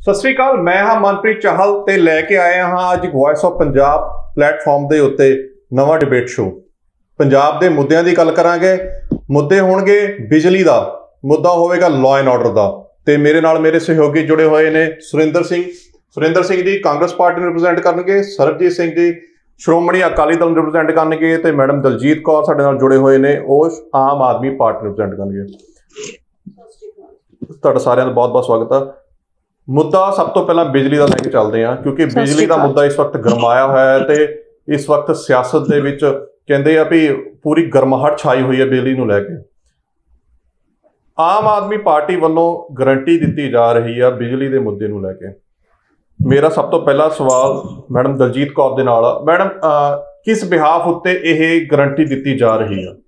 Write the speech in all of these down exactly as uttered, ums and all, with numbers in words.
सत श्री अकाल, मैं हाँ मनप्रीत चाहल ते लैके आए हाँ अज वॉइस ऑफ पंजाब प्लेटफॉर्म के उत्ते नवा डिबेट शो। पंजाब के मुद्दों की गल करांगे। मुद्दे होणगे बिजली का मुद्दा, होवेगा लॉ एंड ऑर्डर का। ते मेरे नाल मेरे सहयोगी जुड़े हुए ने सुरिंदर सिंह सुरिंदर सिंह जी कांग्रेस पार्टी में रिप्रजेंट करनगे, सरबजीत सिंह जी श्रोमणी अकाली दल रिप्रजेंट करनगे ते मैडम दलजीत कौर साडे नाल जुड़े हुए ने वो आम आदमी पार्टी रिप्रजेंट करनगे। तुहाडा सारिਆਂ ਦਾ बहुत बहुत स्वागत है। मुद्दा सब तो पहला बिजली का लैके चलते हैं, क्योंकि बिजली का मुद्दा इस वक्त गरमाया हुआ है तो इस वक्त सियासत दे विच कहंदे आ भी पूरी गरमाहट छाई हुई है बिजली नूं लैके। आम आदमी पार्टी वालों गारंटी दी जा रही है बिजली के मुद्दे नूं लैके। मेरा सब तो पहला सवाल मैडम दलजीत कौर दे नाल, मैडम किस बिहाफ उत्ते यह गारंटी दी जा रही है?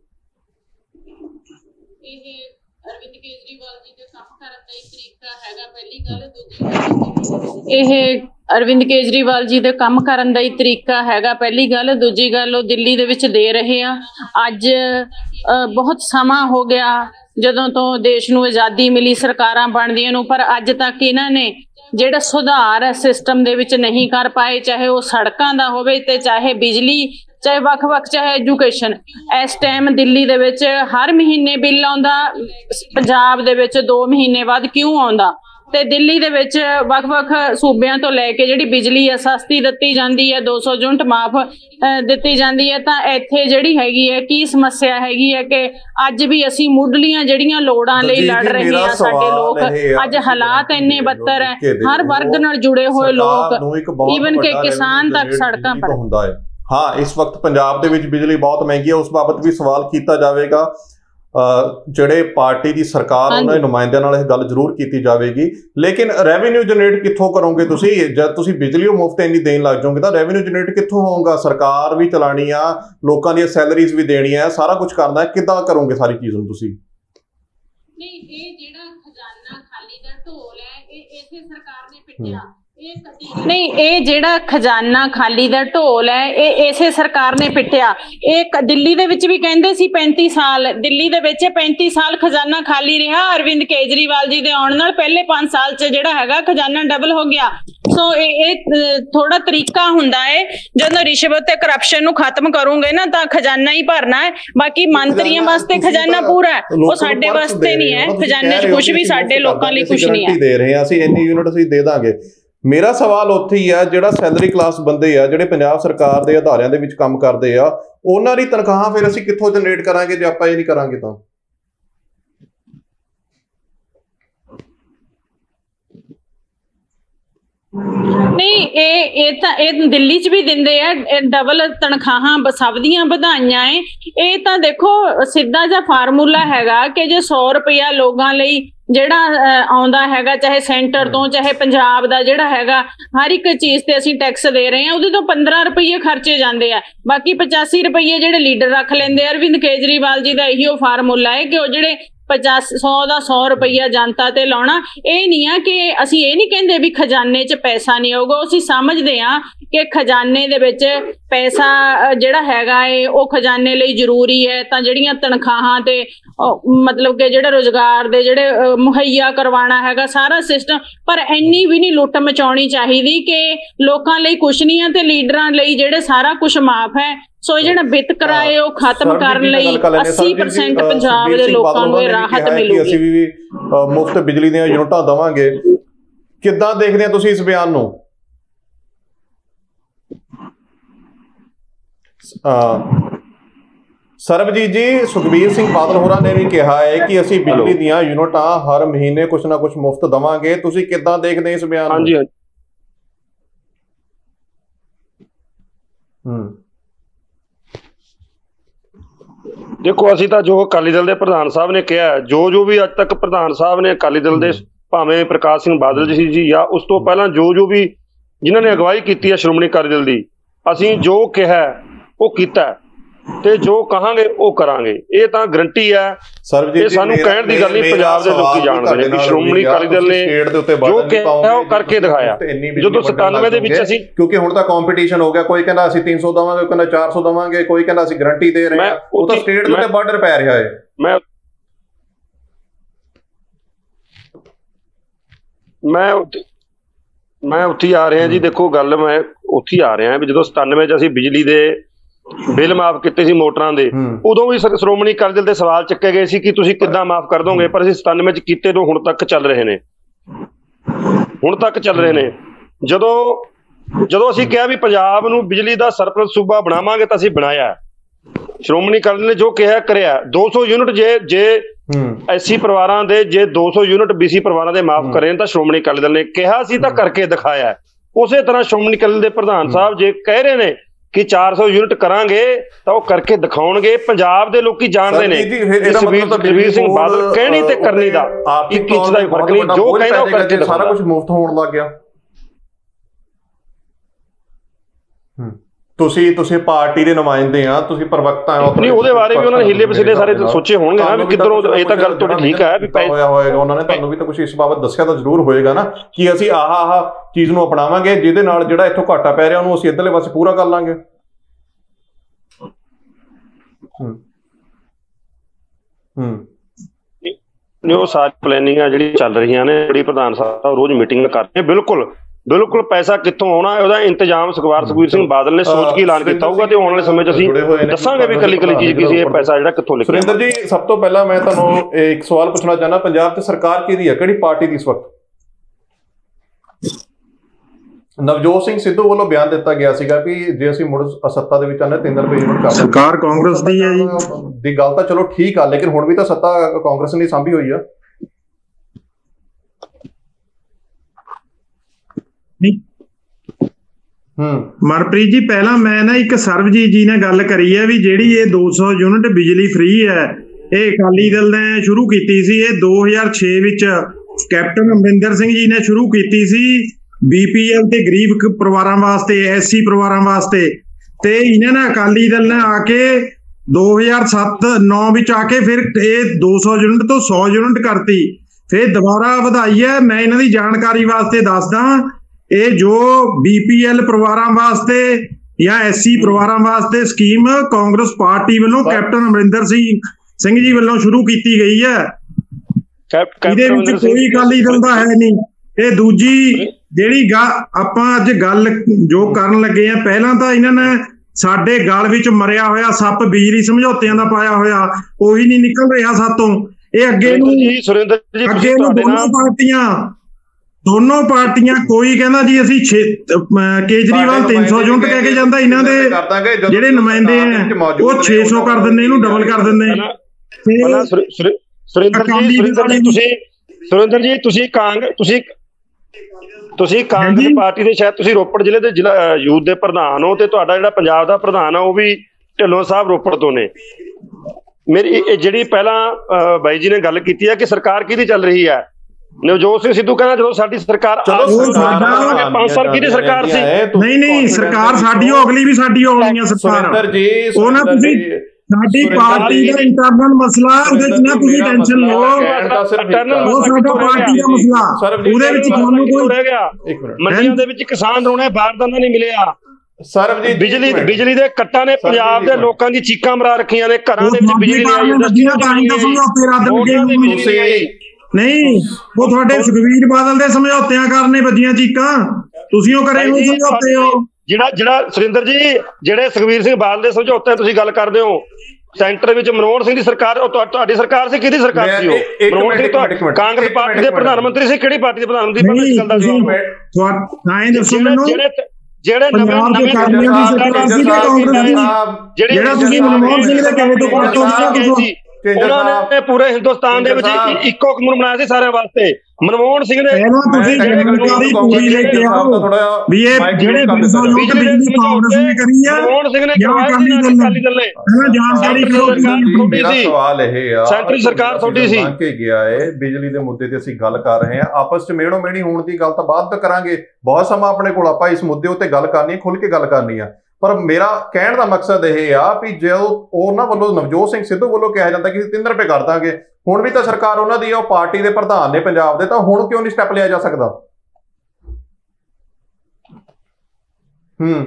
ਇਹ ਅਰਵਿੰਦ ਕੇਜਰੀਵਾਲ ਜੀ ਦੇ ਕੰਮ ਕਰਨ ਦਾ ਹੀ ਤਰੀਕਾ ਹੈਗਾ ਪਹਿਲੀ ਗੱਲ। ਦੂਜੀ ਗੱਲ ਉਹ ਦਿੱਲੀ ਦੇ ਵਿੱਚ ਦੇ ਰਹੇ ਆ। ਅੱਜ ਬਹੁਤ ਸਮਾਂ ਹੋ ਗਿਆ ਜਦੋਂ ਤੋਂ ਦੇਸ਼ ਨੂੰ ਆਜ਼ਾਦੀ ਮਿਲੀ, ਸਰਕਾਰਾਂ ਬਣਦੀਆਂ ਨੂੰ, ਪਰ ਅੱਜ ਤੱਕ ਇਹਨਾਂ ਨੇ ਜਿਹੜਾ ਸੁਧਾਰ ਹੈ ਸਿਸਟਮ ਦੇ ਵਿੱਚ ਨਹੀਂ ਕਰ ਪਾਏ, ਚਾਹੇ ਉਹ ਸੜਕਾਂ ਦਾ ਹੋਵੇ ਤੇ ਚਾਹੇ ਬਿਜਲੀ, ਚਾਹੇ ਵੱਖ-ਵੱਖ, ਚਾਹੇ ਐਜੂਕੇਸ਼ਨ। ਇਸ ਟਾਈਮ ਦਿੱਲੀ ਦੇ ਵਿੱਚ ਹਰ ਮਹੀਨੇ ਬਿੱਲ ਆਉਂਦਾ, ਪੰਜਾਬ ਦੇ ਵਿੱਚ ਦੋ ਮਹੀਨੇ ਬਾਅਦ ਕਿਉਂ ਆਉਂਦਾ? ਤੇ ਦਿੱਲੀ ਦੇ ਵਿੱਚ ਵੱਖ-ਵੱਖ ਸੂਬਿਆਂ ਤੋਂ ਲੈ ਕੇ ਜਿਹੜੀ ਬਿਜਲੀ ਹੈ ਸਸਤੀ ਦਿੱਤੀ ਜਾਂਦੀ ਹੈ, ਦੋ ਸੌ ਯੂਨਿਟ ਮਾਫ ਦਿੱਤੀ ਜਾਂਦੀ ਹੈ। ਤਾਂ ਇੱਥੇ ਜਿਹੜੀ ਹੈਗੀ ਹੈ ਕੀ ਸਮੱਸਿਆ ਹੈਗੀ ਹੈ ਕਿ ਅੱਜ ਵੀ ਅਸੀਂ ਮੁੱਢਲੀਆਂ ਜਿਹੜੀਆਂ ਲੋੜਾਂ ਲਈ ਲੜ ਰਹੇ ਹਾਂ। ਸਾਡੇ ਲੋਕ ਅੱਜ ਹਾਲਾਤ ਇੰਨੇ ਬੱਤਰ ਹੈ, ਹਰ ਵਰਗ ਨਾਲ ਜੁੜੇ ਹੋਏ ਲੋਕ, ਈਵਨ ਕਿ ਕਿਸਾਨ ਤੱਕ ਸੜਕਾਂ ਪਰ ਹੁੰਦਾ ਹੈ। हाँ, इस वक्त पंजाब दे विच बिजली बहुत महंगी है, उस बाबत भी सवाल किया जाएगा। ਜਿਹੜੇ पार्टी की सरकार उन्होंने नुमाइंदिਆਂ ਨਾਲ ਇਹ ਗੱਲ ਜ਼ਰੂਰ ਕੀਤੀ ਜਾਵੇਗੀ। लेकिन रेवेन्यू जनरेट कित्थों करोगे तुसी? जब तुसी बिजली मुफ्त इन्नी देन लग जाओगे तो रेवेन्यू जनरेट कित्थों होगा? सरकार भी चलानी आ, लोगों दी सैलरीज भी देनी है, सारा कुछ करना है, किद्दां करोगे सारी चीज़ ਨੂੰ तुसी? नहीं, ये जेड़ा खजाना खाली दा ढोल है, ये इसे सरकार ने पिटिया। नहीं, ये जेड़ा खजाना खाली दा ढोल है ये इसे सरकार ने पिटिया। एक दिल्ली दे विच भी कहंदे सी पैंती साल, दिल्ली दे विच पैंती साल खजाना खाली रहा। अरविंद केजरीवाल जी दे आउण नाल पहले पांच साल च जेड़ा हैगा खजाना डबल हो गया। सो ये थोड़ा तरीका हुंदा है, जदों रिश्वत ते करप्शन नूं खत्म करोगे ना तो खजाना ही भरना है। बाकी मंत्रियों वास्ते खजाना पूरा है, वो साडे वास्ते नहीं है। खजाने च कुछ भी साडे लोकां लई कुछ नहीं है। दे रहे हैं असीं इन्नी यूनिट असीं दे दांगे। मेरा सवाल उत्थे ही है, जिहड़ा सैलरी क्लास बंदे आ जिहड़े पंजाब सरकार दे अदारियां दे विच काम करदे आ, उन्हां दी तनखाहां फिर असीं कित्थों जनरेट करांगे जे आपां इह नहीं करांगे तां? नहीं, ये ये तां ये दिल्ली च भी दिंदे आ डबल तनखाहां, सब दियां वधाइयां है। ये तां देखो सीधा जिहा फार्मूला हैगा कि जे सौ रुपया लोगों लई ਜਿਹੜਾ ਆਉਂਦਾ ਹੈਗਾ, ਚਾਹੇ ਸੈਂਟਰ ਤੋਂ ਚਾਹੇ ਪੰਜਾਬ ਦਾ ਜਿਹੜਾ ਹੈਗਾ, ਹਰ ਇੱਕ ਚੀਜ਼ ਤੇ ਅਸੀਂ ਟੈਕਸ ਦੇ ਰਹੇ ਹਾਂ, ਉਹਦੇ ਤੋਂ ਪੰਦਰਾਂ ਰੁਪਏ ਖਰਚੇ ਜਾਂਦੇ ਆ, ਬਾਕੀ ਪਚਾਸੀ ਰੁਪਏ ਜਿਹੜੇ ਲੀਡਰ ਰੱਖ ਲੈਂਦੇ। ਅਰਵਿੰਦ ਕੇਜਰੀਵਾਲ ਜੀ ਦਾ ਇਹੀ ਫਾਰਮੂਲਾ ਹੈ ਕਿ ਉਹ ਜਿਹੜੇ पचास सौ का सौ रुपया जनता ते लाना। ये नहीं है कि असी ये नहीं कहते भी खजाने च पैसा नहीं होगा, असी समझते हाँ कि खजाने दे विच पैसा जिहड़ा हैगा है वो खजाने लई जरूरी है। तां जिहड़ियां तनखाहां ते मतलब कि जिहड़े रोजगार दे जिहड़े मुहैया करवाना हैगा सारा सिस्टम, पर इन्नी भी नहीं लुੱਟ मचाउणी चाहीदी कि लोकां लई कुछ नहीं है ते लीडरां लई जिहड़े सारा कुछ माफ है। सो ਜਿਹੜਾ ਵਿਤਕਰਾ ਹੈ ਉਹ ਖਤਮ ਕਰਨ ਲਈ अस्सी परसेंट ਪੰਜਾਬ ਦੇ ਲੋਕਾਂ ਨੂੰ ਇਹ ਰਾਹਤ ਮਿਲੂਗੀ। ਅਸੀਂ ਵੀ ਮੁਫਤ ਬਿਜਲੀ ਦੀਆਂ ਯੂਨਿਟਾਂ ਦਵਾਂਗੇ। ਕਿੱਦਾਂ ਦੇਖਦੇ ਆ ਤੁਸੀਂ ਇਸ ਬਿਆਨ ਨੂੰ? ਸਰਬਜੀਤ ਜੀ, ਸੁਖਬੀਰ ਸਿੰਘ ਬਾਦਲ ਹੋਰਾਂ ਨੇ ਵੀ ਕਿਹਾ ਹੈ ਕਿ ਅਸੀਂ ਬਿਜਲੀ ਦੀਆਂ ਯੂਨਿਟਾਂ ਹਰ ਮਹੀਨੇ ਕੁਛ ਨਾ ਕੁਛ ਮੁਫਤ ਦਵਾਂਗੇ। ਤੁਸੀਂ ਕਿੱਦਾਂ ਦੇਖਦੇ ਇਸ ਬਿਆਨ ਨੂੰ? ਹਾਂਜੀ ਹੂੰ देखो असी तो जो अकाली दल के प्रधान साहब ने कहा, जो जो भी अज तक प्रधान साहब ने अकाली दल के भावें प्रकाश सिंह बादल जी जी या उस तो पहला जो जो भी जिन्होंने अगवाई की है श्रोमणी अकाली दल की, असी जो कहा वो किया ते जो कहांगे वो करांगे। ये तां गारंटी है, ये सानू कहण दी गल नहीं, पंजाब दे लोकी जाणदे ने कि श्रोमणी अकाली दल ने जो कहा वो करके दिखाया। जदों सतानवे दे विच असीं, क्योंकि हुण तां कंपीटीशन हो गया, कोई कहंदा असीं तीन सौ देवांगे, कोई कहंदा चार सौ देवांगे, कोई कहंदा असीं गारंटी दे रहे हां। ਉਹ ਤਾਂ ਸਟੇਟ ਦੇ ਉੱਤੇ ਬਾਰਡਰ ਪੈ ਰਿਹਾ ਹੈ। मैं मैं मैं उत्थे आ रहा जी। देखो गल मैं उत्थे आ रहा भी जो सतानवे च असीं बिजली दे बिल माफ किए मोटरां दे, उदों भी श्रोमणी अकाली दल दे सवाल चुके गए सी कि तुसीं किद्दां माफ कर दोगे, पर असीं सतानवे च कीते तो हुण तक चल रहे ने, हुण तक चल रहे ने। जदों जदों असीं कहा भी पंजाब नूं बिजली दा सरपलस सूबा बनावांगे तां असीं बनाया। श्रोमणी अकाली दल ने जो कहा करिया। दो सौ यूनिट जे जे एसी परिवारां दे जे दो सौ यूनिट बीसी परिवारां दे माफ करे तां श्रोमणी अकाली दल ने कहा सी तां करके दिखाया। उसे तरह श्रोमणी अकाली दल दे प्रधान साहब जे कह रहे ने कि चार सौ यूनिट करांगे तो वो करके दिखाउणगे। पंजाब दे लोकी जानदे ने जसवीर सिंह बादल कहनी ते करनी दा एक इंच दा फर्क नहीं, जो कहंदा वो करके सारा कुछ मुफ्त होण लग गया। ਤੁਸੀਂ ਤੁਸੀਂ ਪਾਰਟੀ ਦੇ ਨੁਮਾਇੰਦੇ ਆ, ਤੁਸੀਂ ਪ੍ਰਵਕਤਾ ਹੋ, ਨਹੀਂ ਉਹਦੇ ਬਾਰੇ ਵੀ ਉਹਨਾਂ ਨੇ ਹਿੱਲੇ ਵਸੀਲੇ ਸਾਰੇ ਸੋਚੇ ਹੋਣਗੇ ਨਾ ਵੀ ਕਿੱਧਰੋਂ। ਇਹ ਤਾਂ ਗੱਲ ਤੁਹਾਡੀ ਠੀਕ ਹੈ ਵੀ ਹੋਇਆ ਹੋਏਗਾ, ਉਹਨਾਂ ਨੇ ਤੁਹਾਨੂੰ ਵੀ ਤਾਂ ਕੁਝ ਇਸ ਬਾਬਤ ਦੱਸਿਆ ਤਾਂ ਜ਼ਰੂਰ ਹੋਏਗਾ ਨਾ ਕਿ ਅਸੀਂ ਆਹ ਆਹ ਚੀਜ਼ ਨੂੰ ਅਪਣਾਵਾਂਗੇ ਜਿਹਦੇ ਨਾਲ ਜਿਹੜਾ ਇੱਥੋਂ ਘਾਟਾ ਪੈ ਰਿਹਾ ਉਹਨੂੰ ਅਸੀਂ ਇੱਧਰਲੇ ਪਾਸੇ ਪੂਰਾ ਕਰ ਲਾਂਗੇ। ਹੂੰ ਹੂੰ ਨਹੀਂ ਉਹ ਸਾਰੀ ਪਲੈਨਿੰਗਾਂ ਜਿਹੜੀ ਚੱਲ ਰਹੀਆਂ ਨੇ, ਬੜੀ ਪ੍ਰਧਾਨ ਸਾਹਿਬ ਰੋਜ਼ ਮੀਟਿੰਗ ਕਰਦੇ। ਬਿਲਕੁਲ बिल्कुल पैसा कित्थों आउणा ਉਹਦਾ इंतजाम सरदार सुखबीर सिंह बादल ने सोच के ऐलान किया होगा ਤੇ ਆਉਣ ਵਾਲੇ ਸਮੇਂ 'ਚ ਅਸੀਂ ਦੱਸਾਂਗੇ ਵੀ ਕੱਲੀ ਕੱਲੀ ਚੀਜ਼ ਕੀ ਸੀ, ਇਹ ਪੈਸਾ ਜਿਹੜਾ ਕਿੱਥੋਂ ਲਿਖਿਆ। ਸੁਰਿੰਦਰ ਜੀ ਸਭ ਤੋਂ ਪਹਿਲਾਂ ਮੈਂ ਤੁਹਾਨੂੰ ਇੱਕ ਸਵਾਲ ਪੁੱਛਣਾ ਚਾਹੁੰਦਾ, ਪੰਜਾਬ 'ਚ ਸਰਕਾਰ ਕਿਹਦੀ ਹੈ, ਕਿਹੜੀ ਪਾਰਟੀ ਦੀ ਇਸ ਵਕਤ? ਨਵਜੋਤ ਸਿੰਘ ਸਿੱਧੂ ਵੱਲੋਂ ਬਿਆਨ ਦਿੱਤਾ ਗਿਆ ਸੀਗਾ ਵੀ ਜੇ ਅਸੀਂ ਮੁੜ ਸੱਤਾ ਦੇ ਵਿੱਚ ਆਉਂਦੇ ਤਿੰਨ ਰੁਪਏ ਯੂਨਿਟ ਕਰ ਸਰਕਾਰ ਕਾਂਗਰਸ ਦੀ ਹੈ ਜੀ ਦੀ ਗੱਲ ਤਾਂ ਚਲੋ ਠੀਕ ਆ, ਲੇਕਿਨ ਹੁਣ ਵੀ ਤਾਂ ਸੱਤਾ ਕਾਂਗਰਸ ਨੇ ਸਾਂਭੀ ਹੋਈ ਆ। ਮਨਪ੍ਰੀਤ ਜੀ ਪਹਿਲਾਂ ਮੈਂ ਨਾ ਇੱਕ ਸਰਬਜੀਤ ਜੀ ਨੇ ਗੱਲ ਕਰੀ ਹੈ ਵੀ ਜਿਹੜੀ ਇਹ ਦੋ ਸੌ ਯੂਨਿਟ ਬਿਜਲੀ ਫ੍ਰੀ ਹੈ ਇਹ ਅਕਾਲੀ ਦਲ ਨੇ ਸ਼ੁਰੂ ਕੀਤੀ ਸੀ। ਇਹ ਦੋ ਹਜ਼ਾਰ ਛੇ ਵਿੱਚ ਕੈਪਟਨ ਅਮਰਿੰਦਰ ਸਿੰਘ ਜੀ ਨੇ ਸ਼ੁਰੂ ਕੀਤੀ ਸੀ ਬੀਪੀਐਲ ਤੇ ਗਰੀਬ ਪਰਿਵਾਰਾਂ ਵਾਸਤੇ, ਐਸਸੀ ਪਰਿਵਾਰਾਂ ਵਾਸਤੇ। ਤੇ ਇਹਨਾਂ ਨੇ ਅਕਾਲੀ ਦਲ ਨੇ ਆ ਕੇ ਦੋ ਹਜ਼ਾਰ ਸੱਤ ਨੌ ਵਿੱਚ ਆ ਕੇ ਫਿਰ ਇਹ ਦੋ ਸੌ ਯੂਨਿਟ ਤੋਂ ਸੌ ਯੂਨਿਟ ਕਰਤੀ, ਫਿਰ ਦੁਬਾਰਾ ਵਧਾਈ ਹੈ। ਮੈਂ ਇਹਨਾਂ ਦੀ ਜਾਣਕਾਰੀ ਵਾਸਤੇ ਦੱਸਦਾ, ਇਹ ਜੋ ਬੀਪੀਐਲ ਪਰਿਵਾਰਾਂ ਵਾਸਤੇ ਜਾਂ ਐਸਸੀ ਪਰਿਵਾਰਾਂ ਵਾਸਤੇ ਸਕੀਮ ਕਾਂਗਰਸ ਪਾਰਟੀ ਵੱਲੋਂ ਕੈਪਟਨ ਅਮਰਿੰਦਰ ਸਿੰਘ ਸਿੰਘ ਜੀ ਵੱਲੋਂ ਸ਼ੁਰੂ ਕੀਤੀ ਗਈ ਹੈ। ਇਹਦੇ ਵਿੱਚ ਕੋਈ ਅਕਾਲੀ ਦਲ ਦਾ ਹੈ ਨਹੀਂ। ਇਹ ਦੂਜੀ ਜਿਹੜੀ ਆਪਾਂ ਅੱਜ ਗੱਲ ਜੋ ਕਰਨ ਲੱਗੇ ਆ, ਪਹਿਲਾਂ ਤਾਂ ਇਹਨਾਂ ਨੇ ਸਾਡੇ ਗਲ ਵਿੱਚ ਮਰਿਆ ਹੋਇਆ ਸੱਪ ਬਿਜਲੀ ਸਮਝੌਤਿਆਂ ਦਾ ਪਾਇਆ ਹੋਇਆ, ਉਹੀ ਨਹੀਂ ਨਿਕਲ ਰਿਹਾ ਸਾਤੋਂ। ਇਹ ਅੱਗੇ ਨੂੰ ਅੱਗੇ ਨੂੰ ਦੋਨੋਂ ਪਾਰਟੀਆਂ ਦੋਨੋਂ ਪਾਰਟੀਆਂ ਕੋਈ ਕਹਿੰਦਾ ਜੀ ਅਸੀਂ ਕੇਜਰੀਵਾਲ ਤਿੰਨ ਸੌ ਯੂਨਿਟ ਕਹਿ ਕੇ ਜਾਂਦਾ, ਇਹਨਾਂ ਦੇ ਜਿਹੜੇ ਨੁਮਾਇੰਦੇ ਆ ਉਹ ਛੇ ਸੌ ਕਰ ਦਿੰਦੇ, ਇਹਨੂੰ ਡਬਲ ਕਰ ਦਿੰਦੇ। ਸੁਰਿੰਦਰ ਜੀ ਸੁਰਿੰਦਰ ਜੀ ਤੁਸੀਂ ਸੁਰਿੰਦਰ ਜੀ ਤੁਸੀਂ ਕਾਂਗਰਸ ਤੁਸੀਂ ਤੁਸੀਂ ਕਾਂਗਰਸ ਪਾਰਟੀ ਦੇ ਸ਼ਾਇਦ ਤੁਸੀਂ ਰੋਪੜ ਜ਼ਿਲ੍ਹੇ ਦੇ ਜ਼ਿਲ੍ਹਾ ਯੂਥ ਦੇ ਪ੍ਰਧਾਨ ਹੋ ਤੇ ਤੁਹਾਡਾ ਜਿਹੜਾ ਪੰਜਾਬ ਦਾ ਪ੍ਰਧਾਨ ਆ ਉਹ ਵੀ ਢਿੱਲੋਂ ਸਾਹਿਬ ਰੋਪੜ ਤੋਂ ਨੇ। ਮੇਰੀ ਜਿਹੜੀ ਪਹਿਲਾਂ ਬਾਈ ਜੀ ਨੇ ਗੱਲ ਕੀਤੀ ਹੈ ਕਿ ਸਰਕਾਰ ਕਿਹਦੀ ਚੱਲ ਰਹੀ ਹੈ, ਨਵਜੋਤ ਸਿੰਘ ਸਿੱਧੂ ਕਹਿੰਦਾ ਜਦੋਂ ਸਾਡੀ ਸਰਕਾਰ ਪੰਜ ਸਾਲ ਕਿਹਦੀ ਸਰਕਾਰ ਸੀ? ਨਹੀਂ ਨਹੀਂ ਸਰਕਾਰ ਸਾਡੀ ਹੋ, ਅਗਲੀ ਵੀ ਸਾਡੀ ਹੋਣੀ ਹੈ ਸਰਕਾਰ। ਉਹ ਨਾ ਤੁਸੀਂ ਸਾਡੀ ਪਾਰਟੀ ਦਾ ਇੰਟਰਨਲ ਮਸਲਾ ਉਹਦੇ ਚ ਨਾ ਤੁਸੀਂ ਟੈਨਸ਼ਨ ਲਓ, ਉਹ ਸਾਡਾ ਪਾਰਟੀ ਦਾ ਮਸਲਾ, ਉਹਦੇ ਵਿੱਚ ਤੁਹਾਨੂੰ ਕੋਈ ਰਹਿ ਗਿਆ। ਮੰਡੀਆਂ ਦੇ ਵਿੱਚ ਕਿਸਾਨ ਰੋਣੇ, ਬਾਰਦਾਨਾ ਨਹੀਂ ਮਿਲਿਆ। ਸਰਬਜੀਤ ਬਿਜਲੀ ਬਿਜਲੀ ਦੇ ਕੱਟਾਂ ਨੇ ਪੰਜਾਬ ਦੇ ਲੋਕਾਂ ਦੀ ਚੀਕਾਂ ਮਰਾ ਰੱਖੀਆਂ ਨੇ, ਘਰਾਂ ਦੇ ਵਿੱਚ ਬਿਜਲੀ ਨਹੀਂ ਆਈ। ਨਹੀਂ ਉਹ ਤੁਹਾਡੇ ਸੁਖਬੀਰ ਬਾਦਲ ਦੇ ਸਮਝੌਤਿਆਂ ਕਰਨੇ ਵੱਜੀਆਂ ਚੀਕਾਂ, ਤੁਸੀਂ ਉਹ ਕਰੇ ਸਮਝੌਤੇ ਹੋ। ਜਿਹੜਾ ਜਿਹੜਾ ਸੁਰਿੰਦਰ ਜੀ ਜਿਹੜੇ ਸੁਖਬੀਰ ਸਿੰਘ ਬਾਦਲ ਦੇ ਸਮਝੌਤੇ ਤੁਸੀਂ ਗੱਲ ਕਰਦੇ ਹੋ, ਸੈਂਟਰ ਵਿੱਚ ਮਨਮੋਹਨ ਸਿੰਘ ਦੀ ਸਰਕਾਰ, ਉਹ ਤੁਹਾਡੀ ਸਰਕਾਰ ਸੀ, ਕਿਹਦੀ ਸਰਕਾਰ ਸੀ ਉਹ? ਮਨਮੋਹਨ ਸਿੰਘ ਕਾਂਗਰਸ ਪਾਰਟੀ ਦੇ ਪ੍ਰਧਾਨ ਮੰਤਰੀ ਸੀ, ਕਿਹੜੀ ਪਾਰਟੀ ਦੇ ਪ੍ਰਧਾਨ ਮੰਤਰੀ? ਜਿਹੜੇ ਨਵੇਂ ਨਵੇਂ ਜਿਹੜਾ ਤੁਸੀਂ ਮਨਮੋਹਨ ਸਿੰਘ ਦੇ ਕਹੇ ਤੋਂ ਉਹਨਾਂ ਨੇ ਪੂਰੇ ਹਿੰਦੁਸਤਾਨ ਦੇ ਵਿੱਚ ਇੱਕੋ ਕਾਨੂੰਨ ਬਣਾਇਆ ਸੀ ਸਾਰਿਆਂ ਵਾਸਤੇ। ਮਨਮੋਹਨ ਸਿੰਘ ਨੇ ਤੁਸੀਂ ਜਾਣਕਾਰੀ ਪੂਰੀ ਲੈ ਕੇ ਆਓ ਵੀ ਇਹ ਜਿਹੜੇ ਬਿਜਲੀ ਕਾਂਗਰਸ ਨੇ ਕਰੀ ਆ ਮਨਮੋਹਨ ਸਿੰਘ ਨੇ ਅਕਾਲੀ ਦਲ ਨੇ ਜਾਣਕਾਰੀ ਕਰੋ। ਮੇਰਾ ਸਵਾਲ ਇਹ ਆ, ਸੈਂਟਰੀ ਸਰਕਾਰ ਤੁਹਾਡੀ ਸੀ ਕੇ ਗਿਆ ਹੈ ਬਿਜਲੀ ਦੇ ਮੁੱਦੇ ਤੇ ਅਸੀਂ ਗੱਲ ਕਰ ਰਹੇ ਹਾਂ, ਆਪਸ ਚ ਮੇੜੋ ਮੇੜੀ ਹੋਣ ਦੀ ਗੱਲ ਤਾਂ ਬਾਅਦ ਤੱਕ ਕਰਾਂਗੇ, ਬਹੁਤ ਸਮਾਂ ਆਪਣੇ ਕੋਲ, ਆਪਾਂ ਇਸ ਮੁੱਦੇ ਉੱਤੇ ਗੱਲ ਕਰਨੀ, ਖੁੱਲ ਕੇ ਗੱਲ ਕਰਨੀ ਆ। ਪਰ ਮੇਰਾ ਕਹਿਣ ਦਾ ਮਕਸਦ ਇਹ ਆ ਵੀ ਜੋ ਉਹਨਾਂ ਵੱਲੋਂ ਨਵਜੋਤ ਸਿੰਘ ਸਿੱਧੂ ਵੱਲੋਂ ਕਿਹਾ ਜਾਂਦਾ ਕਿ ਤਿੰਨ ਰੁਪਏ ਕਰ ਦਾਂਗੇ, ਹੁਣ ਵੀ ਤਾਂ ਸਰਕਾਰ ਉਹਨਾਂ ਦੀ, ਉਹ ਪਾਰਟੀ ਦੇ ਪ੍ਰਧਾਨ ਨੇ ਪੰਜਾਬ ਦੇ, ਤਾਂ ਹੁਣ ਕਿਉਂ ਨਹੀਂ ਸਟੈਪ ਲਿਆ ਜਾ ਸਕਦਾ? ਹੂੰ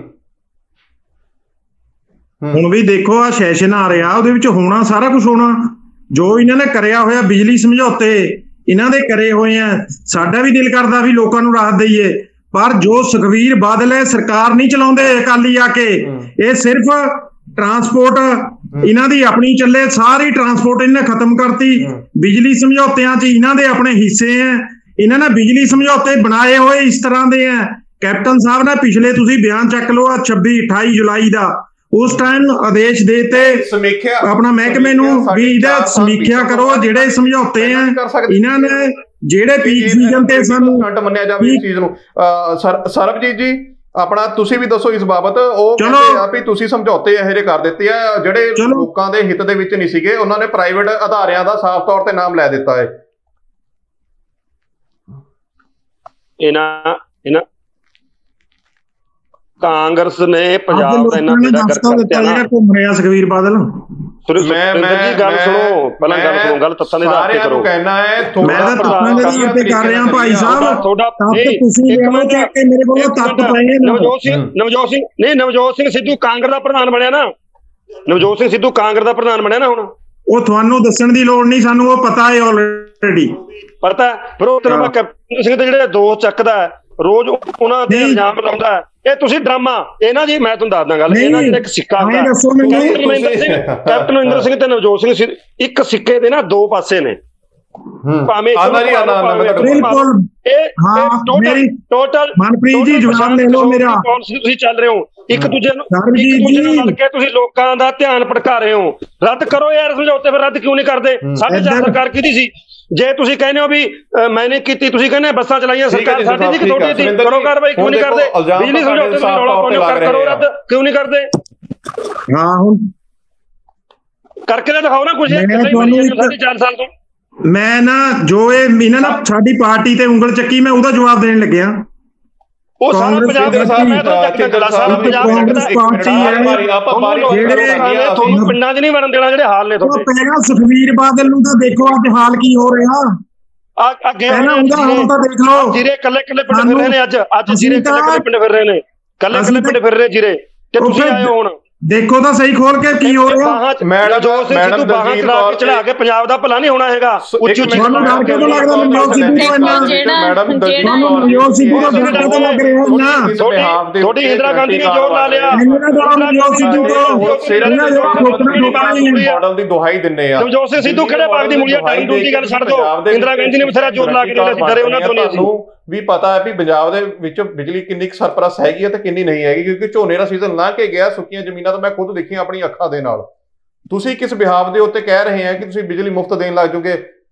ਹੁਣ ਵੀ ਦੇਖੋ ਆ ਸੈਸ਼ਨ ਆ ਰਿਹਾ, ਉਹਦੇ ਵਿੱਚ ਹੋਣਾ ਸਾਰਾ ਕੁਝ ਹੋਣਾ ਜੋ ਇਹਨਾਂ ਨੇ ਕਰਿਆ ਹੋਇਆ। ਬਿਜਲੀ ਸਮਝੌਤੇ ਇਹਨਾਂ ਦੇ ਕਰੇ ਹੋਏ ਆ, ਸਾਡਾ ਵੀ ਦਿਲ ਕਰਦਾ ਵੀ ਲੋਕਾਂ ਨੂੰ ਰਾਹਤ ਦਈਏ, ਪਰ ਜੋ ਸੁਖਵੀਰ ਬਾਦਲ ਹੈ ਸਰਕਾਰ ਨਹੀਂ ਚਲਾਉਂਦੇ ਅਕਾਲੀ ਆ ਕੇ, ਇਹ ਸਿਰਫ ਟਰਾਂਸਪੋਰਟ ਇਹਨਾਂ ਦੀ ਆਪਣੀ ਚੱਲੇ, ਸਾਰੀ ਟਰਾਂਸਪੋਰਟ ਇਹਨੇ ਖਤਮ ਕਰਤੀ। ਬਿਜਲੀ ਸਮਝੌਤਿਆਂ 'ਚ ਇਹਨਾਂ ਦੇ ਆਪਣੇ ਹਿੱਸੇ ਹੈ, ਇਹਨਾਂ ਨੇ ਬਿਜਲੀ ਸਮਝੌਤੇ ਬਣਾਏ ਹੋਏ ਇਸ ਤਰ੍ਹਾਂ ਦੇ ਹੈ। ਕੈਪਟਨ ਸਾਹਿਬ ਨੇ ਪਿਛਲੇ ਤੁਸੀਂ ਬਿਆਨ ਚੱਕ ਲਓ ਛੱਬੀ ਅਠਾਈ ਜੁਲਾਈ ਦਾ, ਉਸ ਟਾਈਮ ਆਦੇਸ਼ ਦੇਤੇ ਸਮੀਖਿਆ ਆਪਣਾ ਮਹਿਕਮੇ ਨੂੰ ਵੀ ਇਹਦਾ ਸਮੀਖਿਆ ਕਰੋ, ਜਿਹੜੇ ਸਮਝੌਤੇ ਆ ਇਹਨਾਂ ਨੇ ਜਿਹੜੇ ਪੀਕ ਸੀਜ਼ਨ ਤੇ ਸਾਨੂੰ ਮੰਨਿਆ ਜਾਵੇ ਇਸ ਚੀਜ਼ ਨੂੰ। ਸਰਬਜੀਤ ਜੀ ਆਪਣਾ ਤੁਸੀਂ ਵੀ ਦੱਸੋ ਇਸ ਬਾਬਤ। ਉਹ ਕਹਿੰਦੇ ਆ ਵੀ ਤੁਸੀਂ ਸਮਝੌਤੇ ਇਹੋ ਜਿਹੇ ਕਰ ਦਿੱਤੇ ਆ ਜਿਹੜੇ ਲੋਕਾਂ ਦੇ ਹਿੱਤ ਦੇ ਵਿੱਚ ਨਹੀਂ ਸੀਗੇ, ਉਹਨਾਂ ਨੇ ਪ੍ਰਾਈਵੇਟ ਅਦਾਰਿਆਂ ਦਾ ਸਾਫ਼ ਤੌਰ ਤੇ ਨਾਮ ਲੈ ਦਿੱਤਾ ਹੈ। ਇਹਨਾਂ ਇਹਨਾਂ ਕਾਂਗਰਸ ਨੇ ਪੰਜਾਬ ਦਾ ਇੰਨਾ ਬੇੜਾ ਗਰਕ ਕਰਤਾ ਨਾ, ਘੁੰਮ ਰਿਹਾ ਸੁਖਵੀਰ ਬਾਦਲ। ਮੈਂ ਮੈਂ ਗੱਲ ਸੁਣੋ, ਪਹਿਲਾਂ ਗੱਲ ਸੁਣੋ, ਗੱਲ ਤੱਤਾਂ ਦੇ ਆਧਾਰ ਤੇ ਕਰੋ। ਕਹਿਣਾ ਹੈ ਮੈਂ ਤਾਂ ਤੱਤਾਂ ਦੇ ਆਧਾਰ ਤੇ ਕਰ ਰਿਹਾ ਭਾਈ ਸਾਹਿਬ, ਤੁਹਾਡਾ ਤੁਸੀਂ ਚੱਕ ਕੇ ਮੇਰੇ ਕੋਲੋਂ ਤੱਤ ਪਏ ਨੇ। ਨਵਜੋਤ ਸਿੰਘ ਨਵਜੋਤ ਸਿੰਘ ਨਹੀਂ ਨਵਜੋਤ ਸਿੰਘ ਸਿੱਧੂ ਕਾਂਗਰਸ ਦਾ ਪ੍ਰਧਾਨ ਬਣਿਆ ਨਾ, ਨਵਜੋਤ ਸਿੰਘ ਸਿੱਧੂ ਕਾਂਗਰਸ ਦਾ ਪ੍ਰਧਾਨ ਬਣਿਆ ਨਾ ਹੁਣ। ਉਹ ਤੁਹਾਨੂੰ ਦੱਸਣ ਦੀ ਲੋੜ ਨਹੀਂ, ਸਾਨੂੰ ਉਹ ਪਤਾ ਹੈ ਆਲਰੇਡੀ ਪਤਾ। ਫਿਰ ਉਹ ਤੇਰਾ ਕੈਪਟਨ ਸਿੰਘ ਦੇ ਜਿਹੜੇ ਦੋਸਤ ਚੱਕਦਾ ਰੋਜ਼ ਉਹਨਾਂ ਤੇ ਇਲਜ਼ਾਮ ਲਾਉਂਦਾ, ਇਹ ਤੁਸੀਂ ਡਰਾਮਾ। ਇਹ ਨਾ ਜੀ ਮੈਂ ਤੁਹਾਨੂੰ ਦੱਸਦਾ ਗੱਲ, ਇਹਨਾਂ ਜਿਹੜਾ ਇੱਕ ਸਿੱਕਾ ਹੁੰਦਾ ਕੈਪਟਨ ਅਮਰਿੰਦਰ ਸਿੰਘ ਤੇ ਨਵਜੋਤ ਸਿੰਘ ਇੱਕ ਸਿੱਕੇ ਦੇ ਨਾ ਦੋ ਪਾਸੇ ਨੇ, ਭਾਵੇਂ ਟੋਟਲ ਮਨਪ੍ਰੀਤ ਜੀ ਜਵਾਬ ਲੈ ਲਓ ਮੇਰਾ। ਤੁਸੀਂ ਚੱਲ ਰਹੇ ਹੋ ਇੱਕ ਦੂਜੇ ਨੂੰ ਇੱਕ ਦੂਜੇ ਨਾਲ ਮਿਲ ਕੇ, ਤੁਸੀਂ ਲੋਕਾਂ ਦਾ ਧਿਆਨ ਭਟਕਾ ਰਹੇ ਹੋ। ਰੱਦ ਕਰੋ ਯਾਰ ਸਮਝੌਤੇ, ਫਿਰ ਰੱਦ ਕਿਉਂ ਨਹੀਂ ਕਰਦੇ? ਸਾਢੇ ਚਾਰ ਸਰਕਾਰ ਕਿਹਦੀ ਸੀ? ਜੇ ਤੁਸੀਂ ਕਹਿੰਦੇ ਹੋ ਵੀ ਮੈਂ ਨਹੀਂ ਕੀਤੀ, ਤੁਸੀਂ ਕਹਿੰਦੇ ਬੱਸਾਂ ਚਲਾਈਆਂ ਸਰਕਾਰ ਸਾਡੀ ਸੀ ਕਿ ਤੁਹਾਡੀ ਸੀ, ਕਰੋ ਕਾਰਵਾਈ ਕਿਉਂ ਨਹੀਂ ਕਰਦੇ? ਬਿਜਲੀ ਸਮਝੌਤੇ ਤੁਸੀਂ ਰੌਲਾ ਪਾਉਂਦੇ ਹੋ, ਕਰੋ ਰੱਦ ਕਿਉਂ ਨਹੀਂ ਕਰਦੇ? ਹਾਂ ਹੁਣ ਕਰਕੇ ਤਾਂ ਦਿਖਾਓ ਨਾ ਕੁਝ। ਸਾਢੇ ਚਾਰ ਸਾਲ ਤੋਂ ਮੈਂ ਨਾ ਜੋ ਇਹ ਇਹਨਾਂ ਨੇ ਸਾਡੀ ਪਾਰਟੀ ਤੇ ਉਂਗਲ ਚੱਕੀ, ਮੈਂ ਉਹਦਾ ਜਵਾਬ ਦੇਣ ਲੱਗਿਆ। ਉਹ ਸਾਰਾ ਪੰਜਾਬ ਦੇ ਸਾਰਾ ਮੈਂ ਤਾਂ ਚੱਕ ਦਿੰਦਾ, ਸਾਰਾ ਪੰਜਾਬ ਚੱਕਦਾ। ਤੁਹਾਨੂੰ ਪਿੰਡਾਂ 'ਚ ਨਹੀਂ ਵੜਨ ਦੇਣਾ ਜਿਹੜੇ ਹਾਲ ਨੇ ਤੁਹਾਡੇ। ਪਹਿਲਾਂ ਸੁਖਵੀਰ ਬਾਦਲ ਨੂੰ ਤਾਂ ਦੇਖੋ ਅੱਜ ਹਾਲ ਕੀ ਹੋ ਰਿਹਾ, ਅੱਗੇ ਪਹਿਲਾਂ ਉਹਦਾ ਹਾਲ ਤਾਂ ਦੇਖ ਲਓ। ਜੀਰੇ ਕੱਲੇ ਕੱਲੇ ਪਿੰਡ ਫਿਰ ਰਹੇ ਨੇ, ਅੱਜ ਅੱਜ ਜੀਰੇ ਕੱਲੇ ਕੱਲੇ ਪਿੰਡ ਫਿਰ ਰਹੇ ਨੇ, ਕੱਲੇ ਕੱਲੇ ਪਿੰਡ ਫਿਰ ਰਹੇ ਜੀਰੇ, ਤੇ ਤੁਸੀਂ ਆਏ ਹੋ ਹੁਣ ਦੇਖੋ ਤਾਂ ਸਹੀ ਖੋਲ ਕੇ ਕੀ ਹੋ ਰਿਹਾ। ਮੈਡਮ ਜੋ ਸਿੱਧੂ ਬਾਹਾਂ ਚਲਾ ਕੇ ਚੜਾ ਕੇ ਪੰਜਾਬ ਦਾ ਭਲਾ ਨਹੀਂ ਹੋਣਾ ਹੈਗਾ। ਉੱਚੀ ਉੱਚੀ ਤੁਹਾਨੂੰ ਡਰ ਕਿਉਂ ਲੱਗਦਾ? ਮਨਜੋਤ ਸਿੱਧੂ ਤੋਂ ਇੰਨਾ ਮੈਡਮ ਤੁਹਾਨੂੰ ਮਨਜੋਤ ਸਿੱਧੂ ਤੋਂ ਡਰ ਕਿਉਂ ਲੱਗ ਰਿਹਾ ਇੰਨਾ? ਤੁਹਾਡੀ ਇੰਦਰਾ ਗਾਂਧੀ ਨੇ ਜ਼ੋਰ ਲਾ ਲਿਆ। ਮਨਜੋਤ ਸਿੱਧੂ ਤੋਂ ਮਾਡਲ ਦੀ ਦੁਹਾਈ ਦਿੰਨੇ ਆ। ਨਵਜੋਤ ਸਿੰਘ ਸਿੱਧੂ ਕਿਹੜੇ ਪਾਕ ਦੀ ਮੁਲੀਆ ਟਾਈਮ ਟੂਲ ਦੀ ਗੱਲ ਛੱਡ ਦੋ, ਇੰਦਰਾ ਗਾਂਧੀ ਨੇ ਬਥੇਰਾ ਜ਼ੋਰ ਲਾ ਕੇ ਡਰੇ ਉਹਨਾਂ ਤੋਂ ਨਹੀਂ ਸੀ। ਵੀ ਪਤਾ ਹੈ ਵੀ ਪੰਜਾਬ ਦੇ ਵਿੱਚ ਬਿਜਲੀ ਕਿੰਨੀ ਕੁ ਸਰਪਲਸ ਹੈਗੀ ਹੈ ਤੇ ਕਿੰਨੀ ਨਹੀਂ ਹੈਗੀ, ਕਿਉਂਕਿ ਝੋਨੇ ਦਾ ਸੀਜ਼ਨ ਲੰਘ ਕੇ ਗਿਆ। ਸੁੱਕੀਆਂ ਜ਼ਮੀਨਾਂ ਤਾਂ ਮੈਂ ਖੁਦ ਦੇਖੀਆਂ ਆਪਣੀ ਅੱਖਾਂ ਦੇ ਨਾਲ। ਤੁਸੀਂ ਕਿਸ ਬਿਹਾਵ ਦੇ ਉੱਤੇ ਕਹਿ ਰਹੇ ਆ ਕਿ ਤੁਸੀਂ ਬਿਜਲੀ ਮੁਫਤ ਦੇਣ ਲੱਗ ਜੂਗੇ?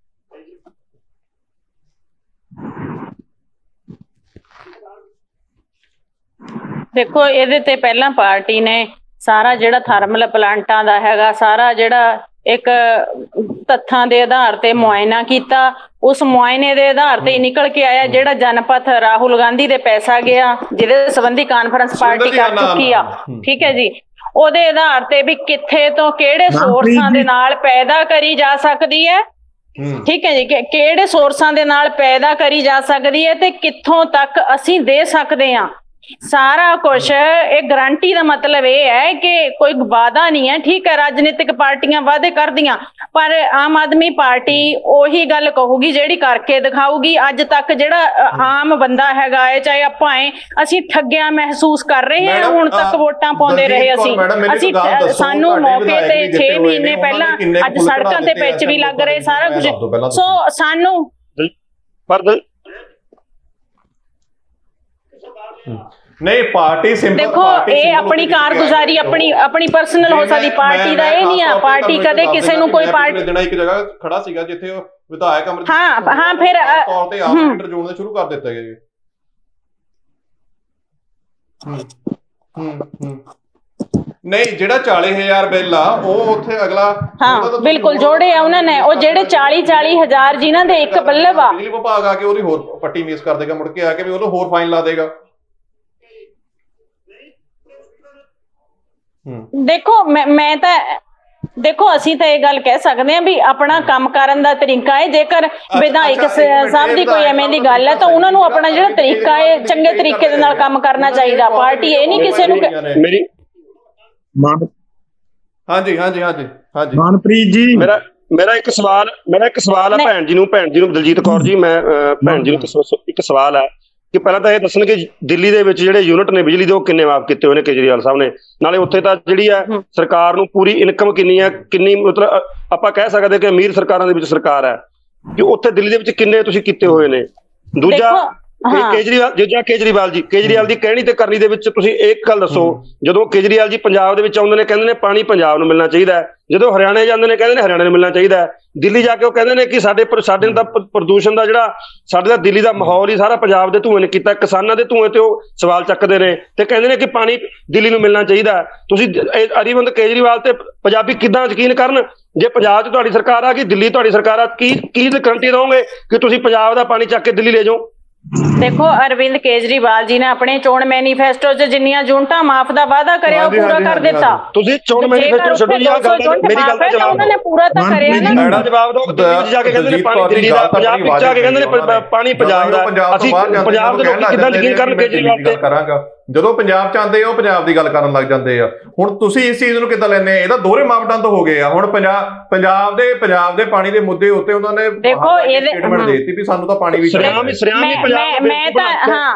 ਦੇਖੋ ਇਹਦੇ ਤੇ ਪਹਿਲਾਂ ਪਾਰਟੀ ਨੇ ਸਾਰਾ ਜਿਹੜਾ ਥਰਮਲ ਪਲਾਂਟਾਂ ਦਾ ਹੈਗਾ ਸਾਰਾ ਜਿਹੜਾ ਇੱਕ ਤੱਥਾਂ ਦੇ ਆਧਾਰ ਤੇ ਮੁਆਇਨਾ ਕੀਤਾ। ਉਸ ਮੁਆਇਨੇ ਦੇ ਆਧਾਰ ਤੇ ਨਿਕਲ ਕੇ ਆਇਆ ਜਿਹੜਾ ਜਨਪਥ ਰਾਹੁਲ ਗਾਂਧੀ ਦੇ ਪੈਸਾ ਗਿਆ, ਜਿਹਦੇ ਸੰਬੰਧੀ ਕਾਨਫਰੰਸ ਪਾਰਟੀ ਕਰ ਚੁੱਕੀ ਆ, ਠੀਕ ਹੈ ਜੀ। ਉਹਦੇ ਆਧਾਰ ਤੇ ਵੀ ਕਿੱਥੇ ਤੋਂ ਕਿਹੜੇ ਸੋਰਸਾਂ ਦੇ ਨਾਲ ਪੈਦਾ ਕਰੀ ਜਾ ਸਕਦੀ ਹੈ, ਠੀਕ ਹੈ ਜੀ, ਕਿਹੜੇ ਸੋਰਸਾਂ ਦੇ ਨਾਲ ਪੈਦਾ ਕਰੀ ਜਾ ਸਕਦੀ ਹੈ ਤੇ ਕਿੱਥੋਂ ਤੱਕ ਅਸੀਂ ਦੇ ਸਕਦੇ ਹਾਂ। ਸਾਰਾ ਕੁਝ ਇਹ ਗਰੰਟੀ ਦਾ ਮਤਲਬ ਇਹ ਹੈ ਕਿ ਕੋਈ ਵਾਅਦਾ ਨਹੀਂ ਹੈ। ਠੀਕ ਹੈ, ਰਾਜਨੀਤਿਕ ਪਾਰਟੀਆਂ ਵਾਅਦੇ ਕਰਦੀਆਂ, ਪਰ ਆਮ ਆਦਮੀ ਪਾਰਟੀ ਉਹੀ ਗੱਲ ਕਹੂਗੀ ਜਿਹੜੀ ਕਰਕੇ ਦਿਖਾਊਗੀ। ਅੱਜ ਤੱਕ ਜਿਹੜਾ ਆਮ ਬੰਦਾ ਹੈਗਾ ਹੈ, ਚਾਹੇ ਆਪਾਂ ਹੈ, ਅਸੀਂ ਠੱਗਿਆ ਮਹਿਸੂਸ ਕਰ ਰਹੇ ਹਾਂ। ਹੁਣ ਤੱਕ ਵੋਟਾਂ ਪਾਉਂਦੇ ਰਹੇ ਅਸੀਂ ਅਸੀਂ ਸਾਨੂੰ ਮੌਕੇ ਤੇ ਛੇ ਮਹੀਨੇ ਪਹਿਲਾਂ ਅੱਜ ਸੜਕਾਂ ਤੇ ਪਿੱਚ ਵੀ ਲੱਗ ਰਹੇ, ਸਾਰਾ ਕੁਝ। ਸੋ ਸਾਨੂੰ ਪਰ ਨਹੀਂ ਪਾਰਟੀ ਸਿੰਪਲ ਦੇਖੋ ਇਹ ਆਪਣੀ ਕਾਰਗੁਜ਼ਾਰੀ ਆਪਣੀ ਆਪਣੀ ਪਰਸਨਲ ਹੋ ਸਕਦੀ, ਪਾਰਟੀ ਦਾ ਇਹ ਨਹੀਂ ਆ। ਪਾਰਟੀ ਕਦੇ ਕਿਸੇ ਨੂੰ ਕੋਈ ਪਾਰਟੀ ਦੇਣਾ ਇੱਕ ਜਗ੍ਹਾ ਖੜਾ ਸੀਗਾ ਜਿੱਥੇ ਉਹ ਵਿਧਾਇਕ ਅਮਰਜੀਤ ਹਾਂ ਹਾਂ ਫਿਰ ਤੌਰ ਤੇ ਆਪ ਲੀਡਰ ਜੋੜਨੇ ਸ਼ੁਰੂ ਕਰ ਦਿੱਤੇ ਗਏ। ਹੂੰ ਹੂੰ ਨਹੀਂ ਜਿਹੜਾ ਚਾਲੀ ਹਜ਼ਾਰ ਬਿੱਲ ਆ ਉਹ ਉੱਥੇ ਅਗਲਾ ਹਾਂ ਬਿਲਕੁਲ ਜੋੜੇ ਆ ਉਹਨਾਂ ਨੇ। ਉਹ ਜਿਹੜੇ ਚਾਲੀ ਚਾਲੀ ਹਜ਼ਾਰ ਜਿਨ੍ਹਾਂ ਦੇ ਇੱਕ ਬੱਲਬ ਆ, ਬਿਜਲੀ ਵਿਭਾਗ ਆ ਕੇ ਉਹਦੀ ਹੋਰ ਪੱਟੀ ਮਿਸ ਕਰ ਦੇਗਾ, ਮੁੜ ਕੇ ਆ ਕੇ ਵੀ ਉਹਨੂੰ ਹੋਰ ਫਾਈਨ ਲਾ ਦੇਗਾ। ਦੇਖੋ ਮੈਂ ਮੈਂ ਤਾਂ ਦੇਖੋ ਅਸੀਂ ਤਾਂ ਇਹ ਗੱਲ ਕਹਿ ਸਕਦੇ ਹਾਂ ਵੀ ਆਪਣਾ ਕੰਮ ਕਰਨ ਦਾ ਤਰੀਕਾ ਹੈ। ਜੇਕਰ ਵਿਧਾਇਕ ਸਾਹਿਬ ਦੀ ਕੋਈ ਐਵੇਂ ਦੀ ਗੱਲ ਹੈ ਤਾਂ ਉਹਨਾਂ ਨੂੰ ਆਪਣਾ ਜਿਹੜਾ ਤਰੀਕਾ ਹੈ ਚੰਗੇ ਤਰੀਕੇ ਦੇ ਨਾਲ ਕੰਮ ਕਰਨਾ ਚਾਹੀਦਾ। ਪਾਰਟੀ ਇਹ ਨਹੀਂ ਕਿਸੇ ਨੂੰ ਮੇਰੀ ਹਾਂਜੀ ਹਾਂਜੀ ਹਾਂਜੀ ਹਾਂਜੀ ਮਨਪ੍ਰੀਤ ਜੀ ਮੇਰਾ ਮੇਰਾ ਇੱਕ ਸਵਾਲ ਮੇਰਾ ਇੱਕ ਸਵਾਲ ਹੈ ਭੈਣ ਜੀ ਨੂੰ ਭੈਣ ਜੀ ਨੂੰ ਦਲਜੀਤ ਕੌਰ ਜੀ, ਮੈਂ ਭੈਣ ਜੀ ਨੂੰ ਇੱਕ ਸਵਾਲ ਹੈ ਕਿ ਪਹਿਲਾਂ ਤਾਂ ਇਹ ਦੱਸਣ ਕਿ ਦਿੱਲੀ ਦੇ ਵਿੱਚ ਜਿਹੜੇ ਯੂਨਿਟ ਨੇ ਬਿਜਲੀ ਦੇ ਉਹ ਕਿੰਨੇ ਮਾਫ ਕੀਤੇ ਹੋਏ ਨੇ ਕੇਜਰੀਵਾਲ ਸਾਹਿਬ ਨੇ, ਨਾਲੇ ਉੱਥੇ ਤਾਂ ਜਿਹੜੀ ਹੈ ਸਰਕਾਰ ਨੂੰ ਪੂਰੀ ਇਨਕਮ ਕਿੰਨੀ ਹੈ, ਕਿੰਨੀ ਮਤਲਬ ਆਪਾਂ ਕਹਿ ਸਕਦੇ ਕਿ ਅਮੀਰ ਸਰਕਾਰਾਂ ਦੇ ਵਿੱਚ ਸਰਕਾਰ ਹੈ, ਕਿ ਉੱਥੇ ਦਿੱਲੀ ਦੇ ਵਿੱਚ ਕਿੰਨੇ ਤੁਸੀਂ ਕੀਤੇ ਹੋਏ ਨੇ। ਦੂਜਾ ਕੇਜਰੀਵਾਲ ਜਿਹੜਾ ਕੇਜਰੀਵਾਲ ਜੀ ਕੇਜਰੀਵਾਲ ਦੀ ਕਹਿਣੀ ਤੇ ਕਰਨੀ ਦੇ ਵਿੱਚ ਤੁਸੀਂ ਇੱਕ ਗੱਲ ਦੱਸੋ, ਜਦੋਂ ਕੇਜਰੀਵਾਲ ਜੀ ਪੰਜਾਬ ਦੇ ਵਿੱਚ ਆਉਂਦੇ ਨੇ ਕਹਿੰਦੇ ਨੇ ਪਾਣੀ ਪੰਜਾਬ ਨੂੰ ਮਿਲਣਾ ਚਾਹੀਦਾ ਹੈ, ਜਦੋਂ ਹਰਿਆਣੇ ਜਾਂਦੇ ਨੇ ਕਹਿੰਦੇ ਨੇ ਹਰਿਆਣੇ ਨੂੰ ਮਿਲਣਾ ਚਾਹੀਦਾ ਹੈ, ਦਿੱਲੀ ਜਾ ਕੇ ਉਹ ਕਹਿੰਦੇ ਨੇ ਕਿ ਸਾਡੇ ਸਾਡੇ ਦਾ ਪ੍ਰਦੂਸ਼ਣ ਦਾ ਜਿਹੜਾ ਸਾਡੇ ਦਾ ਦਿੱਲੀ ਦਾ ਮਾਹੌਲ ਹੀ ਸਾਰਾ ਪੰਜਾਬ ਦੇ ਧੂਏ ਨੇ ਕੀਤਾ, ਕਿਸਾਨਾਂ ਦੇ ਧੂਏ ਤੇ ਉਹ ਸਵਾਲ ਚੱਕਦੇ ਨੇ ਤੇ ਕਹਿੰਦੇ ਨੇ ਕਿ ਪਾਣੀ ਦਿੱਲੀ ਨੂੰ ਮਿਲਣਾ ਚਾਹੀਦਾ। ਤੁਸੀਂ ਅਰਵਿੰਦ ਕੇਜਰੀਵਾਲ ਤੇ ਪੰਜਾਬੀ ਕਿੱਦਾਂ ਯਕੀਨ ਕਰਨ ਜੇ ਪੰਜਾਬ 'ਚ ਤੁਹਾਡੀ ਸਰਕਾਰ ਆ, ਕਿ ਦਿੱਲੀ ਤੁਹਾਡੀ ਸਰਕਾਰ ਆ, ਕੀ ਕੀ ਗਰੰਟੀ ਦਓਗੇ ਕਿ ਤੁਸੀਂ ਪੰਜਾਬ ਦਾ ਪਾਣੀ ਚੱਕ ਕੇ ਦਿੱਲੀ ਲੈ ਜਾਓ? ਦੇਖੋ ਅਰਵਿੰਦ ਕੇਜਰੀਵਾਲ ਜੀ ਨੇ ਆਪਣੇ ਚੋਣ ਮੈਨੀਫੈਸਟੋ 'ਚ ਜਿੰਨੀਆਂ ਜੂਨਟਾਂ ਮਾਫ ਦਾ ਵਾਅਦਾ ਕਰਿਆ ਉਹ ਪੂਰਾ ਕਰ ਦਿੱਤਾ। ਤੁਸੀਂ ਚੋਣ ਮੈਨੀਫੈਸਟੋ ਛੱਡੋ ਜੀ, ਆ ਗੱਲ ਮੇਰੀ ਗੱਲ ਦਾ ਜਵਾਬ ਉਹਨਾਂ ਨੇ ਪੂਰਾ ਤਾਂ ਕਰਿਆ ਨਾ। ਮੈਡਮ ਜਵਾਬ ਦਿਓ, ਦਿੱਲੀ ਵਿੱਚ ਜਾ ਕੇ ਕਹਿੰਦੇ ਨੇ ਪਾਣੀ ਦਿੱਲੀ ਦਾ, ਪੰਜਾਬ ਵਿੱਚ ਜਾ ਕੇ ਕਹਿੰਦੇ ਨੇ ਪਾਣੀ ਪੰਜਾਬ ਦਾ। ਅਸੀਂ ਪੰਜਾਬ ਦੇ ਲੋਕ ਕਿੱਦਾਂ ਯਕੀਨ ਕਰਨ ਕੇਜਰੀਵਾਲ ਤੇ? ਕਰਾਂਗਾ ਜਦੋਂ ਪੰਜਾਬ ਚ ਆਉਂਦੇ ਆ ਉਹ ਪੰਜਾਬ ਦੀ ਗੱਲ ਕਰਨ ਲੱਗ ਜਾਂਦੇ ਆ। ਹੁਣ ਤੁਸੀਂ ਇਸ ਚੀਜ਼ ਨੂੰ ਕਿੱਦਾਂ ਲੈਣੇ? ਇਹਦਾ ਦੋਹਰੇ ਮਾਪਦੰਡ ਹੋ ਗਏ ਆ। ਹੁਣ ਪੰਜਾਬ ਪੰਜਾਬ ਦੇ ਪੰਜਾਬ ਦੇ ਪਾਣੀ ਦੇ ਮੁੱਦੇ ਉੱਤੇ ਉਹਨਾਂ ਨੇ ਦੇਖੋ ਇਹਦੇ ਸਟੇਟਮੈਂਟ ਦੇ ਦਿੱਤੀ ਵੀ ਸਾਨੂੰ ਤਾਂ ਪਾਣੀ ਵੀ ਚਾਹੀਦਾ। ਮੈਂ ਤਾਂ ਹਾਂ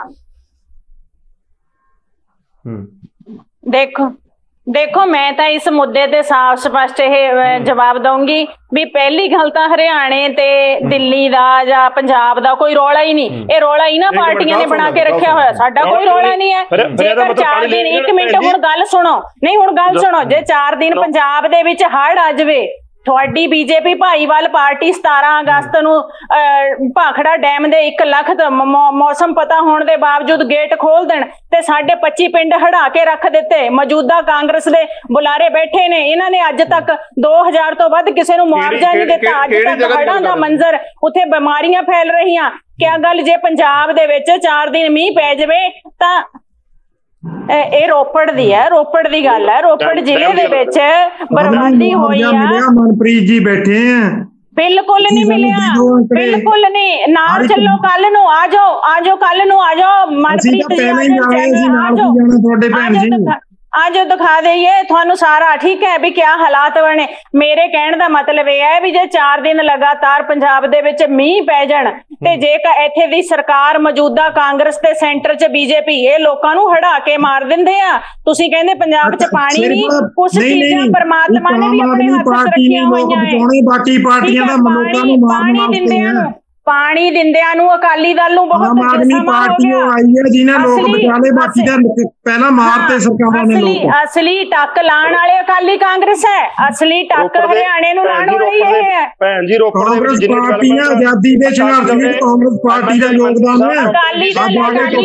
ਦੇਖੋ ਦੇਖੋ ਮੈਂ ਤਾਂ ਇਸ ਮੁੱਦੇ ਤੇ ਸਾਫ਼ ਸਪਸ਼ਟ ਇਹ ਜਵਾਬ ਦਊਂਗੀ ਵੀ ਪਹਿਲੀ ਗੱਲ ਤਾਂ ਹਰਿਆਣੇ ਤੇ ਦਿੱਲੀ ਦਾ ਜਾਂ ਪੰਜਾਬ ਦਾ ਕੋਈ ਰੌਲਾ ਹੀ ਨਹੀਂ। ਇਹ ਰੌਲਾ ਇਹਨਾਂ ਪਾਰਟੀਆਂ ਨੇ ਬਣਾ ਕੇ ਰੱਖਿਆ ਹੋਇਆ, ਸਾਡਾ ਕੋਈ ਰੌਲਾ ਨਹੀਂ ਹੈ। ਜੇਕਰ ਚਾਰ ਦਿਨ ਇੱਕ ਮਿੰਟ ਹੁਣ ਗੱਲ ਸੁਣੋ, ਨਹੀਂ ਹੁਣ ਗੱਲ ਸੁਣੋ, ਜੇ ਚਾਰ ਦਿਨ ਪੰਜਾਬ ਦੇ ਵਿੱਚ ਹੜ੍ਹ ਆ ਜਾਵੇ, ਤੁਹਾਡੀ ਬੀਜੇਪੀ ਭਾਈਵਾਲ ਪਾਰਟੀ ਸਤਾਰਾਂ ਅਗਸਤ ਨੂੰ ਭਾਖੜਾ ਡੈਮ ਦੇ ਇੱਕ ਲੱਖ ਮੌਸਮ ਪਤਾ ਹੋਣ ਦੇ ਬਾਵਜੂਦ ਗੇਟ ਖੋਲ ਦੇਣ ਤੇ ਸਾਡੇ ਪੱਚੀ ਪਿੰਡ ਹੜਾ ਕੇ ਰੱਖ ਦਿੱਤੇ। ਮੌਜੂਦਾ ਕਾਂਗਰਸ ਦੇ ਬੁਲਾਰੇ ਬੈਠੇ ਨੇ, ਇਹਨਾਂ ਨੇ ਅੱਜ ਤੱਕ ਦੋ ਹਜ਼ਾਰ ਤੋਂ ਵੱਧ ਕਿਸੇ ਨੂੰ ਮੁਆਵਜ਼ਾ ਨਹੀਂ ਦਿੱਤਾ। ਅੱਜ ਤੱਕ ਹੜਾਂ ਦਾ ਮੰਜ਼ਰ, ਉੱਥੇ ਬਿਮਾਰੀਆਂ ਫੈਲ ਰਹੀਆਂ। ਕਿਆ ਗੱਲ ਜੇ ਪੰਜਾਬ ਦੇ ਵਿੱਚ ਚਾਰ ਦਿਨ ਮੀਂਹ ਪੈ ਜਾਵੇ ਤਾਂ ਇਹ ਰੋਪੜ ਦੀ ਹੈ, ਰੋਪੜ ਦੀ ਗੱਲ ਹੈ। ਰੋਪੜ ਜ਼ਿਲ੍ਹੇ ਦੇ ਵਿੱਚ ਬਰਬਾਦੀ ਹੋਈ ਆ। ਮਨਪ੍ਰੀਤ ਜੀ ਬੈਠੇ ਆ, ਬਿਲਕੁਲ ਨਹੀਂ ਮਿਲਿਆ, ਬਿਲਕੁਲ ਨਹੀਂ। ਨਾਲ ਚੱਲੋ, ਕੱਲ ਨੂੰ ਆ ਜਾਓ, ਆ ਜਾਓ ਕੱਲ ਨੂੰ ਆ ਜਾਓ ਮਨਪ੍ਰੀਤ ਜੀ, ਆ ਜਾਓ ਤੁਹਾਡੇ ਭੈਣ ਜੀ आज दिखा देइए थानू सारा, ठीक है भी क्या हालात बने। मेरे कहने का मतलब यह है भी जे चार दिन लगातार पंजाब दे विच मींह पै जाण ते जेकर इत्थे दी सरकार मौजूदा कांग्रेस ते सेंटर च बीजेपी ये लोकां नू हड़ा के मार दिंदे आ। तुसीं कहंदे पंजाब च पानी नहीं, कुछ चीज़ां परमात्मा ने भी अपने हत्थ च रखियां होईयां है। बाकी पार्टियां दा लोकां नू मार मारदे आ। पानी दिंदियां नू अकाली दल नू बहुत आम आदमी पार्टी आई है जिन्हें लोग बचाले, बाकी दा पहला मारते सरकारां ने लोग। असली टक लाण वाले अकाली कांग्रेस है, असली टक हरियाणे नू लाण वाली ये है। भैन जी रोपड़ दे विच जिन्नी पार्टियां आजादी दे संघर्ष विच कांग्रेस पार्टी दा योगदान है। अकाली दल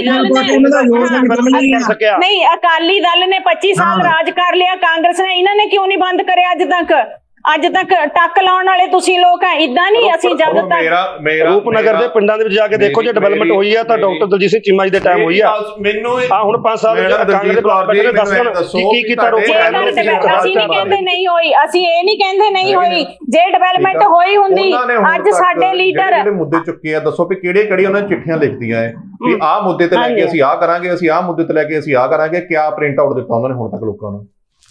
नहीं, अकाली दल ने पच्चीस साल राज कर लिया, कांग्रेस ने इन्होंने क्यों नहीं बंद करे अज तक? ਅੱਜ ਤੱਕ ਟੱਕ ਲਾਉਣ ਵਾਲੇ ਤੁਸੀਂ ਲੋਕ ਆ, ਇਦਾਂ ਨਹੀਂ। ਅਸੀਂ ਜਦ ਤੱਕ ਰੂਪਨਗਰ ਦੇ ਪਿੰਡਾਂ ਦੇ ਵਿੱਚ ਜਾ ਕੇ ਦੇਖੋ ਜੇ ਡਿਵੈਲਪਮੈਂਟ ਹੋਈ ਆ ਤਾਂ ਡਾਕਟਰ ਦਲਜੀਤ ਸਿੰਘ ਚੀਮਾ ਜੀ ਦੇ ਟਾਈਮ ਹੋਈ ਆ। ਮੈਨੂੰ ਆ ਹੁਣ ਪੰਜ ਸਾਲ ਕਾਂਗਰਸ ਦੇ ਬਲਾਕ ਬੈਠੇ ਨੇ, ਦੱਸਣ ਕੀ ਕੀ ਕੀਤਾ ਰੂਪਨਗਰ ਦੇ ਵਿੱਚ। ਅਸੀਂ ਨਹੀਂ ਕਹਿੰਦੇ ਨਹੀਂ ਹੋਈ, ਅਸੀਂ ਇਹ ਨਹੀਂ ਕਹਿੰਦੇ ਨਹੀਂ ਹੋਈ। ਜੇ ਡਿਵੈਲਪਮੈਂਟ ਹੋਈ ਹੁੰਦੀ ਅੱਜ ਸਾਡੇ ਲੀਡਰ ਜਿਹੜੇ ਮੁੱਦੇ ਚੁੱਕੇ ਆ, ਦੱਸੋ ਵੀ ਕਿਹੜੇ ਕਿਹੜੀ ਉਹਨਾਂ ਨੇ ਚਿੱਠੀਆਂ ਲਿਖਤੀਆਂ ਹੈ ਵੀ ਆਹ ਮੁੱਦੇ ਤੇ ਲੈ ਕੇ ਅਸੀਂ ਆਹ ਕਰਾਂਗੇ, ਅਸੀਂ ਆਹ ਮੁੱਦੇ ਤੇ ਲੈ ਕੇ ਅਸੀਂ ਆਹ ਕਰਾਂਗੇ। ਕਿਆ ਪ੍ਰਿੰਟ ਆਊਟ ਦਿੱਤਾ ਉਹਨਾਂ ਨੇ ਹੁਣ ਤੱਕ ਲੋਕਾਂ ਨੂੰ?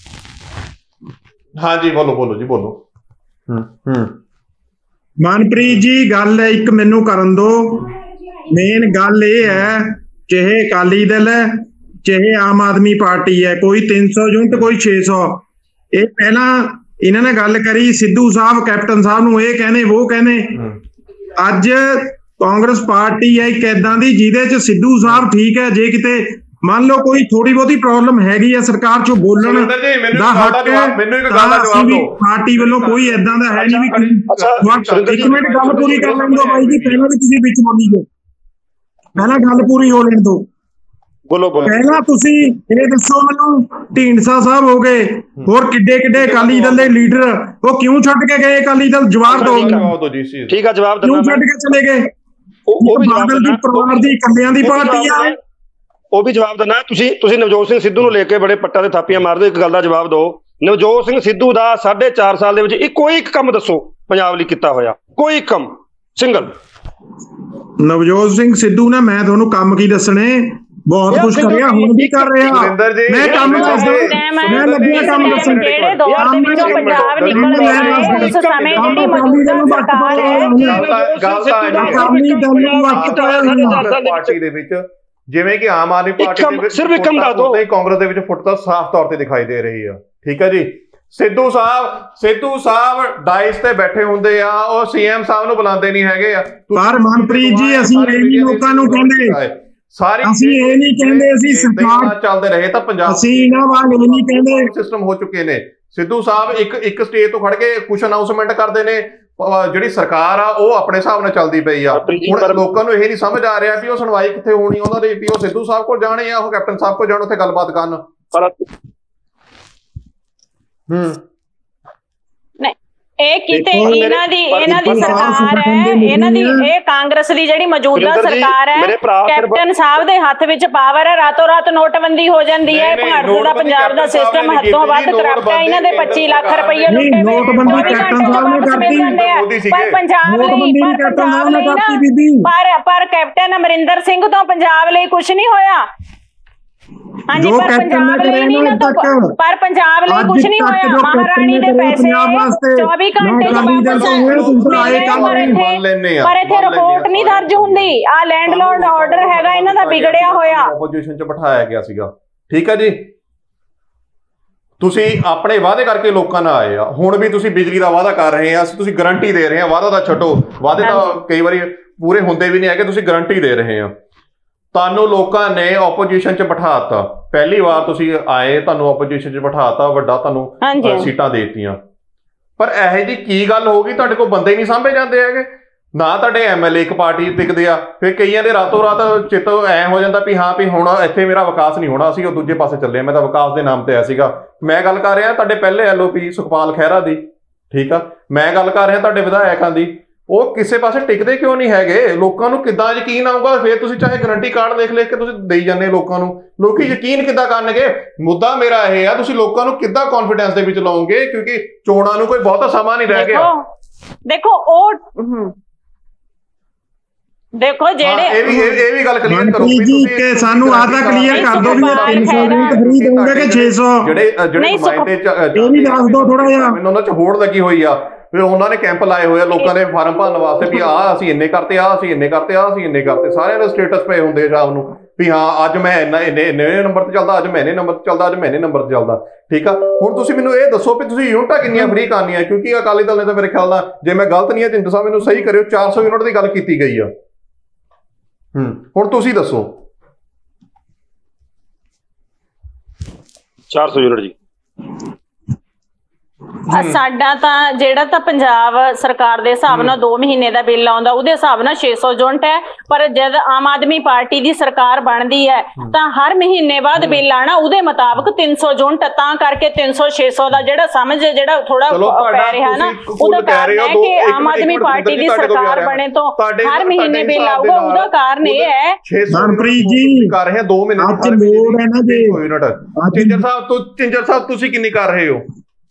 ਹਾਂਜੀ ਬੋਲੋ ਬੋਲੋ ਜੀ ਬੋਲੋ। ਮਨਪ੍ਰੀਤ ਜੀ ਗੱਲ ਇੱਕ ਮੈਨੂੰ ਕਰਨ ਦੋ। ਮੇਨ ਗੱਲ ਇਹ ਹੈ ਚਾਹੇ ਅਕਾਲੀ ਦਲ ਹੈ ਚਾਹੇ ਆਮ ਆਦਮੀ ਪਾਰਟੀ ਹੈ, ਕੋਈ ਤਿੰਨ ਸੌ ਯੂਨਿਟ ਕੋਈ ਛੇ ਸੌ। ਇਹ ਪਹਿਲਾਂ ਇਹਨਾਂ ਨੇ ਗੱਲ ਕਰੀ ਸਿੱਧੂ ਸਾਹਿਬ ਕੈਪਟਨ ਸਾਹਿਬ ਨੂੰ ਇਹ ਕਹਿੰਦੇ ਉਹ ਕਹਿੰਦੇ। ਅੱਜ ਕਾਂਗਰਸ ਪਾਰਟੀ ਹੈ ਇੱਕ ਏਦਾਂ ਦੀ ਜਿਹਦੇ ਚ ਸਿੱਧੂ ਸਾਹਿਬ ਠੀਕ ਹੈ, ਜੇ ਕਿਤੇ ਮੰਨ ਲਓ ਕੋਈ ਥੋੜੀ ਬਹੁਤੀ ਪ੍ਰੋਬਲਮ ਹੈਗੀ ਆ ਸਰਕਾਰ ਚੋਂ ਬੋਲਣ ਦਾ ਹੱਕ ਹੈ। ਮੈਨੂੰ ਇੱਕ ਗੱਲ ਦਾ ਜਵਾਬ ਦਿਓ, ਪਾਰਟੀ ਵੱਲੋਂ ਕੋਈ ਏਦਾਂ ਦਾ ਹੈ ਨਹੀਂ ਵੀ ਇੱਕ ਮਿੰਟ ਗੱਲ ਪੂਰੀ ਕਰ ਲੈਣ ਦਿਓ ਬਾਈ ਜੀ, ਪਹਿਲਾਂ ਵੀ ਤੁਸੀਂ ਵਿੱਚ ਬੋਲੀ ਗਏ, ਪਹਿਲਾਂ ਗੱਲ ਪੂਰੀ ਹੋ ਲੈਣ ਦਿਓ। ਬੋਲੋ ਬੋਲੋ। ਪਹਿਲਾਂ ਤੁਸੀਂ ਇਹ ਦੱਸੋ ਮੈਨੂੰ, ਢੀਂਡਸਾ ਸਾਹਿਬ ਹੋ ਗਏ, ਹੋਰ ਕਿੱਡੇ ਕਿੱਡੇ ਅਕਾਲੀ ਦਲ ਦੇ ਲੀਡਰ ਉਹ ਕਿਉਂ ਛੱਡ ਕੇ ਗਏ? ਅਕਾਲੀ ਦਲ ਜਵਾਬ ਦਿਓ। ਠੀਕ ਆ ਜਵਾਬ ਕਿਉਂ ਛੱਡ ਕੇ ਚਲੇ ਗਏ? ਉਹ ਵੀ ਬਾਦਲ ਦੀ ਪਰਿਵਾਰ ਦੀ ਇਕੱਲਿਆਂ ਦੀ ਪਾਰਟੀ ਆ, ਉਹ ਵੀ ਜਵਾਬ ਦੇਣਾ। ਤੁਸੀਂ ਤੁਸੀਂ ਨਵਜੋਤ ਸਿੰਘ ਸਿੱਧੂ ਨੂੰ ਲੈ ਕੇ ਬੜੇ ਪੱਟਾਂ ਤੇ ਥਾਪੀਆਂ ਮਾਰਦੇ, ਇੱਕ ਗੱਲ ਦਾ ਜਵਾਬ ਦਿਓ। ਨਵਜੋਤ ਸਿੰਘ ਸਿੱਧੂ ਦਾ ਸਾਢੇ ਚਾਰ ਸਾਲ ਦੇ ਵਿੱਚ ਇੱਕ ਕੋਈ ਇੱਕ ਕੰਮ ਦੱਸੋ ਪੰਜਾਬ ਲਈ ਕੀਤਾ ਹੋਇਆ, ਕੋਈ ਇੱਕ ਕੰਮ ਸਿੰਗਲ। ਨਵਜੋਤ ਸਿੰਘ ਸਿੱਧੂ ਨੇ, ਮੈਂ ਤੁਹਾਨੂੰ ਕੰਮ ਕੀ ਦੱਸਣੇ, ਬਹੁਤ ਕੁਝ ਕਰਿਆ, ਹੁਣ ਵੀ ਕਰ ਰਿਹਾ। ਮੈਂ ਕੰਮ ਦੱਸਦਾ, ਮੈਂ ਲੱਗਿਆ ਕੰਮ ਦੱਸਣ। ਜਿਹੜੇ ਦੌਰ ਦੇ ਵਿੱਚੋਂ ਪੰਜਾਬ ਨਿਕਲ ਰਿਹਾ ਹੈ ਉਸ ਸਮੇਂ ਜਿਹੜੀ ਮੌਜੂਦਾ ਸਰਕਾਰ ਹੈ ਪਾਰਟੀ ਦੇ ਵਿੱਚ, ਜਿਵੇਂ ਕਿ ਆਮ ਆਦਮੀ ਪਾਰਟੀ ਦੇ ਵਿੱਚ ਸਿਰਫ ਇੱਕ ਕੰਮ ਦੱਸ ਦਿਓ, ਕਾਂਗਰਸ ਦੇ ਵਿੱਚ ਫੁੱਟਦਾ ਸਾਫ਼ ਤੌਰ ਤੇ ਦਿਖਾਈ ਦੇ ਰਹੀ ਆ। ਠੀਕ ਹੈ ਜੀ। ਸਿੱਧੂ ਸਾਹਿਬ ਸਿੱਧੂ ਸਾਹਿਬ ਡਾਇਸ ਤੇ ਬੈਠੇ ਹੁੰਦੇ ਆ, ਉਹ ਸੀਐਮ ਸਾਹਿਬ ਨੂੰ ਬੁਲਾਉਂਦੇ ਨਹੀਂ ਹੈਗੇ ਆ। ਪਰ ਮਨਪ੍ਰੀਤ ਜੀ ਅਸੀਂ ਇਹ ਨਹੀਂ ਲੋਕਾਂ ਨੂੰ ਕਹਿੰਦੇ, ਸਾਰੀ ਅਸੀਂ ਇਹ ਨਹੀਂ ਕਹਿੰਦੇ ਅਸੀਂ ਸਰਕਾਰ ਚੱਲਦੇ ਰਹੇ ਤਾਂ ਪੰਜਾਬ ਅਸੀਂ ਇਹਨਾਂ ਵਾਂਗ ਇਹ ਨਹੀਂ ਕਹਿੰਦੇ ਸਿਸਟਮ ਹੋ ਚੁੱਕੇ ਨੇ। ਸਿੱਧੂ ਸਾਹਿਬ ਇੱਕ ਇੱਕ ਸਟੇਜ ਤੋਂ ਖੜ ਕੇ ਕੁਝ ਅਨਾਉਂਸਮੈਂਟ ਕਰਦੇ ਨੇ, ਜਿਹੜੀ ਸਰਕਾਰ ਆ ਉਹ ਆਪਣੇ ਹਿਸਾਬ ਨਾਲ ਚੱਲਦੀ ਪਈ ਆ। ਹੁਣ ਲੋਕਾਂ ਨੂੰ ਇਹ ਨਹੀਂ ਸਮਝ ਆ ਰਿਹਾ ਵੀ ਉਹ ਸੁਣਵਾਈ ਕਿੱਥੇ ਹੋਣੀ ਉਹਨਾਂ ਦੀ, ਵੀ ਉਹ ਸਿੱਧੂ ਸਾਹਿਬ ਕੋਲ ਜਾਣੇ ਆ, ਉਹ ਕੈਪਟਨ ਸਾਹਿਬ ਕੋਲ ਜਾਣ, ਉੱਥੇ ਗੱਲਬਾਤ ਕਰਨ। ਹੂੰ ਇਹ ਕਿਤੇ ਇਹਨਾਂ ਦੀ ਇਹਨਾਂ ਦੀ ਸਰਕਾਰ ਹੈ, ਇਹਨਾਂ ਦੀ ਇਹ ਕਾਂਗਰਸ ਦੀ ਜਿਹੜੀ ਮੌਜੂਦਾ ਸਰਕਾਰ ਹੈ, ਕੈਪਟਨ ਸਾਹਿਬ ਦੇ ਹੱਥ ਵਿੱਚ ਪਾਵਰ ਹੈ, ਰਾਤੋਂ ਰਾਤ ਨੋਟਬੰਦੀ ਹੋ ਜਾਂਦੀ ਹੈ। ਭਾਰਤ ਦਾ ਪੰਜਾਬ ਦਾ ਸਿਸਟਮ ਹੱਦੋਂ ਵੱਧ ਕਰਪਟ ਹੈ, ਇਹਨਾਂ ਦੇ ਪੱਚੀ ਲੱਖ ਰੁਪਏ ਲੁੱਟੇ ਨੋਟਬੰਦੀ ਕੈਪਟਨ ਸਾਹਿਬ ਨੇ ਕਰਤੀ, ਪਰ ਪੰਜਾਬ ਲਈ ਪਰ ਪੰਜਾਬ ਲਈ ਨਾ ਪਰ ਪਰ ਕੈਪਟਨ ਅਮਰਿੰਦਰ ਸਿੰਘ ਤੋਂ ਪੰਜਾਬ ਲਈ ਕੁਝ ਨਹੀਂ ਹੋਇਆ। ਹਾਂਜੀ, ਪਰ ਪੰਜਾਬ ਲਈ ਨਹੀਂ ਨਾ, ਪਰ ਪੰਜਾਬ ਲਈ ਕੁਝ ਨਹੀਂ ਹੋਇਆ। ਮਹਾਰਾਣੀ ਦੇ ਪੈਸੇ ਚੌਵੀ ਘੰਟੇ ਪਰ ਇੱਥੇ ਰਿਪੋਰਟ ਨਹੀਂ ਦਰਜ ਹੁੰਦੀ। ਆ ਲੈਂਡਲੋਰਡ ਆਰਡਰ ਹੈਗਾ ਇਹਨਾਂ ਦਾ ਵਿਗੜਿਆ ਹੋਇਆ, ਆਪੋਜੀਸ਼ਨ ਚ ਬਿਠਾਇਆ ਗਿਆ ਸੀਗਾ। ਠੀਕ ਹੈ ਜੀ। ਤੁਸੀਂ ਆਪਣੇ ਵਾਅਦੇ ਕਰਕੇ ਲੋਕਾਂ ਨਾਲ ਆਏ ਆ, ਹੁਣ ਵੀ ਤੁਸੀਂ ਬਿਜਲੀ ਦਾ ਵਾਅਦਾ ਕਰ ਰਹੇ ਆ, ਅਸੀਂ ਤੁਸੀਂ ਗਰੰਟੀ ਦੇ ਰਹੇ ਆ। ਵਾਅਦਾ ਤਾਂ ਛੱਡੋ, ਵਾਅਦੇ ਤਾਂ ਕਈ ਵਾਰੀ ਪੂਰੇ ਹੁੰਦੇ ਵੀ ਨਹੀਂ ਹੈਗੇ, ਤੁਸੀਂ ਗਰੰਟੀ ਦੇ ਰਹੇ ਆ। ਤੁਹਾਨੂੰ ਲੋਕਾਂ ਨੇ ਆਪੋਜੀਸ਼ਨ ਚ ਬਿਠਾਤਾ, ਪਹਿਲੀ ਵਾਰ ਤੁਸੀਂ ਆਏ, ਤੁਹਾਨੂੰ ਆਪੋਜੀਸ਼ਨ ਚ ਬਿਠਾਤਾ, ਵੱਡਾ ਤੁਹਾਨੂੰ ਸੀਟਾਂ ਦੇ ਦਿੱਤੀਆਂ। ਪਰ ਇਹੋ ਜਿਹੀ ਕੀ ਗੱਲ ਹੋ ਗਈ, ਤੁਹਾਡੇ ਕੋਲ ਬੰਦੇ ਨਹੀਂ ਸਾਂਭੇ ਜਾਂਦੇ ਹੈਗੇ, ਨਾ ਤੁਹਾਡੇ ਐਮਐਲਏ ਇੱਕ ਪਾਰਟੀ ਟਿਕਦੇ ਆ। ਫਿਰ ਕਈਆਂ ਦੇ ਰਾਤੋਂ ਰਾਤ ਚਿੱਤ ਐ ਹੋ ਜਾਂਦਾ ਵੀ ਹਾਂ ਵੀ ਹੁਣ ਇੱਥੇ ਮੇਰਾ ਵਿਕਾਸ ਨਹੀਂ ਹੋਣਾ, ਅਸੀਂ ਉਹ ਦੂਜੇ ਪਾਸੇ ਚੱਲੇ, ਮੈਂ ਤਾਂ ਵਿਕਾਸ ਦੇ ਨਾਮ ਤੇ ਆਇਆ ਸੀਗਾ। ਮੈਂ ਗੱਲ ਕਰ ਰਿਹਾ ਤੁਹਾਡੇ ਪਹਿਲੇ ਐਲਓਪੀ ਸੁਖਪਾਲ ਖਹਿਰਾ ਦੀ, ਠੀਕ ਆ। ਮੈਂ ਗੱਲ ਕਰ ਰਿਹਾ ਤੁਹਾਡੇ ਵਿਧਾਇਕਾਂ ਦੀ, ਉਹ ਕਿਸੇ ਪਾਸੇ ਟਿਕਦੇ ਕਿਉਂ ਨਹੀਂ ਹੈਗੇ? ਲੋਕਾਂ ਨੂੰ ਕਿੱਦਾਂ ਯਕੀਨ ਆਊਗਾ? ਫਿਰ ਤੁਸੀਂ ਚਾਹੇ ਗਰੰਟੀ ਕਾਰਡ ਦੇਖ ਲਿਖ ਕੇ ਤੁਸੀਂ ਦੇਈ ਜਾਂਦੇ ਲੋਕਾਂ ਨੂੰ, ਲੋਕੀ ਯਕੀਨ ਕਿੱਦਾਂ ਕਰਨਗੇ? ਮੁੱਦਾ ਮੇਰਾ ਇਹ ਆ, ਤੁਸੀਂ ਲੋਕਾਂ ਨੂੰ ਕਿੱਦਾਂ ਕੌਨਫੀਡੈਂਸ ਦੇ ਵਿੱਚ ਲਾਓਗੇ? ਕਿਉਂਕਿ ਚੋਣਾਂ ਨੂੰ ਕੋਈ ਬਹੁਤਾ ਸਮਾਂ ਨਹੀਂ ਰਹਿ ਗਿਆ। ਦੇਖੋ ਉਹ ਦੇਖੋ ਜਿਹੜੇ ਇਹ ਵੀ ਇਹ ਵੀ ਗੱਲ ਕਲੀਅਰ ਕਰੋ ਜੀ ਕਿ ਸਾਨੂੰ ਆਹ ਤਾਂ ਕਲੀਅਰ ਕਰ ਦਿਓ ਵੀ ਤਿੰਨ ਸੌ ਯੂਨਿਟ ਫ੍ਰੀ ਦੋਗੇ ਕਿ ਛੇ ਸੌ? ਜਿਹੜੇ ਜਿਹੜੇ ਨੁਮਾਇੰਦੇ ਇਹ ਵੀ ਦੱਸ ਦਿਓ ਥੋੜਾ ਜਿਹਾ। ਮੈਨੂੰ ਉਹਨਾਂ 'ਚ ਹੋੜ ਲੱਗੀ ਹੋਈ ਆ, ਫਿਰ ਉਹਨਾਂ ਨੇ ਕੈਂਪ ਲਾਏ ਹੋਏ ਆ ਲੋਕਾਂ ਦੇ ਫਾਰਮ ਭਰਨ ਵਾਸਤੇ ਵੀ ਆਹ ਅਸੀਂ ਇੰਨੇ ਕਰਤੇ, ਆਹ ਅਸੀਂ ਇੰਨੇ ਕਰਤੇ, ਆਹ ਅਸੀਂ ਇੰਨੇ ਕਰਤੇ। ਸਾਰਿਆਂ ਦੇ ਸਟੇਟਸ ਪਏ ਹੁੰਦੇ ਸ਼ਾਮ ਨੂੰ ਵੀ ਹਾਂ ਅੱਜ ਮੈਂ ਇੰਨਾ ਇੰਨੇ ਇੰਨੇ ਨੰਬਰ ਤੇ ਚੱਲਦਾ, ਅੱਜ ਮੈਂ ਇੰਨੇ ਨੰਬਰ ਤੇ ਚੱਲਦਾ, ਅੱਜ ਮੈਂ ਇੰਨੇ ਨੰਬਰ ਤੇ ਚੱਲਦਾ। ਠੀਕ ਆ। ਹੁਣ ਤੁਸੀਂ ਮੈਨੂੰ ਇਹ ਦੱਸੋ ਵੀ ਤੁਸੀਂ ਯੂਨਿਟਾਂ ਕਿੰਨੀਆਂ ਫ੍ਰੀ ਕਰਨੀਆਂ? ਕਿਉਂਕਿ ਅਕਾਲੀ ਦਲ ਨੇ ਤਾਂ ਮੇਰੇ ਖਿਆਲ ਨਾਲ, ਜੇ ਮੈਂ ਗਲਤ ਨਹੀਂ ਹੈ ਜਿੰਦੂ ਸਾਹਿਬ ਮੈਨੂੰ ਸਹੀ ਕਰਿਓ, ਚਾਰ ਸੌ ਯੂਨਿਟ ਦੀ ਗੱਲ ਕੀਤੀ ਗਈ ਆ। ਹੂੰ ਹੁਣ ਤੁਸੀਂ ਦੱਸੋ। ਚਾਰ ਸੌ ਯੂਨਿਟ ਜੀ ਸਾਡਾ ਤਾਂ ਜਿਹੜਾ ਤਾਂ ਪੰਜਾਬ ਸਰਕਾਰ ਦੇ ਹਿਸਾਬ ਨਾਲ ਦੋ ਮਹੀਨੇ ਦਾ ਬਿੱਲ ਆਉਂਦਾ, ਉਹਦੇ ਹਿਸਾਬ ਨਾਲ ਛੇ ਸੌ ਯੂਨਿਟ ਹੈ। ਪਰ ਜਦ ਆਮ ਆਦਮੀ ਪਾਰਟੀ ਦੀ ਸਰਕਾਰ ਬਣਦੀ ਹੈ ਤਾਂ ਹਰ ਮਹੀਨੇ ਬਾਅਦ ਬਿੱਲ ਆਣਾ, ਉਹਦੇ ਮੁਤਾਬਕ ਤਿੰਨ ਸੌ ਯੂਨਿਟ। ਤਾਂ ਕਰਕੇ ਤਿੰਨ ਸੌ ਛੇ ਸੌ ਦਾ ਜਿਹੜਾ ਸਮਝ ਜਿਹੜਾ ਥੋੜਾ ਪੈ ਰਿਹਾ ਨਾ, ਉਹਦਾ ਕਾਰਨ ਹੈ ਕਿ ਆਮ ਆਦਮੀ ਪਾਰਟੀ ਦੀ ਸਰਕਾਰ ਬਣੇ ਤੋਂ ਹਰ ਮਹੀਨੇ ਬਿੱਲ ਆਊਗਾ। ਉਹਦਾ ਕਾਰਨ ਇਹ ਹੈ ਮਨਪ੍ਰੀਤ ਜੀ ਕਰ ਰਹੇ ਦੋ ਮਹੀਨੇ ਅੱਜ ਲੋੜ ਹੈ ਨਾ ਜੀ ਯੂਨਿਟ। ਚਿੰਜਰ ਸਾਹਿਬ ਤੋਂ ਚਿੰਜਰ ਸਾਹਿਬ ਤੁਸੀਂ ਕਿੰਨੀ ਕਰ ਰਹੇ ਹੋ?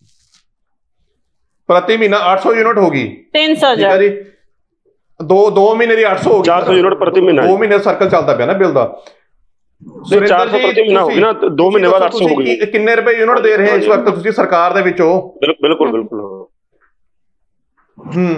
ਪ੍ਰਤੀ ਮਹੀਨਾ ਅੱਠ ਸੌ ਯੂਨਿਟ ਹੋ ਗਈ, ਤਿੰਨ ਸੌ ਠੀਕ ਹੈ ਜੀ। ਦੋ ਦੋ ਮਹੀਨੇ ਦੀ ਅੱਠ ਸੌ ਹੋ ਗਈ, ਚਾਰ ਸੌ ਯੂਨਿਟ ਪ੍ਰਤੀ ਮਹੀਨਾ। ਦੋ ਮਹੀਨੇ ਸਰਕਲ ਚੱਲਦਾ ਪਿਆ ਨਾ ਬਿੱਲ ਦਾ। ਚਾਰ ਸੌ ਪ੍ਰਤੀ ਮਹੀਨਾ ਹੋ ਗਈ ਨਾ, ਦੋ ਮਹੀਨੇ ਬਾਅਦ ਅੱਠ ਸੌ ਹੋ ਗਈ। ਕਿੰਨੇ ਰੁਪਏ ਯੂਨਿਟ ਦੇ ਰਹੇ ਇਸ ਵਕਤ ਤੁਸੀਂ ਸਰਕਾਰ ਦੇ ਵਿੱਚੋਂ? ਬਿਲਕੁਲ ਬਿਲਕੁਲ। ਹੂੰ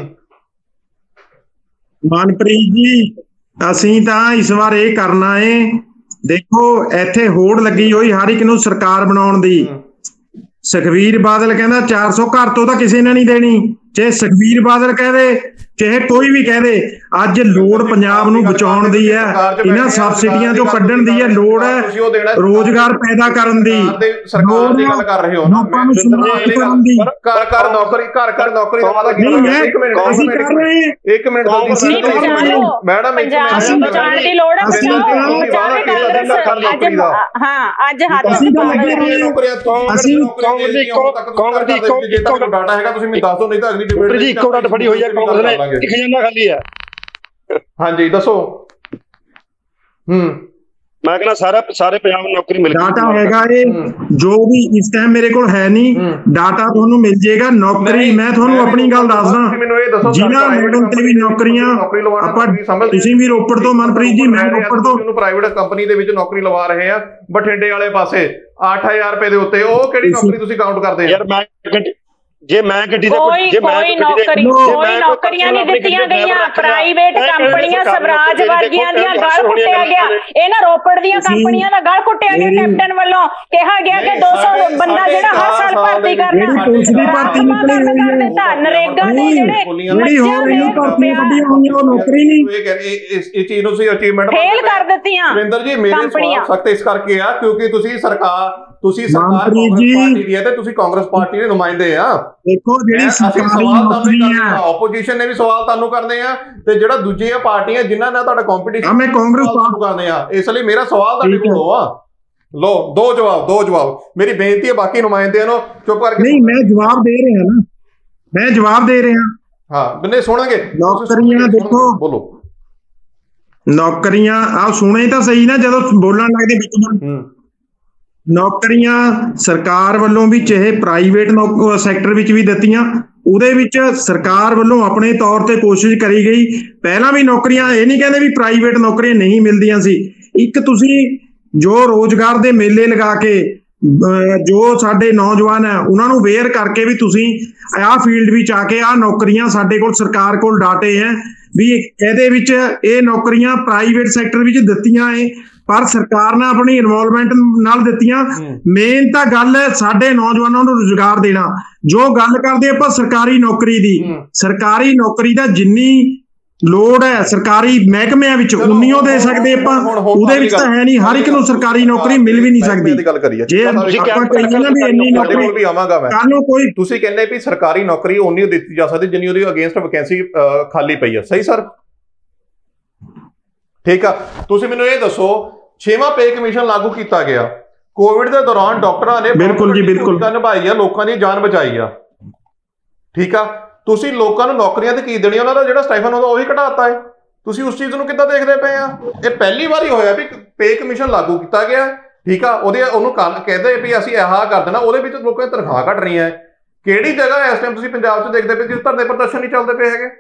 ਮਨਪ੍ਰੀਤ ਜੀ ਅਸੀਂ ਤਾਂ ਇਸ ਵਾਰ ਇਹ ਕਰਨਾ ਏ, ਦੇਖੋ ਇੱਥੇ ਹੋੜ ਲੱਗੀ ਹੋਈ ਹਰ ਇੱਕ ਨੂੰ ਸਰਕਾਰ ਬਣਾਉਣ ਦੀ। ਸੁਖਬੀਰ ਬਾਦਲ ਕਹਿੰਦਾ ਚਾਰ ਸੌ ਘਰ ਤੋਂ ਤਾਂ ਕਿਸੇ ਨੇ ਨਹੀਂ ਦੇਣੀ, ਚਾਹੇ ਸੁਖਬੀਰ ਬਾਦਲ ਕਹਦੇ ਚਾਹੇ ਕੋਈ ਵੀ ਕਹਦੇ। ਅੱਜ ਲੋੜ ਪੰਜਾਬ ਨੂੰ ਬਚਾਉਣ ਦੀ ਹੈ, ਇਹਨਾਂ ਸਬਸਿਡੀਆਂ ਤੋਂ ਕੱਢਣ ਦੀ ਹੈ, ਲੋੜ ਹੈ ਰੋਜ਼ਗਾਰ ਪੈਦਾ ਕਰਨ ਦੀ। ਸਰਕਾਰ ਦੀ ਗੱਲ ਕਰ ਰਹੇ ਹੋ ਨਾ, ਘਰ ਘਰ ਨੌਕਰੀ, ਘਰ ਘਰ ਨੌਕਰੀ ਦਾ ਵਾਅਦਾ ਕੀਤਾ। ਇੱਕ ਮਿੰਟ ਅਸੀਂ ਕਰ ਰਹੇ ਹਾਂ, ਇੱਕ ਮਿੰਟ ਮੈਡਮ ਪੰਜਾਬ ਨੂੰ ਬਚਾਉਣ ਦੀ ਲੋੜ ਹੈ। ਹਾਂ ਅੱਜ ਹੱਥ ਅਸੀਂ ਤਾਂ ਲੱਗੇ ਹੋਏ ਅਸੀਂ ਕਾਂਗਰਸ ਦੀ ਕਾਂਗਰਸ ਦੀ ਇੱਕੋ ਡਾਟਾ ਹੈਗਾ, ਤੁਸੀਂ ਮੈਨੂੰ ਦੱਸ ਦਿਓ, ਨਹੀਂ ਤਾਂ ਅਗਲੀ ਡਿਬੇਟ ਜੀ ਇੱਕੋ ਡਾਟਾ ਫੜੀ ਹੋਈ ਹੈ ਕਾਂਗਰਸ ਨੇ, ਇੱਕ ਖਜ਼ਾਨਾ ਖਾਲੀ ਹੈ। ਹਾਂਜੀ ਦੱਸੋ। ਹੂੰ ਮੈਂ ਕਹਿੰਦਾ ਸਾਰਾ ਸਾਰੇ ਪੰਜਾਬ ਨੂੰ ਨੌਕਰੀ ਮਿਲ ਗਈ। ਡਾਟਾ ਹੈਗਾ ਇਹ ਜੋ ਵੀ ਇਸ ਟਾਈਮ ਮੇਰੇ ਕੋਲ ਹੈ ਨਹੀਂ, ਡਾਟਾ ਤੁਹਾਨੂੰ ਮਿਲ ਜਾਏਗਾ। ਨੌਕਰੀ ਮੈਂ ਤੁਹਾਨੂੰ ਆਪਣੀ ਗੱਲ ਦੱਸਦਾ, ਜਿਨ੍ਹਾਂ ਲੈਵਲ ਤੇ ਵੀ ਨੌਕਰੀਆਂ ਆਪਾਂ, ਤੁਸੀਂ ਵੀ ਰੋਪੜ ਤੋਂ ਮਨਪ੍ਰੀਤ ਜੀ, ਮੈਂ ਰੋਪੜ ਤੋਂ, ਪ੍ਰਾਈਵੇਟ ਕੰਪਨੀ ਦੇ ਵਿੱਚ ਨੌਕਰੀ ਲਵਾ ਰਹੇ ਆ ਬਠਿੰਡੇ ਵਾਲੇ ਪਾਸੇ ਅੱਠ ਹਜ਼ਾਰ ਰੁਪਏ ਦੇ ਉੱਤੇ, ਉਹ ਕਿਹੜੀ ਨੌਕਰੀ ਤੁਸੀਂ ਕਾਊਂਟ ਕਰਦੇ ਯਾਰ? ਮੈਂ ਜੇ ਮੈਂ ਗੱਡੀ ਦਾ ਕੋਈ ਕੋਈ ਨੌਕਰੀ ਕੋਈ ਨੌਕਰੀਆਂ ਨਹੀਂ ਦਿੱਤੀਆਂ ਗਈਆਂ, ਪ੍ਰਾਈਵੇਟ ਕੰਪਨੀਆਂ ਸਵਰਾਜ ਵਰਗੀਆਂ ਦੀਆਂ ਗਲ ਕੁੱਟਿਆ ਗਿਆ। ਇਹਨਾਂ ਰੋਪੜ ਦੀਆਂ ਕੰਪਨੀਆਂ ਦਾ ਗਲ ਕੁੱਟਿਆ ਗਿਆ ਕੈਪਟਨ ਵੱਲੋਂ, ਕਿਹਾ ਗਿਆ ਕਿ ਦੋ ਸੌ ਬੰਦਾ ਜਿਹੜਾ ਹਰ ਸਾਲ ਭਰਤੀ ਕਰਨਾ, ਪੁਲਿਸ ਦੀ ਭਰਤੀ ਨਿਕਲੀ ਹੋਈ ਹੈ, ਨਰੇਗਾ ਦੇ ਜਿਹੜੇ ਜਿਹੜੀ ਹੋਰ ਇਹਨੂੰ ਭਰਤੀ ਕੱਢੀ ਹੋਈ ਉਹ ਨੌਕਰੀ ਨਹੀਂ, ਇਹ ਚੀਜ਼ ਨੂੰ ਤੁਸੀਂ ਅਚੀਵਮੈਂਟ ਫੇਲ ਕਰ ਦਿੱਤੀਆਂ ਸੁਰਿੰਦਰ ਜੀ। ਮੇਰੇ ਸਵਾਲ ਸਖਤ ਇਸ ਕਰਕੇ ਆ ਕਿਉਂਕਿ ਤੁਸੀਂ ਸਰਕਾਰ ਤੁਸੀਂ ਸਰਕਾਰ ਮਨਪ੍ਰੀਤ ਕਾਂਗਰਸ ਜੀ ਪਾਰਟੀ ਦੀ ਹੈ ਤੇ ਤੁਸੀਂ ਕਾਂਗਰਸ ਪਾਰਟੀ ਦੇ ਨੁਮਾਇੰਦੇ ਆ। ਦੇਖੋ ਜਿਹੜੀ ਸਰਕਾਰੀ ਨੌਕਰੀ ਹੈ, ਆਪੋਜੀਸ਼ਨ ਨੇ ਵੀ ਸਵਾਲ ਤੁਹਾਨੂੰ ਕਰਦੇ ਆ ਤੇ ਜਿਹੜਾ ਦੂਜੀਆਂ ਪਾਰਟੀਆਂ ਜਿਨ੍ਹਾਂ ਨਾਲ ਤੁਹਾਡਾ ਕੰਪੀਟੀਸ਼ਨ, ਮੈਂ ਕਾਂਗਰਸ ਪਾਰਟੀ ਕਰਦੇ ਆ। ਇਸ ਲਈ ਮੇਰਾ ਸਵਾਲ ਤੁਹਾਡੇ ਕੋਲ ਆ, ਲੋ ਦੋ ਜਵਾਬ ਦੋ ਜਵਾਬ ਮੇਰੀ ਬੇਨਤੀ ਹੈ ਬਾਕੀ ਨੁਮਾਇੰਦਿਆਂ ਨੂੰ ਚੁੱਪ ਕਰਕੇ। ਨਹੀਂ ਮੈਂ ਜਵਾਬ ਦੇ ਰਿਹਾ ਨਾ, ਮੈਂ ਜਵਾਬ ਦੇ ਰਿਹਾ। ਹਾਂ ਬੰਦੇ ਸੁਣਨਗੇ। ਨੌਕਰੀਆਂ ਦੇਖੋ, ਬੋਲੋ ਨੌਕਰੀਆਂ ਆ ਸੁਣੇ ਤਾਂ ਸਹੀ ਨਾ, ਜਦੋਂ ਬੋਲਣ ਲੱਗਦੇ ਵਿੱਚ ਨੌਕਰੀਆਂ ਸਰਕਾਰ ਵੱਲੋਂ ਵੀ ਚਾਹੇ ਪ੍ਰਾਈਵੇਟ ਸੈਕਟਰ ਵਿੱਚ ਵੀ ਦਿੱਤੀਆਂ, ਉਹਦੇ ਵਿੱਚ ਸਰਕਾਰ ਵੱਲੋਂ ਆਪਣੇ ਤੌਰ ਤੇ ਕੋਸ਼ਿਸ਼ ਕਰੀ ਗਈ। ਪਹਿਲਾਂ ਵੀ ਨੌਕਰੀਆਂ, ਇਹ ਨਹੀਂ ਕਹਿੰਦੇ ਵੀ ਪ੍ਰਾਈਵੇਟ ਨੌਕਰੀਆਂ ਨਹੀਂ ਮਿਲਦੀਆਂ ਸੀ। ਇੱਕ ਤੁਸੀਂ ਜੋ ਰੋਜ਼ਗਾਰ ਦੇ ਮੇਲੇ ਲਗਾ ਕੇ ਜੋ ਸਾਡੇ ਨੌਜਵਾਨ ਹੈ ਉਹਨਾਂ ਨੂੰ ਅਵੇਅਰ ਕਰਕੇ ਵੀ ਤੁਸੀਂ ਆਹ ਫੀਲਡ ਵਿੱਚ ਆ ਕੇ ਆਹ ਨੌਕਰੀਆਂ ਸਾਡੇ ਕੋਲ ਸਰਕਾਰ ਕੋਲ ਡਾਟੇ ਹੈ ਵੀ ਇਹਦੇ ਵਿੱਚ ਇਹ ਨੌਕਰੀਆਂ ਪ੍ਰਾਈਵੇਟ ਸੈਕਟਰ ਵਿੱਚ ਦਿੱਤੀਆਂ ਹੈ, ਪਰ ਸਰਕਾਰ ਨੇ ਆਪਣੀ ਇਨਵੋਲਵਮੈਂਟ ਨਾਲ ਦਿੱਤੀਆਂ। ਮੇਨ ਤਾਂ ਗੱਲ ਹੈ ਸਾਡੇ ਨੌਜਵਾਨਾਂ ਨੂੰ ਰੁਜ਼ਗਾਰ ਦੇਣਾ। ਜੋ ਗੱਲ ਕਰਦੇ ਆਪਾਂ ਸਰਕਾਰੀ ਨੌਕਰੀ ਦੀ, ਸਰਕਾਰੀ ਨੌਕਰੀ ਦਾ ਜਿੰਨੀ ਲੋੜ ਹੈ ਸਰਕਾਰੀ ਮਹਿਕਮਿਆਂ ਵਿੱਚ ਉਨੀਓ ਦੇ ਸਕਦੇ ਆਪਾਂ, ਉਹਦੇ ਵਿੱਚ ਤਾਂ ਹੈ ਨਹੀਂ। ਹਰ ਇੱਕ ਨੂੰ ਸਰਕਾਰੀ ਨੌਕਰੀ ਮਿਲ ਵੀ ਨਹੀਂ ਸਕਦੀ। ਜੇ ਆਪਾਂ ਕਹੀਏ ਨਾ ਵੀ ਇੰਨੀ ਨੌਕਰੀ ਵੀ ਆਵਾਂਗਾ ਮੈਂ, ਕੱਲ ਨੂੰ ਕੋਈ ਤੁਸੀਂ ਕਹਿੰਦੇ ਵੀ ਸਰਕਾਰੀ ਨੌਕਰੀ ਉਨੀ ਦਿੱਤੀ ਜਾ ਸਕਦੀ ਜਿੰਨੀ ਉਹਦੀ ਅਗੇਂਸਟ ਵੈਕੈਂਸੀ ਖਾਲੀ ਪਈ ਹੈ, ਸਹੀ ਸਰ? ਠੀਕ ਆ, ਤੁਸੀਂ ਮੈਨੂੰ ਇਹ ਦੱਸੋ ਛੇਵਾਂ ਪੇ ਕਮਿਸ਼ਨ ਲਾਗੂ ਕੀਤਾ ਗਿਆ ਕੋਵਿਡ ਦੇ ਦੌਰਾਨ, ਡਾਕਟਰਾਂ ਨੇ ਬਿਲਕੁਲ ਜੀ ਬਿਲਕੁਲ ਨਿਭਾਈ ਆ, ਲੋਕਾਂ ਦੀ ਜਾਨ ਬਚਾਈ ਆ। ਠੀਕ ਆ, ਤੁਸੀਂ ਲੋਕਾਂ ਨੂੰ ਨੌਕਰੀਆਂ ਤੇ ਕੀ ਦੇਣੀ, ਉਹਨਾਂ ਦਾ ਜਿਹੜਾ ਸਟਾਈਫਨ ਹੁੰਦਾ ਉਹ ਵੀ ਘਟਾਤਾ ਹੈ। ਤੁਸੀਂ ਉਸ ਚੀਜ਼ ਨੂੰ ਕਿੱਦਾਂ ਦੇਖਦੇ ਪਏ ਆ? ਇਹ ਪਹਿਲੀ ਵਾਰੀ ਹੋਇਆ ਵੀ ਪੇ ਕਮਿਸ਼ਨ ਲਾਗੂ ਕੀਤਾ ਗਿਆ। ਠੀਕ ਆ, ਉਹਦੇ ਉਹਨੂੰ ਕਹਿੰਦੇ ਵੀ ਅਸੀਂ ਆਹ ਕਰ ਦੇਣਾ, ਉਹਦੇ ਵਿੱਚ ਲੋਕਾਂ ਦੀ ਤਨਖਾਹ ਘਟ ਰਹੀਆਂ। ਕਿਹੜੀ ਜਗ੍ਹਾ ਇਸ ਟਾਈਮ ਤੁਸੀਂ ਪੰਜਾਬ 'ਚ ਦੇਖਦੇ ਪਏ ਜਿਸ ਧਰਨੇ ਪ੍ਰਦਰਸ਼ਨ ਨਹੀਂ ਚੱਲਦੇ ਪਏ ਹੈਗੇ?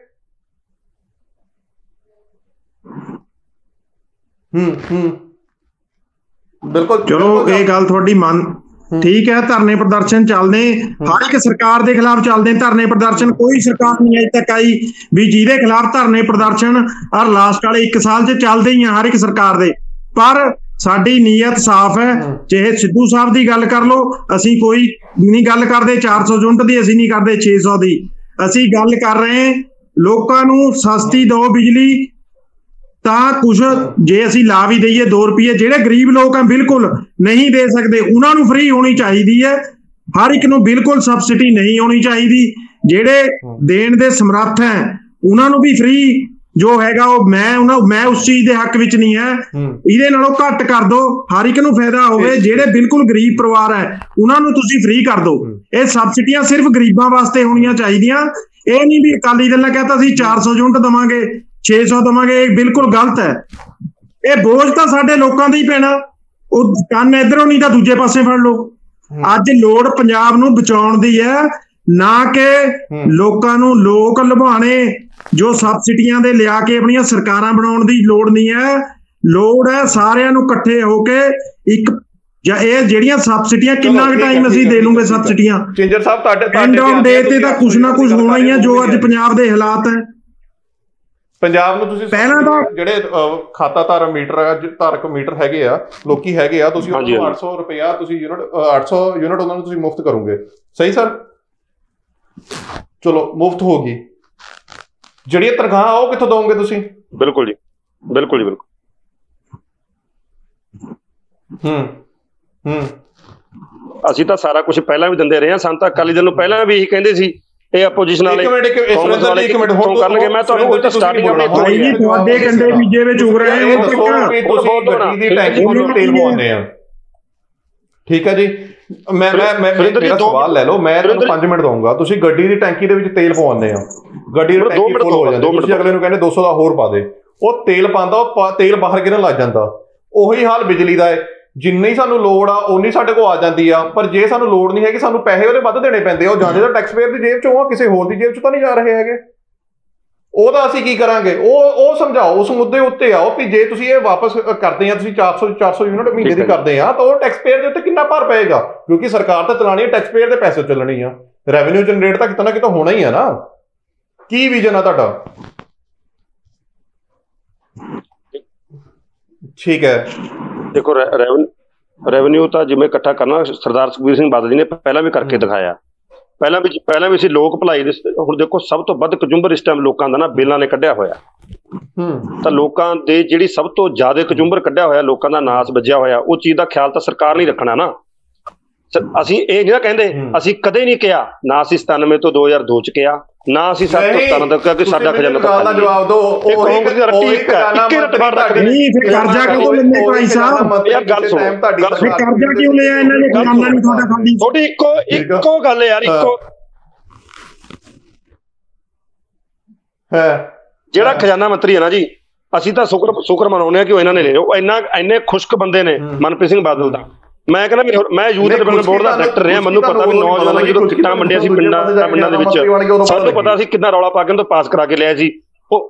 ਹੂੰ ਹੂੰ ਬਿਲਕੁਲ, ਚਲੋ ਇਹ ਗੱਲ ਤੁਹਾਡੀ ਮੰਨ ਠੀਕ ਹੈ। ਧਰਨੇ ਪ੍ਰਦਰਸ਼ਨ ਚੱਲਦੇ, ਹਰ ਇੱਕ ਸਰਕਾਰ ਦੇ ਖਿਲਾਫ ਚੱਲਦੇ ਧਰਨੇ ਪ੍ਰਦਰਸ਼ਨ। ਕੋਈ ਸਰਕਾਰ ਨਹੀਂ ਅਜੇ ਤੱਕ ਆਈ ਵੀ ਜਿਹਦੇ ਖਿਲਾਫ ਧਰਨੇ ਪ੍ਰਦਰਸ਼ਨ ਔਰ ਲਾਸਟ ਵਾਲੇ ਇੱਕ ਸਾਲ 'ਚ ਚੱਲਦੇ ਹੀ ਆ ਹਰ ਇੱਕ ਸਰਕਾਰ ਦੇ। ਪਰ ਸਾਡੀ ਨੀਅਤ ਸਾਫ਼ ਹੈ। ਚਾਹੇ ਸਿੱਧੂ ਸਾਹਿਬ ਦੀ ਗੱਲ ਕਰ ਲਓ, ਅਸੀਂ ਕੋਈ ਨਹੀਂ ਗੱਲ ਕਰਦੇ ਚਾਰ ਸੌ ਯੂਨਿਟ ਦੀ, ਅਸੀਂ ਨਹੀਂ ਕਰਦੇ ਛੇ ਸੌ ਦੀ। ਅਸੀਂ ਗੱਲ ਕਰ ਰਹੇ ਲੋਕਾਂ ਨੂੰ ਸਸਤੀ ਦਿਓ ਬਿਜਲੀ, ਤਾਂ ਕੁਛ ਜੇ ਅਸੀਂ ਲਾ ਵੀ ਦਈਏ ਦੋ ਰੁਪਏ, ਜਿਹੜੇ ਗਰੀਬ ਲੋਕ ਆ ਬਿਲਕੁਲ ਨਹੀਂ ਦੇ ਸਕਦੇ ਉਹਨਾਂ ਨੂੰ ਫ੍ਰੀ ਹੋਣੀ ਚਾਹੀਦੀ ਹੈ। ਹਰ ਇੱਕ ਨੂੰ ਬਿਲਕੁਲ ਸਬਸਿਡੀ ਨਹੀਂ ਹੋਣੀ ਚਾਹੀਦੀ। ਜਿਹੜੇ ਦੇਣ ਦੇ ਸਮਰੱਥ ਹੈ ਉਹਨਾਂ ਨੂੰ ਵੀ ਫ੍ਰੀ ਜੋ ਹੈਗਾ ਉਹ, ਮੈਂ ਉਹਨਾਂ ਮੈਂ ਉਸ ਚੀਜ਼ ਦੇ ਹੱਕ ਵਿੱਚ ਨਹੀਂ ਹੈ। ਇਹਦੇ ਨਾਲੋਂ ਘੱਟ ਕਰ ਦੋ, ਹਰ ਇੱਕ ਨੂੰ ਫਾਇਦਾ ਹੋਵੇ। ਜਿਹੜੇ ਬਿਲਕੁਲ ਗਰੀਬ ਪਰਿਵਾਰ ਹੈ ਉਹਨਾਂ ਨੂੰ ਤੁਸੀਂ ਫ੍ਰੀ ਕਰ ਦੋ। ਇਹ ਸਬਸਿਡੀਆਂ ਸਿਰਫ ਗਰੀਬਾਂ ਵਾਸਤੇ ਹੋਣੀਆਂ ਚਾਹੀਦੀਆਂ। ਇਹ ਨਹੀਂ ਵੀ ਅਕਾਲੀ ਦਲ ਨੇ ਕਹਿਤਾ ਅਸੀਂ ਚਾਰ ਸੌ ਯੂਨਿਟ ਦੇਵਾਂਗੇ, ਛੇ ਸੌ ਦੇਵਾਂਗੇ, ਇਹ ਬਿਲਕੁਲ ਗਲਤ ਹੈ। ਇਹ ਬੋਝ ਤਾਂ ਸਾਡੇ ਲੋਕਾਂ ਦਾ ਹੀ ਪੈਣਾ। ਉਹ ਕੰਨ ਇਧਰੋਂ ਨਹੀਂ ਤਾਂ ਦੂਜੇ ਪਾਸੇ ਫੜ ਲਓ। ਅੱਜ ਲੋੜ ਪੰਜਾਬ ਨੂੰ ਬਚਾਉਣ ਦੀ ਹੈ, ਨਾ ਕਿ ਲੋਕਾਂ ਨੂੰ ਲੋਕ ਲੁਭਾਣੇ ਜੋ ਸਬਸਿਡੀਆਂ ਦੇ ਲਿਆ ਕੇ ਆਪਣੀਆਂ ਸਰਕਾਰਾਂ ਬਣਾਉਣ ਦੀ ਲੋੜ ਨਹੀਂ ਹੈ। ਲੋੜ ਹੈ ਸਾਰਿਆਂ ਨੂੰ ਇਕੱਠੇ ਹੋ ਕੇ ਇੱਕ, ਜਾਂ ਇਹ ਜਿਹੜੀਆਂ ਸਬਸਿਡੀਆਂ ਕਿੰਨਾ ਕੁ ਟਾਈਮ ਅਸੀਂ ਦੇ ਲੂਗੇ ਸਬਸਿਡੀਆਂ, ਚਿੰਜਰ ਸਾਹਿਬ ਤੁਹਾਡੇ ਐਂਡ ਆਫ ਡੇ ਤੇ ਤਾਂ ਕੁਛ ਨਾ ਕੁਛ ਹੋਣਾ ਹੀ ਹੈ। ਜੋ ਅੱਜ ਪੰਜਾਬ ਦੇ ਹਾਲਾਤ ਹੈ, ਪੰਜਾਬ ਨੂੰ ਤੁਸੀਂ ਪਹਿਲਾਂ ਤਾਂ ਜਿਹੜੇ ਖਾਤਾ ਧਾਰਕ ਮੀਟਰ ਧਾਰਕ ਮੀਟਰ ਹੈਗੇ ਆ ਲੋਕੀ ਹੈਗੇ ਆ, ਤੁਸੀਂ ਉਹਨਾਂ ਨੂੰ ਅੱਠ ਸੌ ਰੁਪਇਆ ਤੁਸੀਂ ਯੂਨਿਟ ਅੱਠ ਸੌ ਯੂਨਿਟ ਉਹਨਾਂ ਨੂੰ ਤੁਸੀਂ ਮੁਫਤ ਕਰੋਗੇ, ਸਹੀ ਸਰ? ਚਲੋ ਮੁਫਤ ਹੋ ਗਈ, ਜਿਹੜੀਆਂ ਤਨਖਾਹ ਉਹ ਕਿੱਥੋਂ ਦੋਗੇ ਤੁਸੀਂ? ਬਿਲਕੁਲ ਜੀ, ਬਿਲਕੁਲ ਜੀ, ਬਿਲਕੁਲ। ਹੂੰ ਹੂੰ ਅਸੀਂ ਤਾਂ ਸਾਰਾ ਕੁਝ ਪਹਿਲਾਂ ਵੀ ਦਿੰਦੇ ਰਹੇ ਹਾਂ। ਸਾਨੂੰ ਤਾਂ ਅਕਾਲੀ ਦਲ ਨੂੰ ਪਹਿਲਾਂ ਵੀ ਇਹੀ ਕਹਿੰਦੇ ਸੀ ਇਹ ਆਪੋਜੀਸ਼ਨ ਵਾਲੇ ਕਾਂਗਰਸ ਵਾਲੇ ਇੱਕ ਮਿੰਟ ਹੁਣ ਕਰਨਗੇ। ਮੈਂ ਤੁਹਾਨੂੰ ਤਾਂ ਸਟਾਰਟਿੰਗ ਆਪਣੀ ਭਾਈ ਜੀ ਤੁਹਾਡੇ ਕੰਡੇ ਬੀਜੇ ਵਿੱਚ ਉਗ ਰਹੇ ਹੋ। ਤੁਸੀਂ ਗੱਡੀ ਦੀ ਟੈਂਕੀ ਨੂੰ ਤੇਲ ਪਵਾਉਂਦੇ ਆ, ਠੀਕ ਹੈ ਜੀ? ਮੈਂ ਮੈਂ ਮੈਂ ਮੇਰਾ ਸਵਾਲ ਲੈ ਲਓ, ਮੈਂ ਤੁਹਾਨੂੰ ਪੰਜ ਮਿੰਟ ਦਊਂਗਾ। ਤੁਸੀਂ ਗੱਡੀ ਦੀ ਟੈਂਕੀ ਦੇ ਵਿੱਚ ਤੇਲ ਪਵਾਉਂਦੇ ਆ, ਗੱਡੀ ਦੀ ਟੈਂਕੀ ਫੁੱਲ ਹੋ ਜਾਂਦੀ, ਤੁਸੀਂ ਅਗਲੇ ਨੂੰ ਕਹਿੰਦੇ ਦੋ ਸੌ ਦਾ ਹੋਰ ਪਾ ਦੇ। ਉਹ ਤੇਲ ਪਾਉਂਦਾ, ਉਹ ਤੇਲ ਬਾਹਰ ਗਿਰਨ ਲੱਗ ਜਾਂਦਾ। ਉਹੀ ਹਾਲ ਬਿਜਲੀ ਦਾ ਹੈ, ਜਿੰਨੀ ਸਾਨੂੰ ਲੋੜ ਆ ਉਨੀ ਸਾਡੇ ਕੋਲ ਆ ਜਾਂਦੀ ਆ, ਪਰ ਜੇ ਸਾਨੂੰ ਲੋੜ ਨਹੀਂ ਹੈਗੀ ਸਾਨੂੰ ਪੈਸੇ ਉਹਦੇ ਵੱਧ ਦੇਣੇ ਪੈਂਦੇ ਆ। ਉਹ ਜਾਂਦੇ ਤਾਂ ਟੈਕਸ ਪੇਅਰ ਦੀ ਜੇਬ ਚੋਂ ਆ, ਕਿਸੇ ਹੋਰ ਦੀ ਜੇਬ ਚ ਤਾਂ ਨਹੀਂ ਜਾ ਰਹੇ ਹੈਗੇ। ਉਹਦਾ ਅਸੀਂ ਕੀ ਕਰਾਂਗੇ? ਉਹ ਉਹ ਸਮਝਾਓ, ਉਸ ਮੁੱਦੇ ਉੱਤੇ ਆਓ ਵੀ ਜੇ ਤੁਸੀਂ ਇਹ ਵਾਪਸ ਕਰਦੇ ਆ, ਤੁਸੀਂ ਚਾਰ ਸੌ ਚਾਰ ਸੌ ਯੂਨਿਟ ਮਹੀਨੇ ਦੀ ਕਰਦੇ ਆ, ਤਾਂ ਉਹ ਟੈਕਸ ਪੇਅਰ ਦੇ ਉੱਤੇ ਕਿੰਨਾ ਭਾਰ ਪਏਗਾ? ਕਿਉਂਕਿ ਸਰਕਾਰ ਤਾਂ ਚਲਾਣੀ ਹੈ, ਟੈਕਸ ਪੇਅਰ ਦੇ ਪੈਸੇ ਚੱਲਣੀ ਆ, ਰੈਵਨਿਊ ਜਨਰੇਟ ਤਾਂ ਕਿਤੇ ਨਾ ਕਿਤੇ ਹੋਣਾ ਹੀ ਆ ਨਾ। ਕੀ ਵਿਜ਼ਨ ਆ ਤੁਹਾਡਾ? ਠੀਕ ਹੈ, ਦੇਖੋ ਰੈਵਨਿਊ ਤਾਂ ਜਿਵੇਂ ਇਕੱਠਾ ਕਰਨਾ ਸਰਦਾਰ ਸੁਖਬੀਰ ਸਿੰਘ ਬਾਦਲ ਜੀ ਨੇ ਪਹਿਲਾਂ ਵੀ ਕਰਕੇ ਦਿਖਾਇਆ, ਪਹਿਲਾਂ ਵੀ ਪਹਿਲਾਂ ਵੀ ਅਸੀਂ ਲੋਕ ਭਲਾਈ ਦੇ। ਹੁਣ ਦੇਖੋ ਸਭ ਤੋਂ ਵੱਧ ਕਚੁੰਬਰ ਇਸ ਟਾਈਮ ਲੋਕਾਂ ਦਾ ਨਾ ਬਿੱਲਾਂ ਨੇ ਕੱਢਿਆ ਹੋਇਆ, ਤਾਂ ਲੋਕਾਂ ਦੇ ਜਿਹੜੀ ਸਭ ਤੋਂ ਜ਼ਿਆਦਾ ਕਚੁੰਬਰ ਕੱਢਿਆ ਹੋਇਆ, ਲੋਕਾਂ ਦਾ ਨਾਸ ਵੱਜਿਆ ਹੋਇਆ, ਉਹ ਚੀਜ਼ ਦਾ ਖਿਆਲ ਤਾਂ ਸਰਕਾਰ ਨਹੀਂ ਰੱਖਣਾ ਨਾ। ਅਸੀਂ ਇਹ ਨਹੀਂ ਕਹਿੰਦੇ, ਅਸੀਂ ਕਦੇ ਨਹੀਂ ਕਿਹਾ, ਨਾ ਅਸੀਂ ਸਤਾਨਵੇਂ ਤੋਂ ਦੋ ਹਜ਼ਾਰ ਦੋ ਚ ਕਿਹਾ, ਨਾ ਅਸੀਂ ਸੱਤ ਤੋਂ ਸਤਾਰਾਂ ਤੱਕ ਕਿ ਸਾਡਾ ਖਜ਼ਾਨਾ ਦਾ ਜਵਾਬ ਦਿਓ। ਉਹ ਕਾਂਗਰਸ ਦੀ ਰੱਟੀ ਇੱਕ ਇੱਕੇ ਰਟ ਫੜ ਰੱਖਦੇ ਨਹੀਂ, ਫਿਰ ਕਰਜ਼ਾ ਕਿਉਂ ਲੈਂਦੇ ਭਾਈ ਸਾਹਿਬ? ਯਾਰ ਗੱਲ ਸੁਣੋ, ਫਿਰ ਕਰਜ਼ਾ ਕਿਉਂ ਲਿਆ ਇਹਨਾਂ ਨੇ? ਖਜ਼ਾਨਾ ਨਹੀਂ ਤੁਹਾਡਾ ਖਾਲੀ। ਤੁਹਾਡੀ ਇੱਕੋ ਇੱਕੋ ਗੱਲ ਯਾਰ, ਇੱਕੋ ਹੈ ਜਿਹੜਾ ਖਜ਼ਾਨਾ ਮੰਤਰੀ ਹੈ ਨਾ ਜੀ, ਅਸੀਂ ਤਾਂ ਸ਼ੁਕਰ ਸ਼ੁਕਰ ਮਨਾਉਂਦੇ ਹਾਂ ਕਿ ਉਹ ਇਹਨਾਂ ਨੇ ਲੈ ਲਿਓ। ਇੰਨਾ ਇੰਨੇ ਖੁਸ਼ਕ ਬੰਦੇ ਨੇ ਮਨਪ੍ਰੀਤ ਸਿੰਘ ਬਾਦਲ ਦਾ। ਮੈਂ ਕਹਿੰਦਾ ਮੈਂ ਯੂਥ ਡਿਵੈਲਪਮੈਂਟ ਬੋਰਡ ਦਾ ਡਾਇਰੈਕਟਰ ਰਿਹਾ, ਮੈਨੂੰ ਪਤਾ ਵੀ ਨੌਜਵਾਨਾਂ ਨੂੰ ਜਦੋਂ ਕਿੱਟਾਂ ਵੰਡੀਆਂ ਸੀ ਪਿੰਡਾਂ ਪਿੰਡਾਂ ਦੇ ਵਿੱਚ, ਸਭ ਤੋਂ ਪਤਾ ਸੀ ਕਿੰਨਾ ਰੌਲਾ ਪਾ ਕੇ ਉਹਨੂੰ ਪਾਸ ਕਰਾ ਕੇ ਲਿਆ ਸੀ। ਉਹ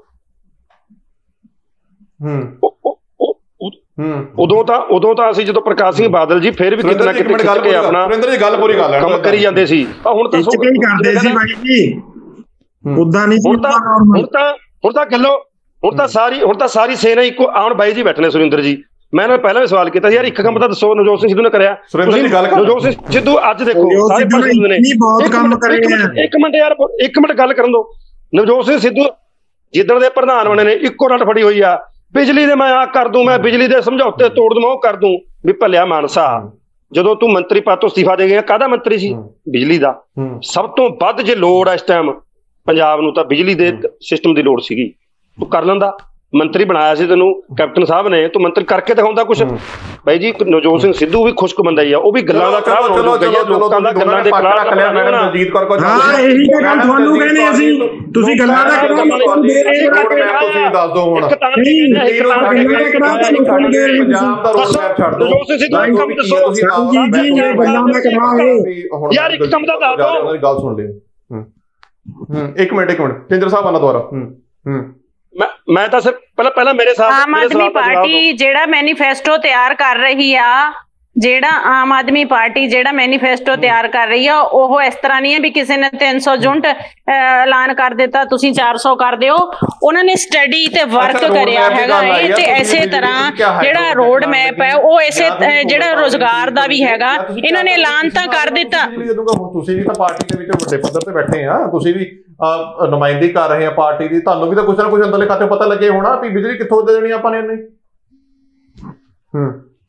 ਉਦੋਂ ਤਾਂ ਉਦੋਂ ਤਾਂ ਅਸੀਂ ਜਦੋਂ ਪ੍ਰਕਾਸ਼ ਸਿੰਘ ਬਾਦਲ ਜੀ ਫਿਰ ਵੀ ਕਿਤੇ ਨਾ ਕਿਤੇ ਖਿੱਚ ਕੇ ਆਪਣਾ ਕੰਮ ਕਰੀ ਜਾਂਦੇ ਸੀ। ਹੁਣ ਤਾਂ ਕਰਦੇ ਸੀ ਬਾਈ ਜੀ, ਉਦਾਂ ਨਹੀਂ। ਹੁਣ ਤਾਂ ਹੁਣ ਤਾਂ ਹੁਣ ਤਾਂ ਗੱਲੋਂ ਹੁਣ ਤਾਂ ਸਾਰੀ ਹੁਣ ਤਾਂ ਸਾਰੀ ਸੇਨਾ ਇੱਕੋ। ਆਉਣ ਬਾਈ ਜੀ ਬੈਠੇ ਨੇ ਸੁਰਿੰਦਰ ਜੀ, ਮੈਂ ਇਹਨਾਂ ਪਹਿਲਾਂ ਵੀ ਸਵਾਲ ਕੀਤਾ ਸੀ ਯਾਰ, ਇੱਕ ਕੰਮ ਤਾਂ ਦੱਸੋ ਨਵਜੋਤ ਸਿੰਘ ਸਿੱਧੂ ਨੇ ਕਰਿਆ? ਨਵਜੋਤ ਸਿੰਘ ਸਿੱਧੂ ਅੱਜ ਦੇਖੋ ਸਾਰੇ ਪ੍ਰਸ਼ਾਸਨ ਨੇ ਇੱਕ ਮਿੰਟ ਯਾਰ ਇੱਕ ਮਿੰਟ ਗੱਲ ਕਰਨ ਦਿਓ। ਨਵਜੋਤ ਸਿੰਘ ਸਿੱਧੂ ਜਿੱਦਣ ਦੇ ਪ੍ਰਧਾਨ ਬਣੇ ਨੇ ਇੱਕੋ ਰੱਟ ਫੜੀ ਹੋਈ ਆ, ਬਿਜਲੀ ਦੇ ਮੈਂ ਆਹ ਕਰ ਦੂੰ, ਮੈਂ ਬਿਜਲੀ ਦੇ ਸਮਝੌਤੇ ਤੋੜ ਦੂੰ, ਉਹ ਕਰ ਦੂੰ। ਵੀ ਭਲਿਆ ਮਾਨਸਾ, ਜਦੋਂ ਤੂੰ ਮੰਤਰੀ ਪਦ ਤੋਂ ਅਸਤੀਫਾ ਦੇ ਗਿਆ, ਕਾਹਦਾ ਮੰਤਰੀ ਸੀ? ਬਿਜਲੀ ਦਾ। ਸਭ ਤੋਂ ਵੱਧ ਜੇ ਲੋੜ ਆ ਇਸ ਟਾਈਮ ਪੰਜਾਬ ਨੂੰ ਤਾਂ ਬਿਜਲੀ ਦੇ ਸਿਸਟਮ ਦੀ ਲੋੜ ਸੀਗੀ, ਤੂੰ ਕਰ ਲੈਂਦਾ। ਮੰਤਰੀ ਬਣਾਇਆ ਸੀ ਤੈਨੂੰ ਕੈਪਟਨ ਸਾਹਿਬ ਨੇ, ਤੂੰ ਮੰਤਰੀ ਕਰਕੇ ਦਿਖਾਉਂਦਾ ਕੁਛ। ਬਾਈ ਜੀ ਨਵਜੋਤ ਸਿੰਘ ਸਿੱਧੂ ਵੀ ਖੁਸ਼ਕ ਬੰਦਾ ਹੀ ਆ, ਉਹ ਵੀ ਗੱਲਾਂ ਦਾ ਕਰਾਰ ਹੋ ਗਿਆ, ਲੋਕਾਂ ਦਾ ਗੱਲਾਂ ਦੇ ਕਰਾਰ ਰੱਖ ਲਿਆ। ਹਾਂ ਇਹੀ ਤਾਂ ਗੱਲ ਤੁਹਾਨੂੰ ਕਹਿੰਦੇ ਅਸੀਂ, ਤੁਸੀਂ ਗੱਲਾਂ ਦਾ ਕਰਾਰ ਲੋਕਾਂ ਨੂੰ ਦੇ ਰਹੇ ਹੋ। ਤੁਸੀਂ ਦੱਸ ਦਿਓ ਹੁਣ ਪੰਜਾਬ ਦਾ ਲੋਕਾਂ ਨੂੰ ਦੇ ਰਹੇ ਹੋ। ਪੰਜਾਬ ਦਾ ਰੋਡ ਮੈਪ ਛੱਡ ਦਿਓ, ਨਵਜੋਤ ਸਿੰਘ ਸਿੱਧੂ ਦਾ ਕੰਮ ਦੱਸੋ ਜੀ। ਜੀ ਇਹ ਗੱਲਾਂ ਦਾ ਕਰਾਰ ਹੈ ਯਾਰ, ਇੱਕ ਕੰਮ ਦਾ ਦੱਸ ਦਿਓ। ਉਹਨਾਂ ਦੀ ਗੱਲ ਸੁਣ ਲਿਓ। ਹੂੰ ਇੱਕ ਮਿੰਟ ਇੱਕ ਮਿੰਟ ਸਿੰਦਰ ਸਾਹਿਬ ਆਣਾ ਦੁਆਰਾ। ਹੂੰ ਹੂੰ ਮੈਂ ਮੈਂ ਤਾਂ ਸਿਰ ਪਹਿਲਾਂ ਪਹਿਲਾਂ ਮੇਰੇ ਸਾਥ ਆਮ ਆਦਮੀ ਪਾਰਟੀ ਜਿਹੜਾ ਮੈਨੀਫੈਸਟੋ ਤਿਆਰ ਕਰ ਰਹੀ ਆ, ਜਿਹੜਾ ਆਮ ਆਦਮੀ ਪਾਰਟੀ ਜਿਹੜਾ ਮੈਨੀਫੈਸਟੋ ਤਿਆਰ ਕਰ ਰਹੀ ਆ, ਉਹ ਇਸ ਤਰ੍ਹਾਂ ਨਹੀਂ ਹੈ ਵੀ ਕਿਸੇ ਨੇ ਤਿੰਨ ਸੌ ਯੂਨਿਟ ਐਲਾਨ ਕਰ ਦਿੱਤਾ ਤੁਸੀਂ ਚਾਰ ਸੌ ਕਰ ਦਿਓ। ਉਹਨਾਂ ਨੇ ਸਟੱਡੀ ਤੇ ਵਰਕ ਕਰਿਆ ਹੈਗਾ ਏ, ਤੇ ਇਸੇ ਤਰ੍ਹਾਂ ਜਿਹੜਾ ਰੋਡ ਮੈਪ ਹੈ ਉਹ ਇਸੇ ਜਿਹੜਾ ਰੋਜ਼ਗਾਰ ਦਾ ਵੀ ਹੈਗਾ, ਇਹਨਾਂ ਨੇ ਐਲਾਨ ਤਾਂ ਕਰ ਦਿੱਤਾ। ਤੁਸੀਂ ਵੀ ਤਾਂ ਪਾਰਟੀ ਦੇ ਵਿੱਚ ਵੱਡੇ ਪੱਧਰ ਤੇ ਬੈਠੇ ਆ, ਤੁਸੀਂ ਵੀ ਨੁਮਾਇੰਦਗੀ ਕਰ ਰਹੇ ਆ ਪਾਰਟੀ ਦੀ, ਤੁਹਾਨੂੰ ਵੀ ਤਾਂ ਕੁਛ ਨਾ ਕੁਛ ਅੰਦਰਲੇ ਖਾਤੇ ਪਤਾ ਲੱਗੇ ਹੋਣਾ ਵੀ ਬਿਜਲੀ ਕਿੱਥੋਂ ਦੇ ਦੇਣੀ ਆਪਾਂ ਨੇ ਇੰਨੀ। ਹੂੰ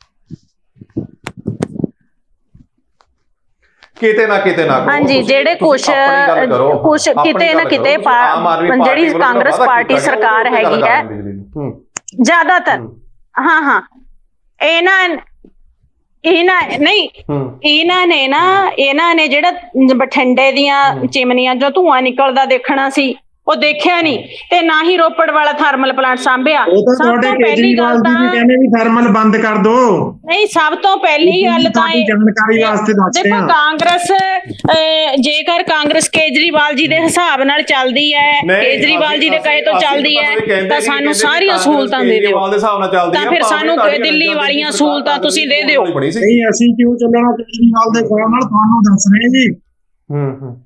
ਕਿਤੇ ਨਾ ਕਿਤੇ ਨਾ ਹਾਂਜੀ, ਜਿਹੜੇ ਕੁਛ ਕੁਛ ਕਿਤੇ ਨਾ ਕਿਤੇ ਜਿਹੜੀ ਕਾਂਗਰਸ ਪਾਰਟੀ ਸਰਕਾਰ ਹੈਗੀ ਹੈ ਜ਼ਿਆਦਾਤਰ, ਹਾਂ ਹਾਂ ਇਹਨਾਂ ਇਹਨਾਂ ਨਹੀਂ ਇਹਨਾਂ ਨੇ ਨਾ ਇਹਨਾਂ ਨੇ ਜਿਹੜਾ ਬਠਿੰਡੇ ਦੀਆਂ ਚਿਮਨੀਆਂ ਜੋ ਧੂੰਆਂ ਨਿਕਲਦਾ ਦੇਖਣਾ ਸੀ, ਉਹ ਦੇਖਿਆ ਨਹੀਂ, ਤੇ ਨਾ ਹੀ ਰੋਪੜ ਵਾਲਾ ਥਰਮਲ ਪਲਾਂਟ ਸਾਂਭਿਆ। ਸਭ ਤੋਂ ਪਹਿਲੀ ਗੱਲ ਤਾਂ ਕਹਿੰਦੇ ਵੀ ਥਰਮਲ ਬੰਦ ਕਰ ਦੋ। ਨਹੀਂ, ਸਭ ਤੋਂ ਪਹਿਲੀ ਗੱਲ ਤਾਂ ਜਾਣਕਾਰੀ ਵਾਸਤੇ ਦੱਸਦੇ ਹਾਂ, ਦੇਖੋ ਕਾਂਗਰਸ ਜੇਕਰ ਕਾਂਗਰਸ ਕੇਜਰੀਵਾਲ ਜੀ ਦੇ ਹਿਸਾਬ ਨਾਲ ਚੱਲਦੀ ਹੈ, ਕੇਜਰੀਵਾਲ ਜੀ ਦੇ ਕਹੇ ਤੋਂ ਚੱਲਦੀ ਹੈ, ਤਾਂ ਸਾਨੂੰ ਸਾਰੀਆਂ ਸਹੂਲਤਾਂ ਦੇ ਦਿਓ, ਤਾਂ ਫਿਰ ਸਾਨੂੰ ਦਿੱਲੀ ਵਾਲੀਆਂ ਸਹੂਲਤਾਂ ਤੁਸੀਂ ਦੇ ਦਿਓ। ਨਹੀਂ ਅਸੀਂ ਕਿਉਂ ਚੱਲਣਾ ਕੇਜਰੀਵਾਲ ਦੇ ਹਿਸਾਬ ਨਾਲ, ਤੁਹਾਨੂੰ ਦੱਸ ਰਹੇ ਜੀ। ਹੂੰ ਹੂੰ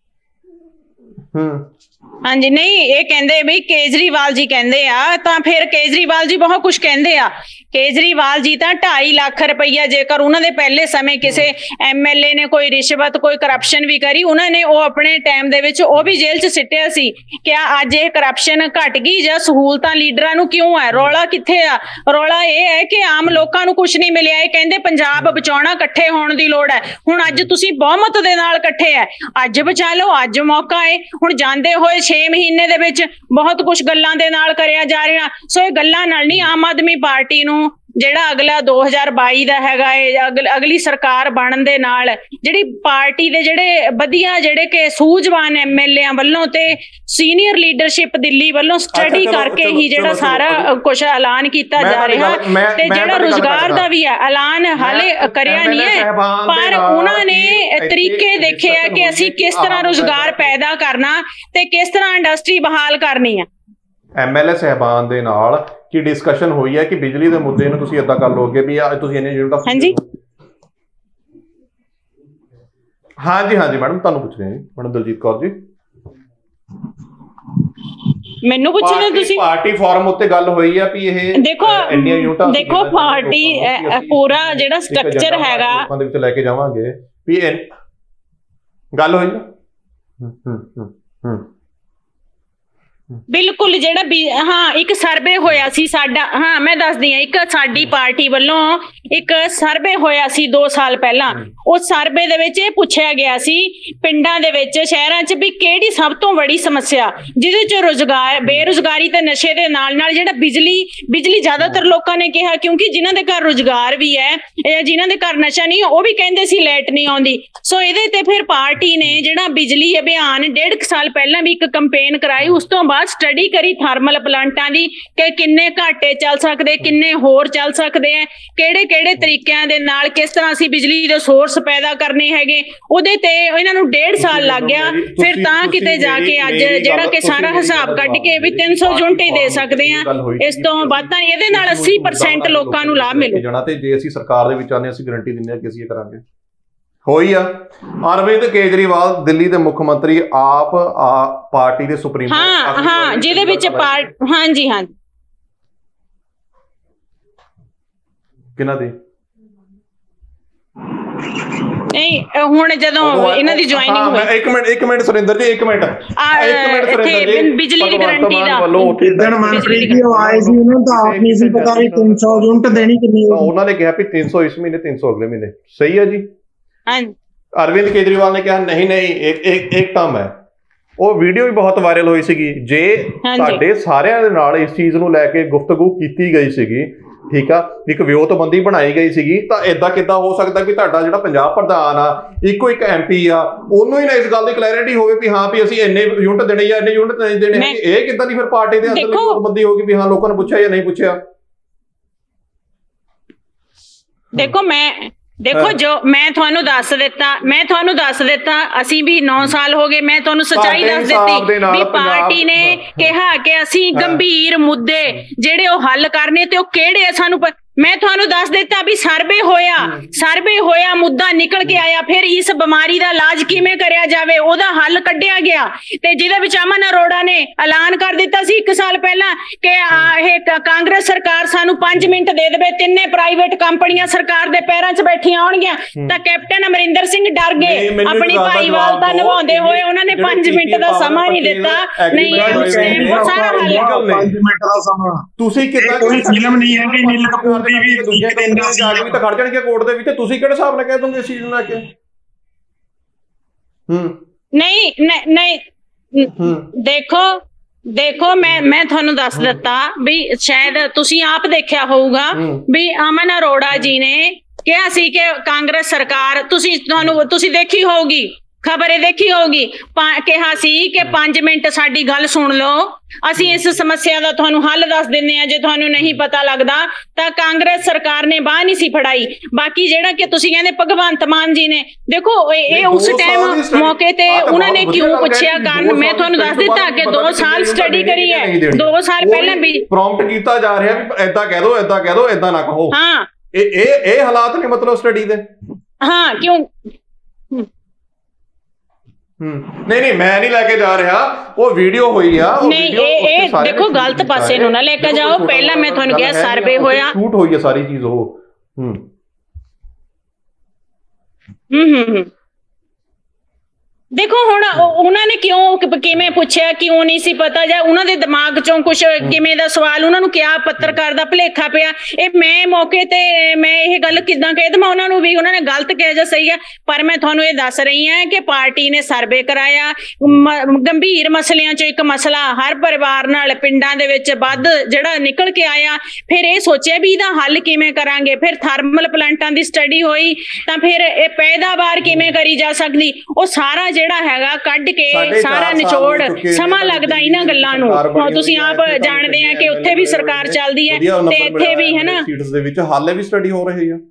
ਹੂੰ ਹਾਂਜੀ, ਨਹੀਂ ਇਹ ਕਹਿੰਦੇ ਬਈ ਕੇਜਰੀਵਾਲ ਜੀ ਕਹਿੰਦੇ ਆ, ਤਾਂ ਫਿਰ ਕੇਜਰੀਵਾਲ ਜੀ ਬਹੁਤ ਕੁਝ ਕਹਿੰਦੇ ਆ। ਕੇਜਰੀਵਾਲ ਜੀ ਤਾਂ ਢਾਈ ਲੱਖ ਰੁਪਈਆ ਜੇਕਰ ਉਹਨਾਂ ਦੇ ਪਹਿਲੇ ਸਮੇਂ ਕਿਸੇ ਐਮਐਲਏ ਨੇ ਕੋਈ ਰਿਸ਼ਵਤ ਕੋਈ ਕਰਪਸ਼ਨ ਵੀ ਕਰੀ, ਉਹਨਾਂ ਨੇ ਉਹ ਆਪਣੇ ਟਾਈਮ ਦੇ ਵਿੱਚ ਉਹ ਵੀ ਜੇਲ੍ਹ 'ਚ ਸਿੱਟਿਆ ਸੀ। ਕਿਆ ਅੱਜ ਇਹ ਕਰਪਸ਼ਨ ਘਟ ਗਈ ਜਾਂ ਸਹੂਲਤਾਂ ਲੀਡਰਾਂ ਨੂੰ ਕਿਉਂ ਹੈ? ਰੌਲਾ ਕਿੱਥੇ ਆ? ਰੌਲਾ ਇਹ ਹੈ ਕਿ ਆਮ ਲੋਕਾਂ ਨੂੰ ਕੁਝ ਨਹੀਂ ਮਿਲਿਆ। ਇਹ ਕਹਿੰਦੇ ਪੰਜਾਬ ਬਚਾਉਣਾ, ਇਕੱਠੇ ਹੋਣ ਦੀ ਲੋੜ ਹੈ। ਹੁਣ ਅੱਜ ਤੁਸੀਂ ਬਹੁਮਤ ਦੇ ਨਾਲ ਇਕੱਠੇ ਹੈ, ਅੱਜ ਬਚਾ ਲਓ, ਅੱਜ ਮੌਕਾ ਹੈ। ਹੁਣ ਜਾਂਦੇ ਹੋਏ ਛੇ ਮਹੀਨੇ ਦੇ ਵਿੱਚ ਬਹੁਤ ਕੁਝ ਗੱਲਾਂ ਦੇ ਨਾਲ ਕਰਿਆ ਜਾ ਰਿਹਾ। ਸੋ ਇਹ ਗੱਲਾਂ ਨਾਲ ਨਹੀਂ, ਆਮ ਆਦਮੀ ਪਾਰਟੀ ਨੂੰ ਜਿਹੜਾ ਅਗਲਾ ਦੋ ਹਜ਼ਾਰ ਬਾਈ ਦਾ ਹੈਗਾ ਇਹ ਅਗਲੀ ਸਰਕਾਰ ਬਣਨ ਦੇ ਨਾਲ ਜਿਹੜੀ ਪਾਰਟੀ ਦੇ ਜਿਹੜੇ ਵਧੀਆ ਜਿਹੜੇ ਕਿ ਸੂਝਵਾਨ ਐਮਐਲਏ ਵੱਲੋਂ ਤੇ ਸੀਨੀਅਰ ਲੀਡਰਸ਼ਿਪ ਦਿੱਲੀ ਵੱਲੋਂ ਸਟੱਡੀ ਕਰਕੇ ਹੀ ਜਿਹੜਾ ਸਾਰਾ ਕੁਝ ਐਲਾਨ ਕੀਤਾ ਜਾ ਰਿਹਾ ਤੇ ਜਿਹੜਾ ਰੁਜ਼ਗਾਰ ਦਾ ਵੀ ਹੈ ਐਲਾਨ ਹਾਲੇ ਕਰਿਆ ਨਹੀਂ ਹੈ, ਪਰ ਉਹਨਾਂ ਨੇ ਤਰੀਕੇ ਦੇਖੇ ਆ ਕਿ ਅਸੀਂ ਕਿਸ ਤਰ੍ਹਾਂ ਰੁਜ਼ਗਾਰ ਪੈਦਾ ਕਰਨਾ ਤੇ ਕਿਸ ਤਰ੍ਹਾਂ ਇੰਡਸਟਰੀ ਬਹਾਲ ਕਰਨੀ ਆ। ਐਮਐਲਏ ਸਹਿਬਾਨ ਦੇ ਨਾਲ ਕੀ ਡਿਸਕਸ਼ਨ ਹੋਈ ਹੈ ਕਿ ਬਿਜਲੀ ਦੇ ਮੁੱਦੇ ਨੂੰ ਤੁਸੀਂ ਏਦਾਂ ਕਰ ਲੋਗੇ ਵੀ ਤੁਸੀਂ ਇੰਨੇ ਯੂਨਿਟ ਆਫ ਹਾਂਜੀ ਹਾਂਜੀ ਹਾਂਜੀ ਮੈਡਮ ਤੁਹਾਨੂੰ ਪੁੱਛ ਰਹੇ ਹਾਂ ਮੈਡਮ ਦਲਜੀਤ ਕੌਰ ਜੀ, ਮੈਨੂੰ ਪੁੱਛਣਾ ਤੁਸੀਂ ਪਾਰਟੀ ਫੋਰਮ ਉੱਤੇ ਗੱਲ ਹੋਈ ਆ ਵੀ ਇਹ ਦੇਖੋ ਦੇਖੋ ਪਾਰਟੀ ਪੂਰਾ ਜਿਹੜਾ ਸਟਰਕਚਰ ਹੈਗਾ ਲੋਕਾਂ ਦੇ ਵਿੱਚ ਲੈ ਕੇ ਜਾਵਾਂਗੇ ਵੀ ਗੱਲ ਹੋਈ ਹੂੰ ਹੂੰ ਹੂੰ ਬਿਲਕੁਲ ਜਿਹੜਾ ਹਾਂ ਇੱਕ ਸਰਵੇ ਹੋਇਆ ਸੀ ਸਾਡਾ, ਹਾਂ ਮੈਂ ਦੱਸਦੀ ਹਾਂ, ਇੱਕ ਸਾਡੀ ਪਾਰਟੀ ਵੱਲੋਂ ਇੱਕ ਸਰਵੇ ਹੋਇਆ ਸੀ ਦੋ ਸਾਲ ਪਹਿਲਾਂ। ਉਸ ਸਰਵੇ ਦੇ ਵਿੱਚ ਇਹ ਪੁੱਛਿਆ ਗਿਆ ਸੀ ਪਿੰਡਾਂ ਦੇ ਵਿੱਚ ਸ਼ਹਿਰਾਂ 'ਚ ਵੀ ਕਿਹੜੀ ਸਭ ਤੋਂ ਬੜੀ ਸਮੱਸਿਆ, ਜਿਹਦੇ 'ਚ ਰੁਜ਼ਗਾਰ ਬੇਰੁਜ਼ਗਾਰੀ ਤੇ ਨਸ਼ੇ ਦੇ ਨਾਲ ਨਾਲ ਜਿਹੜਾ ਬਿਜਲੀ ਬਿਜਲੀ ਜ਼ਿਆਦਾਤਰ ਲੋਕਾਂ ਨੇ ਕਿਹਾ ਕਿਉਂਕਿ ਜਿਨ੍ਹਾਂ ਦੇ ਘਰ ਰੁਜ਼ਗਾਰ ਵੀ ਹੈ ਜਾਂ ਜਿਨ੍ਹਾਂ ਦੇ ਘਰ ਨਸ਼ਾ ਨਹੀਂ ਉਹ ਵੀ ਕਹਿੰਦੇ ਸੀ ਲਾਈਟ ਨਹੀਂ ਆਉਂਦੀ। ਸੋ ਇਹਦੇ ਤੇ ਫਿਰ ਪਾਰਟੀ ਨੇ ਜਿਹੜਾ ਬਿਜਲੀ ਅਭਿਆਨ ਡੇਢ ਕੁ ਸਾਲ ਪਹਿਲਾਂ ਵੀ ਇੱਕ ਕੰਪੇਨ ਕਰਾਈ, ਉਸ ਤੋਂ ਸਟੱਡੀ ਕਰੀ ਥਰਮਲ ਪਲਾਂਟਾਂ ਦੀ ਕਿ ਕਿੰਨੇ ਘਾਟੇ ਚੱਲ ਸਕਦੇ, ਕਿੰਨੇ ਹੋਰ ਚੱਲ ਸਕਦੇ ਆ, ਕਿਹੜੇ ਕਿਹੜੇ ਤਰੀਕਿਆਂ ਦੇ ਨਾਲ ਕਿਸ ਤਰ੍ਹਾਂ ਅਸੀਂ ਬਿਜਲੀ ਦੇ ਸੋਰਸ ਪੈਦਾ ਕਰਨੇ ਹੈਗੇ। ਉਹਦੇ ਤੇ ਇਹਨਾਂ ਨੂੰ ਡੇਢ ਸਾਲ ਲੱਗ ਗਿਆ, ਫਿਰ ਤਾਂ ਕਿਤੇ ਜਾ ਕੇ ਅੱਜ ਜਿਹੜਾ ਕਿ ਸਾਰਾ ਹਿਸਾਬ ਕੱਢ ਕੇ ਵੀ ਤਿੰਨ ਸੌ ਯੂਨਿਟ ਹੀ ਦੇ ਸਕਦੇ ਆ, ਇਸ ਤੋਂ ਵੱਧ ਤਾਂ ਇਹਦੇ ਨਾਲ ਅੱਸੀ ਪਰਸੈਂਟ ਲੋਕਾਂ ਨੂੰ ਲਾਭ ਮਿਲੂ ਜਾਣਾ। ਤੇ ਜੇ ਅਸੀਂ ਸਰਕਾਰ ਦੇ ਵਿੱਚ ਆਨੇ ਅਸੀਂ ਗਾਰੰਟੀ ਦਿੰਦੇ ਹਾਂ ਕਿ ਅਸੀਂ ਇਹ ਕਰਾਂਗੇ। ਹੋਈ ਆ ਅਰਵਿੰਦ ਕੇਜਰੀਵਾਲ ਦਿੱਲੀ ਦੇ ਮੁੱਖ ਮੰਤਰੀ ਆਪ ਪਾਰਟੀ ਦੇ ਸੁਪਰੀਮ ਹਾਂ ਹਾਂ ਜਿਹਦੇ ਵਿੱਚ ਹਾਂਜੀ ਹਾਂਜੀ ਕਿਹਨਾਂ ਦੀ ਨਹੀਂ ਹੁਣ ਜਦੋਂ ਇਹਨਾਂ ਦੀ ਜੁਆਇਨਿੰਗ ਹੋਈ ਇੱਕ ਮਿੰਟ ਇੱਕ ਮਿੰਟ ਸੁਰਿੰਦਰ ਜੀ ਇੱਕ ਮਿੰਟ ਇੱਕ ਮਿੰਟ ਸੁਰਿੰਦਰ ਜੀ ਬਿਜਲੀ ਦੀ ਗਾਰੰਟੀ ਦਾ ਜਿੱਦਣ ਮਨਪ੍ਰੀਤ ਜੀ ਆਏ ਸੀ ਉਹਨਾਂ ਦਾ ਆਪ ਨਹੀਂ ਸੀ ਪਤਾ ਵੀ ਤਿੰਨ ਸੌ ਯੂਨਿਟ ਦੇਣੀ ਕਿੰਨੀ ਉਹਨਾਂ ਨੇ ਕਿਹਾ ਵੀ ਤਿੰਨ ਸੌ ਇਸ ਮਹੀਨੇ ਤਿੰਨ ਸੌ ਅਗਲੇ ਮਹੀਨੇ। ਸਹੀ ਹੈ ਜੀ। अरविंद केजरीवाल ने कहा नहीं नहीं एक एक एक टर्म है। ਉਹ ਵੀਡੀਓ ਵੀ ਬਹੁਤ ਵਾਇਰਲ ਹੋਈ ਸੀਗੀ। ਜੇ ਸਾਡੇ ਸਾਰਿਆਂ ਦੇ ਨਾਲ ਇਸ ਚੀਜ਼ ਨੂੰ ਲੈ ਕੇ ਗੁਫ਼ਤਗੂ ਕੀਤੀ ਗਈ ਸੀਗੀ, ਠੀਕ ਆ, ਇੱਕ ਵਿਉਂਤਬੰਦੀ ਬਣਾਈ ਗਈ ਸੀਗੀ, ਤਾਂ ਇਦਾਂ ਕਿੱਦਾਂ ਹੋ ਸਕਦਾ ਕਿ ਤੁਹਾਡਾ ਜਿਹੜਾ ਪੰਜਾਬ ਪ੍ਰਧਾਨ ਆ ਇੱਕੋ ਇੱਕ ਐਮਪੀ ਆ ਉਹਨੂੰ ਹੀ ਨਾ ਇਸ ਗੱਲ ਦੀ ਕਲੈਰਿਟੀ ਹੋਵੇ ਵੀ ਹਾਂ ਵੀ ਅਸੀਂ ਇੰਨੇ ਯੂਨਿਟ ਦੇਣੇ ਜਾਂ ਇੰਨੇ ਯੂਨਿਟ ਨਹੀਂ ਦੇਣੇ। ਇਹ ਕਿੱਦਾਂ ਦੀ ਫਿਰ ਪਾਰਟੀ ਦੇ ਅੰਦਰ ਵਿਉਂਤਬੰਦੀ ਹੋਗੀ ਵੀ ਹਾਂ ਲੋਕਾਂ ਨੇ ਪੁੱਛਿਆ ਜਾਂ ਨਹੀਂ ਪੁੱਛਿਆ। ਦੇਖੋ ਮੈਂ ਦੇਖੋ ਜੋ ਮੈਂ ਤੁਹਾਨੂੰ ਦੱਸ ਦਿੱਤਾ ਮੈਂ ਤੁਹਾਨੂੰ ਦੱਸ ਦਿੱਤਾ ਅਸੀਂ ਵੀ ਨੌ ਸਾਲ ਹੋ ਗਏ, ਮੈਂ ਤੁਹਾਨੂੰ ਸੱਚਾਈ ਦੱਸ ਦਿੱਤੀ ਵੀ ਪਾਰਟੀ ਨੇ ਕਿਹਾ ਕਿ ਅਸੀਂ ਗੰਭੀਰ ਮੁੱਦੇ ਜਿਹੜੇ ਉਹ ਹੱਲ ਕਰਨੇ ਤੇ ਉਹ ਕਿਹੜੇ ਆ ਸਾਨੂੰ ਮੈਂ ਤੁਹਾਨੂੰ ਦੱਸ ਦਿੱਤਾ ਵੀ ਸਰਵੇ ਹੋਇਆ ਸਰਵੇ ਹੋਇਆ ਮੁੱਦਾ ਨਿਕਲ ਕੇ ਆਇਆ, ਫਿਰ ਇਸ ਬਿਮਾਰੀ ਦਾ ਇਲਾਜ ਕਿਵੇਂ ਕਰਿਆ ਜਾਵੇ ਉਹਦਾ ਹੱਲ ਕੱਢਿਆ ਗਿਆ ਤੇ ਜਿਹਦੇ ਵਿੱਚ ਅਮਨ ਅਰੋੜਾ ਨੇ ਐਲਾਨ ਕਰ ਦਿੱਤਾ ਸੀ ਇੱਕ ਸਾਲ ਪਹਿਲਾਂ ਕਿ ਇਹ ਕਾਂਗਰਸ ਸਰਕਾਰ ਸਾਨੂੰ ਪੰਜ ਮਿੰਟ ਦੇ ਦੇਵੇ, ਤਿੰਨੇ ਪ੍ਰਾਈਵੇਟ ਕੰਪਨੀਆਂ ਸਰਕਾਰ ਦੇ ਪੈਰਾਂ 'ਚ ਬੈਠੀਆਂ ਹੋਣਗੀਆਂ। ਤਾਂ ਕੈਪਟਨ ਅਮਰਿੰਦਰ ਸਿੰਘ ਡਰ ਗਏ, ਆਪਣੀ ਭਾਈਵਾਲਤਾ ਨਿਭਾਉਂਦੇ ਹੋਏ ਉਹਨਾਂ ਨੇ ਪੰਜ ਮਿੰਟ ਦਾ ਸਮਾਂ ਨਹੀਂ ਦਿੱਤਾ। ਨਹੀਂ ਉਸ ਟਾਈਮ ਉਹ ਸਾਰਾ ਹੱਲ ਪੰਜ ਮਿੰਟ ਦਾ ਸਮਾਂ ਤੁਸੀਂ ਕਿੱਦਾਂ ਕੋਈ ਫਿਲਮ ਨਹੀਂ ਹੈ ਕਿ ਨੀਲ ਕਪੂਰ ਦੀ ਵੀ ਦੂਜੇ ਕੰਪਨੀ ਜਾ ਕੇ ਵੀ ਤਾਂ ਖੜ ਜਾਣਗੇ ਕੋਰਟ ਦੇ ਵਿੱਚ, ਤੁਸੀਂ ਕਿਹੜੇ ਹਿਸਾਬ ਨਾਲ ਕਹਿ ਦੋਗੇ ਇਸ ਚੀਜ਼ ਨੂੰ ਲੈ ਕੇ? ਹੂੰ ਨਹੀਂ ਨਹੀਂ ਦੇਖੋ ਦੇਖੋ ਮੈਂ ਮੈਂ ਤੁਹਾਨੂੰ ਦੱਸ ਦਿੱਤਾ ਵੀ ਸ਼ਾਇਦ ਤੁਸੀਂ ਆਪ ਦੇਖਿਆ ਹੋਊਗਾ ਵੀ ਅਮਨ ਅਰੋੜਾ ਜੀ ਨੇ ਕਿਹਾ ਸੀ ਕਿ ਕਾਂਗਰਸ ਸਰਕਾਰ ਤੁਸੀਂ ਤੁਹਾਨੂੰ ਤੁਸੀਂ ਦੇਖੀ ਹੋਊਗੀ ਖਬਰ ਇਹ ਦੇਖੀ ਹੋਊਗੀ ਕਿਹਾ ਸੀ ਕਿ ਪੰਜ ਮਿੰਟ ਸਾਡੀ ਗੱਲ ਸੁਣ ਲਓ, ਅਸੀਂ ਇਸ ਸਮੱਸਿਆ ਦਾ ਤੁਹਾਨੂੰ ਹੱਲ ਦੱਸ ਦਿੰਦੇ ਹਾਂ, ਜੇ ਤੁਹਾਨੂੰ ਨਹੀਂ ਪਤਾ ਲੱਗਦਾ ਤਾਂ ਕਾਂਗਰਸ ਸਰਕਾਰ ਨੇ ਬਾਹ ਨਹੀਂ ਸੀ ਫੜਾਈ। ਬਾਕੀ ਜਿਹੜਾ ਕਿ ਤੁਸੀਂ ਕਹਿੰਦੇ ਭਗਵੰਤ ਮਾਨ ਜੀ ਨੇ ਦੇਖੋ ਇਹ ਉਸ ਟਾਈਮ ਮੌਕੇ ਤੇ ਉਹਨਾਂ ਨੇ ਕਿਉਂ ਪੁੱਛਿਆ ਕਾਰਨ ਮੈਂ ਤੁਹਾਨੂੰ ਦੱਸ ਦਿੱਤਾ ਕਿ ਦੋ ਸਾਲ ਸਟੱਡੀ ਕਰੀ ਹੈ, ਦੋ ਸਾਲ ਪਹਿਲਾਂ ਵੀ ਪ੍ਰੌਂਪਟ ਕੀਤਾ ਜਾ ਰਿਹਾ ਵੀ ਏਦਾਂ ਕਹਿ ਦੋ ਏਦਾਂ ਕਹਿ ਦੋ ਏਦਾਂ ਨਾ ਕਹੋ। ਹਾਂ ਇਹ ਇਹ ਇਹ ਹਾਲਾਤ ਨੇ ਮਤਲਬ ਸਟੱਡੀ ਦੇ। ਹਾਂ ਕਿਉਂ ਹੂੰ ਨਹੀਂ ਨਹੀਂ ਮੈਂ ਨਹੀਂ ਲੈ ਕੇ ਜਾ ਰਿਹਾ, ਉਹ ਵੀਡੀਓ ਹੋਈ ਆ ਨਹੀਂ ਇਹ ਇਹ ਦੇਖੋ ਗਲਤ ਪਾਸੇ ਨੂੰ ਨਾ ਲੈ ਕੇ ਜਾਓ। ਪਹਿਲਾਂ ਮੈਂ ਤੁਹਾਨੂੰ ਕਿਹਾ ਸਰਵੇ ਹੋਇਆ ਸ਼ੂਟ ਹੋਈ ਹੈ ਸਾਰੀ ਚੀਜ਼ ਉਹ। ਹੂੰ ਹੂੰ ਹੂੰ ਦੇਖੋ ਹੁਣ ਉਹਨਾਂ ਨੇ ਕਿਉਂ ਕਿਵੇਂ ਪੁੱਛਿਆ, ਕਿਉਂ ਨਹੀਂ ਸੀ ਪਤਾ, ਜਾਂ ਉਹਨਾਂ ਦੇ ਦਿਮਾਗ ਚੋਂ ਕੁਝ ਕਿਵੇਂ ਦਾ ਸਵਾਲ ਉਹਨਾਂ ਨੂੰ ਕਿਹਾ ਪੱਤਰਕਾਰ ਦਾ ਭੁਲੇਖਾ ਪਿਆ। ਇਹ ਮੈਂ ਮੌਕੇ ਤੇ ਮੈਂ ਇਹ ਗੱਲ ਕਿੱਦਾਂ ਕਹਿ ਦੇਵਾਂ ਉਹਨਾਂ ਨੂੰ ਵੀ ਉਹਨਾਂ ਨੇ ਗਲਤ ਕਿਹਾ ਜਾਂ ਸਹੀ ਹੈ, ਪਰ ਮੈਂ ਤੁਹਾਨੂੰ ਇਹ ਦੱਸ ਰਹੀ ਹਾਂ ਕਿ ਪਾਰਟੀ ਨੇ ਸਰਵੇ ਕਰਾਇਆ, ਗੰਭੀਰ ਮਸਲਿਆਂ ਚੋਂ ਇੱਕ ਮਸਲਾ ਹਰ ਪਰਿਵਾਰ ਨਾਲ ਪਿੰਡਾਂ ਦੇ ਵਿੱਚ ਵੱਧ ਜਿਹੜਾ ਨਿਕਲ ਕੇ ਆਇਆ, ਫਿਰ ਇਹ ਸੋਚਿਆ ਵੀ ਇਹਦਾ ਹੱਲ ਕਿਵੇਂ ਕਰਾਂਗੇ। ਫਿਰ ਥਰਮਲ ਪਲਾਂਟਾਂ ਦੀ ਸਟੱਡੀ ਹੋਈ, ਤਾਂ ਫਿਰ ਇਹ ਪੈਦਾਵਾਰ ਕਿਵੇਂ ਕਰੀ ਜਾ ਸਕਦੀ, ਉਹ ਸਾਰਾ ਜਿਹੜਾ ਹੈਗਾ ਕੱਢ ਕੇ ਸਾਰਾ ਨਿਚੋੜ ਸਮਾਂ ਲੱਗਦਾ ਇਹਨਾਂ ਗੱਲਾਂ ਨੂੰ। ਹੁਣ ਤੁਸੀਂ ਆਪ ਜਾਣਦੇ ਆ ਕਿ ਉੱਥੇ ਵੀ ਸਰਕਾਰ ਚੱਲਦੀ ਹੈ ਤੇ ਇੱਥੇ ਵੀ ਹੈ ਨਾ, ਸੀਟਸ ਦੇ ਵਿੱਚ ਹਾਲੇ ਵੀ ਸਟੱਡੀ ਹੋ ਰਹੀ ਆ।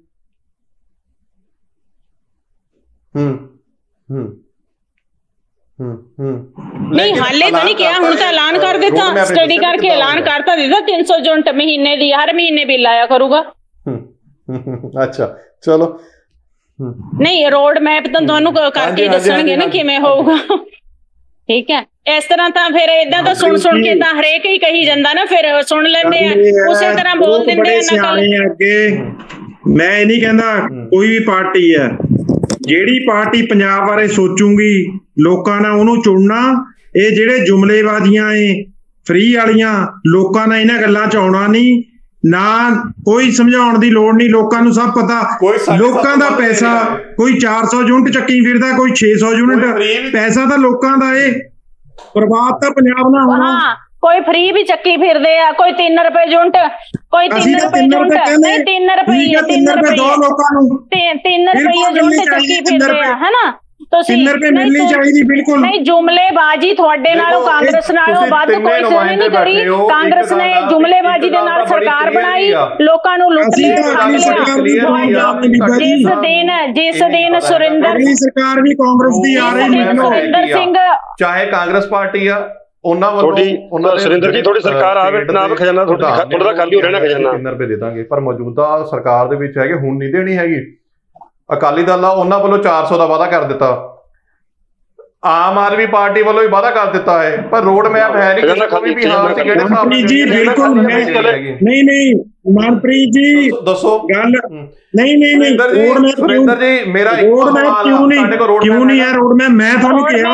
ਹੂੰ ਹੂੰ ਹੂੰ ਹੂੰ ਨਹੀਂ ਹਾਲੇ ਤਾਂ ਨਹੀਂ ਕਿਹਾ, ਹੁਣ ਤਾਂ ਐਲਾਨ ਕਰ ਦਿੱਤਾ, ਸਟੱਡੀ ਕਰਕੇ ਐਲਾਨ ਕਰਤਾ ਦਿੱਤਾ ਤਿੰਨ ਸੌ ਯੂਨਿਟ ਮਹੀਨੇ ਦੀ, ਹਰ ਮਹੀਨੇ ਬਿੱਲ ਆਇਆ ਕਰੂਗਾ। ਅੱਛਾ ਚਲੋ, ਨਹੀਂ ਰੋਡ ਮੈਪ ਤਾਂ ਤੁਹਾਨੂੰ ਕਰਕੇ ਦੱਸਣਗੇ ਨਾ ਕਿਵੇਂ ਹੋਊਗਾ, ਠੀਕ ਹੈ। ਇਸ ਤਰ੍ਹਾਂ ਤਾਂ ਫਿਰ ਏਦਾਂ ਤਾਂ ਸੁਣ ਸੁਣ ਕੇ ਤਾਂ ਹਰੇਕ ਹੀ ਕਹੀ ਜਾਂਦਾ ਨਾ, ਫਿਰ ਸੁਣ ਲੈਂਦੇ ਆ ਉਸੇ ਤਰ੍ਹਾਂ ਬੋਲ ਦਿੰਦੇ ਆ ਨਕਲ। ਅੱਗੇ ਮੈਂ ਇਹ ਨਹੀਂ ਕਹਿੰਦਾ ਕੋਈ ਵੀ ਪਾਰਟੀ ਹੈ, ਜਿਹੜੀ ਪਾਰਟੀ ਪੰਜਾਬ ਬਾਰੇ ਸੋਚੂਗੀ ਲੋਕਾਂ ਨੇ ਉਹਨੂੰ ਚੁਣਨਾ। ਇਹ ਜਿਹੜੇ ਜੁਮਲੇਬਾਜ਼ੀਆਂ ਏ ਫ੍ਰੀ ਵਾਲੀਆਂ, ਲੋਕਾਂ ਨੇ ਇਹਨਾਂ ਗੱਲਾਂ ਚ ਆਉਣਾ ਨਹੀਂ, ਨਾ ਕੋਈ ਸਮਝਾਉਣ ਦੀ ਲੋੜ ਨਹੀਂ, ਲੋਕਾਂ ਨੂੰ ਸਭ ਪਤਾ। ਲੋਕਾਂ ਦਾ ਪੈਸਾ ਕੋਈ ਚਾਰ ਸੌ ਯੂਨਿਟ ਚੱਕੀ ਫਿਰਦਾ, ਕੋਈ ਛੇ ਸੌ ਯੂਨਿਟ, ਪੈਸਾ ਤਾਂ ਲੋਕਾਂ ਦਾ ਏ, ਬਰਬਾਦ ਤਾਂ ਪੰਜਾਬ ਨਾਲ ਹੋਣਾ। ਕੋਈ ਫ੍ਰੀ ਵੀ ਚੱਕੀ ਫਿਰਦੇ ਆ, ਕੋਈ ਤਿੰਨ ਰੁਪਏ ਯੂਨਿਟ, ਕੋਈ ਤਿੰਨ ਰੁਪਏ ਯੂਨਿਟ, ਨਹੀਂ ਤਿੰਨ ਰੁਪਏ ਤਿੰਨ ਰੁਪਏ ਦੋ ਲੋਕਾਂ ਨੂੰ ਤਿੰਨ ਰੁਪਏ ਯੂਨਿਟ ਚੱਕੀ ਫਿਰਦੇ ਆ, ਹਨਾ। ਤਿੰਨ ਰੁਪਏ ਮਿਲਣੀ ਚਾਹੀਦੀ, ਬਿਲਕੁਲ ਨਹੀਂ। ਜੁਮਲੇਬਾਜ਼ੀ ਤੁਹਾਡੇ ਨਾਲੋਂ ਕਾਂਗਰਸ ਨਾਲੋਂ ਵੱਧ ਕੋਈ ਸੋਨੇ ਨਹੀਂ ਕਰੀ। ਕਾਂਗਰਸ ਨੇ ਜੁਮਲੇਬਾਜ਼ੀ ਦੇ ਨਾਲ ਸਰਕਾਰ ਬਣਾਈ, ਲੋਕਾਂ ਨੂੰ ਲੁੱਟ ਲਿਆ, ਠੱਗ ਲਿਆ। ਜਿਸ ਦਿਨ ਜਿਸ ਦਿਨ ਸੁਰਿੰਦਰ ਸਰਕਾਰ ਵੀ ਕਾਂਗਰਸ ਦੀ ਆ ਰਹੀ, ਸੁਰਿੰਦਰ ਸਿੰਘ ਚਾਹੇ ਕਾਂਗਰਸ ਪਾਰਟੀ ਆ, ਉਹਨਾਂ ਵੱਲੋਂ ਉਹਨਾਂ ਸੁਰਿੰਦਰ ਜੀ ਥੋੜੀ ਸਰਕਾਰ ਆਵੇ ਨਾ ਖਜ਼ਾਨਾ ਤੁਹਾਡਾ ਦਾ ਖਾਲੀ ਹੋ ਰਹਿਣਾ ਖਜ਼ਾਨਾ ਤਿੰਨ ਰੁਪਏ ਦੇ ਦਾਂਗੇ, ਪਰ ਮੌਜੂਦਾ ਸਰਕਾਰ ਦੇ ਵਿੱਚ ਹੈਗੇ ਹੁਣ ਨਹੀਂ ਦੇਣੀ ਹੈਗੀ। ਅਕਾਲੀ ਦਲ ਆ, ਉਹਨਾਂ ਵੱਲੋਂ ਚਾਰ ਸੌ ਦਾ ਵਾਅਦਾ ਕਰ ਦਿੱਤਾ, ਆਮ ਆਦਮੀ ਪਾਰਟੀ ਵੱਲੋਂ ਵੀ ਵਾਅਦਾ ਕਰ ਦਿੱਤਾ ਹੈ, ਪਰ ਰੋਡ ਮੈਪ ਹੈ ਨਹੀਂ ਵੀ ਹਾਂ ਅਸੀਂ ਕਿਹੜੇ ਹਿਸਾਬ ਨਾਲ ਜੀ। ਬਿਲਕੁਲ ਨਹੀਂ ਨਹੀਂ ਮਨਪ੍ਰੀਤ ਜੀ ਦੱਸੋ ਗੱਲ, ਨਹੀਂ ਨਹੀਂ ਨਹੀਂ ਰੋਡ ਮੈਪ ਸੁਰਿੰਦਰ ਜੀ ਮੇਰਾ ਰੋਡ ਮੈਪ ਕਿਉਂ ਨਹੀਂ ਕਿਉਂ ਨਹੀਂ ਹੈ ਰੋਡ ਮੈਪ? ਮੈਂ ਤੁਹਾਨੂੰ ਕਿਹਾ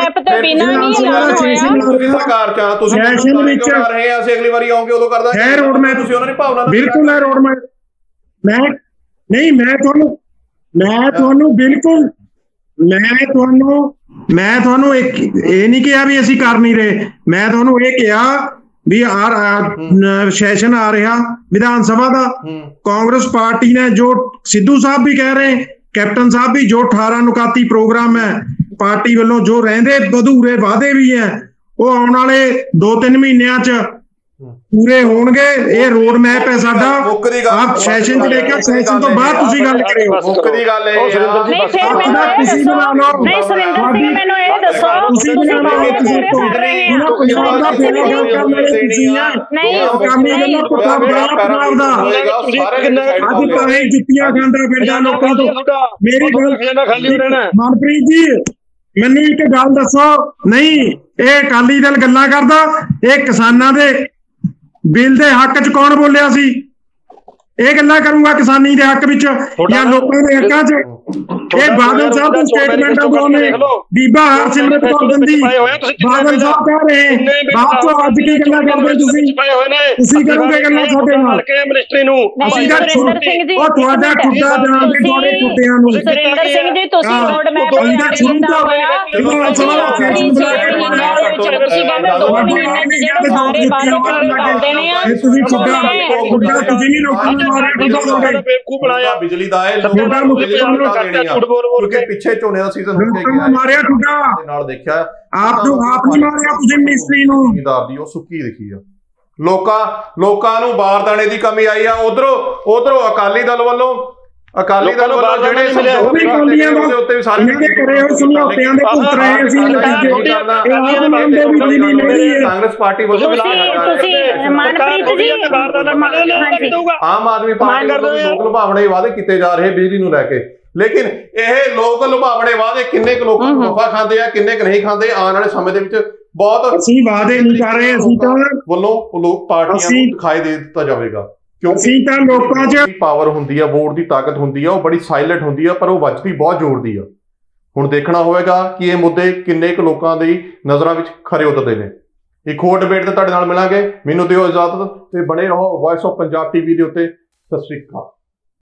ਸਰਕਾਰ ਚ ਤੁਸੀਂ ਸੈਸ਼ਨ ਵਿੱਚ ਕਰ ਰਹੇ ਆ, ਅਸੀਂ ਅਗਲੀ ਵਾਰੀ ਆਉਂਗੇ ਉਦੋਂ ਕਰਦਾ ਹੈ ਰੋਡ ਮੈਪ, ਤੁਸੀਂ ਉਹਨਾਂ ਦੀ ਭਾਵਨਾ ਬਿਲਕੁਲ ਹੈ ਰੋਡ ਮੈਪ। ਮੈਂ ਨਹੀਂ ਮੈਂ ਤੁਹਾਨੂੰ ਮੈਂ ਤੁਹਾਨੂੰ ਬਿਲਕੁਲ ਮੈਂ ਤੁਹਾਨੂੰ ਮੈਂ ਤੁਹਾਨੂੰ ਇੱਕ ਇਹ ਨਹੀਂ ਕਿਹਾ ਵੀ ਅਸੀਂ ਕਰ ਨਹੀਂ ਰਹੇ, ਮੈਂ ਤੁਹਾਨੂੰ ਇਹ ਕਿਹਾ ਵੀ ਆ ਸੈਸ਼ਨ ਆ ਰਿਹਾ ਵਿਧਾਨ ਸਭਾ ਦਾ, ਕਾਂਗਰਸ ਪਾਰਟੀ ਨੇ ਜੋ ਸਿੱਧੂ ਸਾਹਿਬ ਵੀ ਕਹਿ ਰਹੇ, ਕੈਪਟਨ ਸਾਹਿਬ ਵੀ, ਜੋ ਅਠਾਰਾਂ ਨੁਕਾਤੀ ਪ੍ਰੋਗਰਾਮ ਹੈ ਪਾਰਟੀ ਵੱਲੋਂ, ਜੋ ਰਹਿੰਦੇ ਅਧੂਰੇ ਵਾਅਦੇ ਵੀ ਹੈ, ਉਹ ਆਉਣ ਵਾਲੇ ਦੋ ਤਿੰਨ ਮਹੀਨਿਆਂ ਚ ਪੂਰੇ ਹੋਣਗੇ। ਇਹ ਰੋਡ ਮੈਪ ਹੈ ਸਾਡਾ। ਆਪ ਸੈਸ਼ਨ ਚ ਦੇਖਿਓ, ਸੈਸ਼ਨ ਤੋਂ ਬਾਅਦ ਤੁਸੀਂ ਗੱਲ ਕਰਿਓ। ਮੁੱਕ ਦੀ ਗੱਲ ਇਹ ਤੁਸੀਂ ਬਣਾ ਲਓ। ਨਹੀਂ ਸੁਰਿੰਦਰ ਸਿੰਘ ਮੈਨੂੰ ਇਹ ਦੱਸੋ, ਤੁਸੀਂ ਬਣਾ ਲਓ, ਤੁਸੀਂ ਇਹਨਾਂ ਪੰਜਾਬ ਦਾ ਫੇਰਾ ਕਰਨ ਵਾਲੇ ਤੁਸੀਂ ਆ, ਕਾਮੀ ਗੱਲਾਂ ਪਤਾ ਬੜਾ ਪੰਜਾਬ ਦਾ। ਅੱਜ ਭਾਵੇਂ ਜੁੱਤੀਆਂ ਖਾਂਦਾ ਫਿਰਦਾ ਲੋਕਾਂ ਤੋਂ। ਮੇਰੀ ਗੱਲ ਖਾਲੀ ਰਹਿਣਾ ਮਨਪ੍ਰੀਤ ਜੀ, ਮੈਨੂੰ ਇੱਕ ਗੱਲ ਦੱਸੋ, ਨਹੀਂ ਇਹ ਅਕਾਲੀ ਦਲ ਗੱਲਾਂ ਕਰਦਾ, ਇਹ ਕਿਸਾਨਾਂ ਦੇ ਬਿੱਲ ਦੇ ਹੱਕ ਚ ਕੌਣ ਬੋਲਿਆ ਸੀ? ਇਹ ਗੱਲਾਂ ਕਰੂੰਗਾ ਕਿਸਾਨੀ ਦੇ ਹੱਕ ਵਿੱਚ ਜਾਂ ਲੋਕਾਂ ਦੇ ਹੱਕਾਂ ਚ? ਇਹ ਬਾਦਲ ਸਾਹਿਬ ਦੀ ਸਟੇਟਮੈਂਟ ਆ, ਉਹਨੇ ਬੀਬਾ ਹਰਸਿਮਰਤ ਕੌਰ ਗੰਦੀ ਬਾਦਲ ਸਾਹਿਬ ਕਹਿ ਰਹੇ, ਬਾਅਦ ਚੋਂ ਅੱਜ ਕੀ ਗੱਲਾਂ ਕਰਦੇ ਤੁਸੀਂ? ਤੁਸੀਂ ਕਰੋਗੇ ਗੱਲਾਂ ਸਾਡੇ ਨਾਲ ਮਿਨਿਸਟਰੀ ਨੂੰ? ਉਹ ਤੁਹਾਡਾ ਠੁੱਡਾ ਜਾਣਦੇ ਤੁਹਾਡੇ ਠੁੱਡਿਆਂ ਨੂੰ। ਸੁਰਿੰਦਰ ਸਿੰਘ ਜੀ ਤੁਸੀਂ ਰੋਡ ਮੈਪ ਤੁਸੀਂ ਠੁੱਡਾ ਠੁੱਡਾ ਤੁਸੀਂ ਨਹੀਂ ਲੋਕਾਂ ਨੂੰ ਮਾਰਿਆ, ਬੇਵਕੂਫ ਬਣਾਇਆ ਬਿਜਲੀ ਦਾ ਇਹ ਕਿਉਂਕਿ ਪਿੱਛੇ ਝੋਨੇ ਦਾ ਸੀਜ਼ਨ ਹੋ ਗਿਆ, ਮਾਰਿਆ ਠੁੱਡਾ ਨਾਲ ਦੇਖਿਆ ਆਪ ਨੂੰ ਆਪ ਨਹੀਂ ਮਾਰਿਆ ਤੁਸੀਂ ਮਿਨਿਸਟਰੀ ਨੂੰ। ਜ਼ਿਮੀਂਦਾਰ ਦੀ ਉਹ ਸੁੱਕੀ ਦਿਖੀ ਆ, ਲੋਕਾਂ ਲੋਕਾਂ ਨੂੰ ਬਾਰਦਾਨੇ ਦੀ ਕਮੀ ਆਈ ਆ। ਉਧਰੋਂ ਉਧਰੋਂ ਅਕਾਲੀ ਦਲ ਵੱਲੋਂ ਅਕਾਲੀ ਦਲ ਵੱਲੋਂ ਜਿਹੜੇ ਉਹਦੇ ਉੱਤੇ ਵੀ ਸਾਰੇ ਕਰੇ ਹੋਏ ਸਮਝੌਤਿਆਂ ਦੇ ਭੁਗਤ ਰਹੇ ਅਸੀਂ ਨਤੀਜੇ। ਕਾਂਗਰਸ ਪਾਰਟੀ ਵੱਲੋਂ ਮਨਪ੍ਰੀਤ ਜੀ ਆਮ ਆਦਮੀ ਪਾਰਟੀ ਵੱਲੋਂ ਲੋਕ ਲੁਭਾਵਣੇ ਵਾਅਦੇ ਕੀਤੇ ਜਾ ਰਹੇ ਬਿਜਲੀ ਨੂੰ ਲੈ ਕੇ, ਲੇਕਿਨ ਇਹ ਲੋਕ ਲੁਭਾਵਣੇ ਵਾਅਦੇ ਕਿੰਨੇ ਕੁ ਲੋਕਾਂ ਨੂੰ ਨਫਾ ਖਾਂਦੇ ਆ, ਕਿੰਨੇ ਕੁ ਨਹੀਂ ਖਾਂਦੇ, ਆਉਣ ਵਾਲੇ ਸਮੇਂ ਦੇ ਵਿੱਚ ਬਹੁਤ ਅਸੀਂ ਵਾਅਦੇ ਨਹੀਂ ਕਰ ਰਹੇ, ਅਸੀਂ ਤਾਂ ਵੱਲੋਂ ਲੋਕ ਪਾਰਟੀਆਂ ਨੂੰ ਦਿਖਾਈ ਦੇ ਦਿੱਤਾ ਜਾਵੇਗਾ। ਅਸੀਂ ਤਾਂ ਲੋਕਾਂ 'ਚ ਪਾਵਰ ਹੁੰਦੀ ਆ, ਵੋਟ ਦੀ ਤਾਕਤ ਹੁੰਦੀ ਆ, ਉਹ ਬੜੀ ਸਾਇਲੈਂਟ ਹੁੰਦੀ ਆ, ਪਰ ਉਹ ਵੱਜਦੀ ਬਹੁਤ ਜ਼ੋਰ ਦੀ ਆ। ਹੁਣ ਦੇਖਣਾ ਹੋਵੇਗਾ ਕਿ ਇਹ ਮੁੱਦੇ ਕਿੰਨੇ ਕੁ ਲੋਕਾਂ ਦੀ ਨਜ਼ਰਾਂ ਵਿੱਚ ਖਰੇ ਉਤਰਦੇ ਨੇ। ਇੱਕ ਹੋਰ ਡਿਬੇਟ ਤੇ ਤੁਹਾਡੇ ਨਾਲ ਮਿਲਾਂਗੇ। ਮੈਨੂੰ ਦਿਓ ਇਜਾਜ਼ਤ ਤੇ ਬਣੇ ਰਹੋ ਵੌਇਸ ਆਫ ਪੰਜਾਬ ਟੀਵੀ ਦੇ ਉੱਤੇ। ਸਤਿ ਸ਼੍ਰੀ ਅਕਾਲ।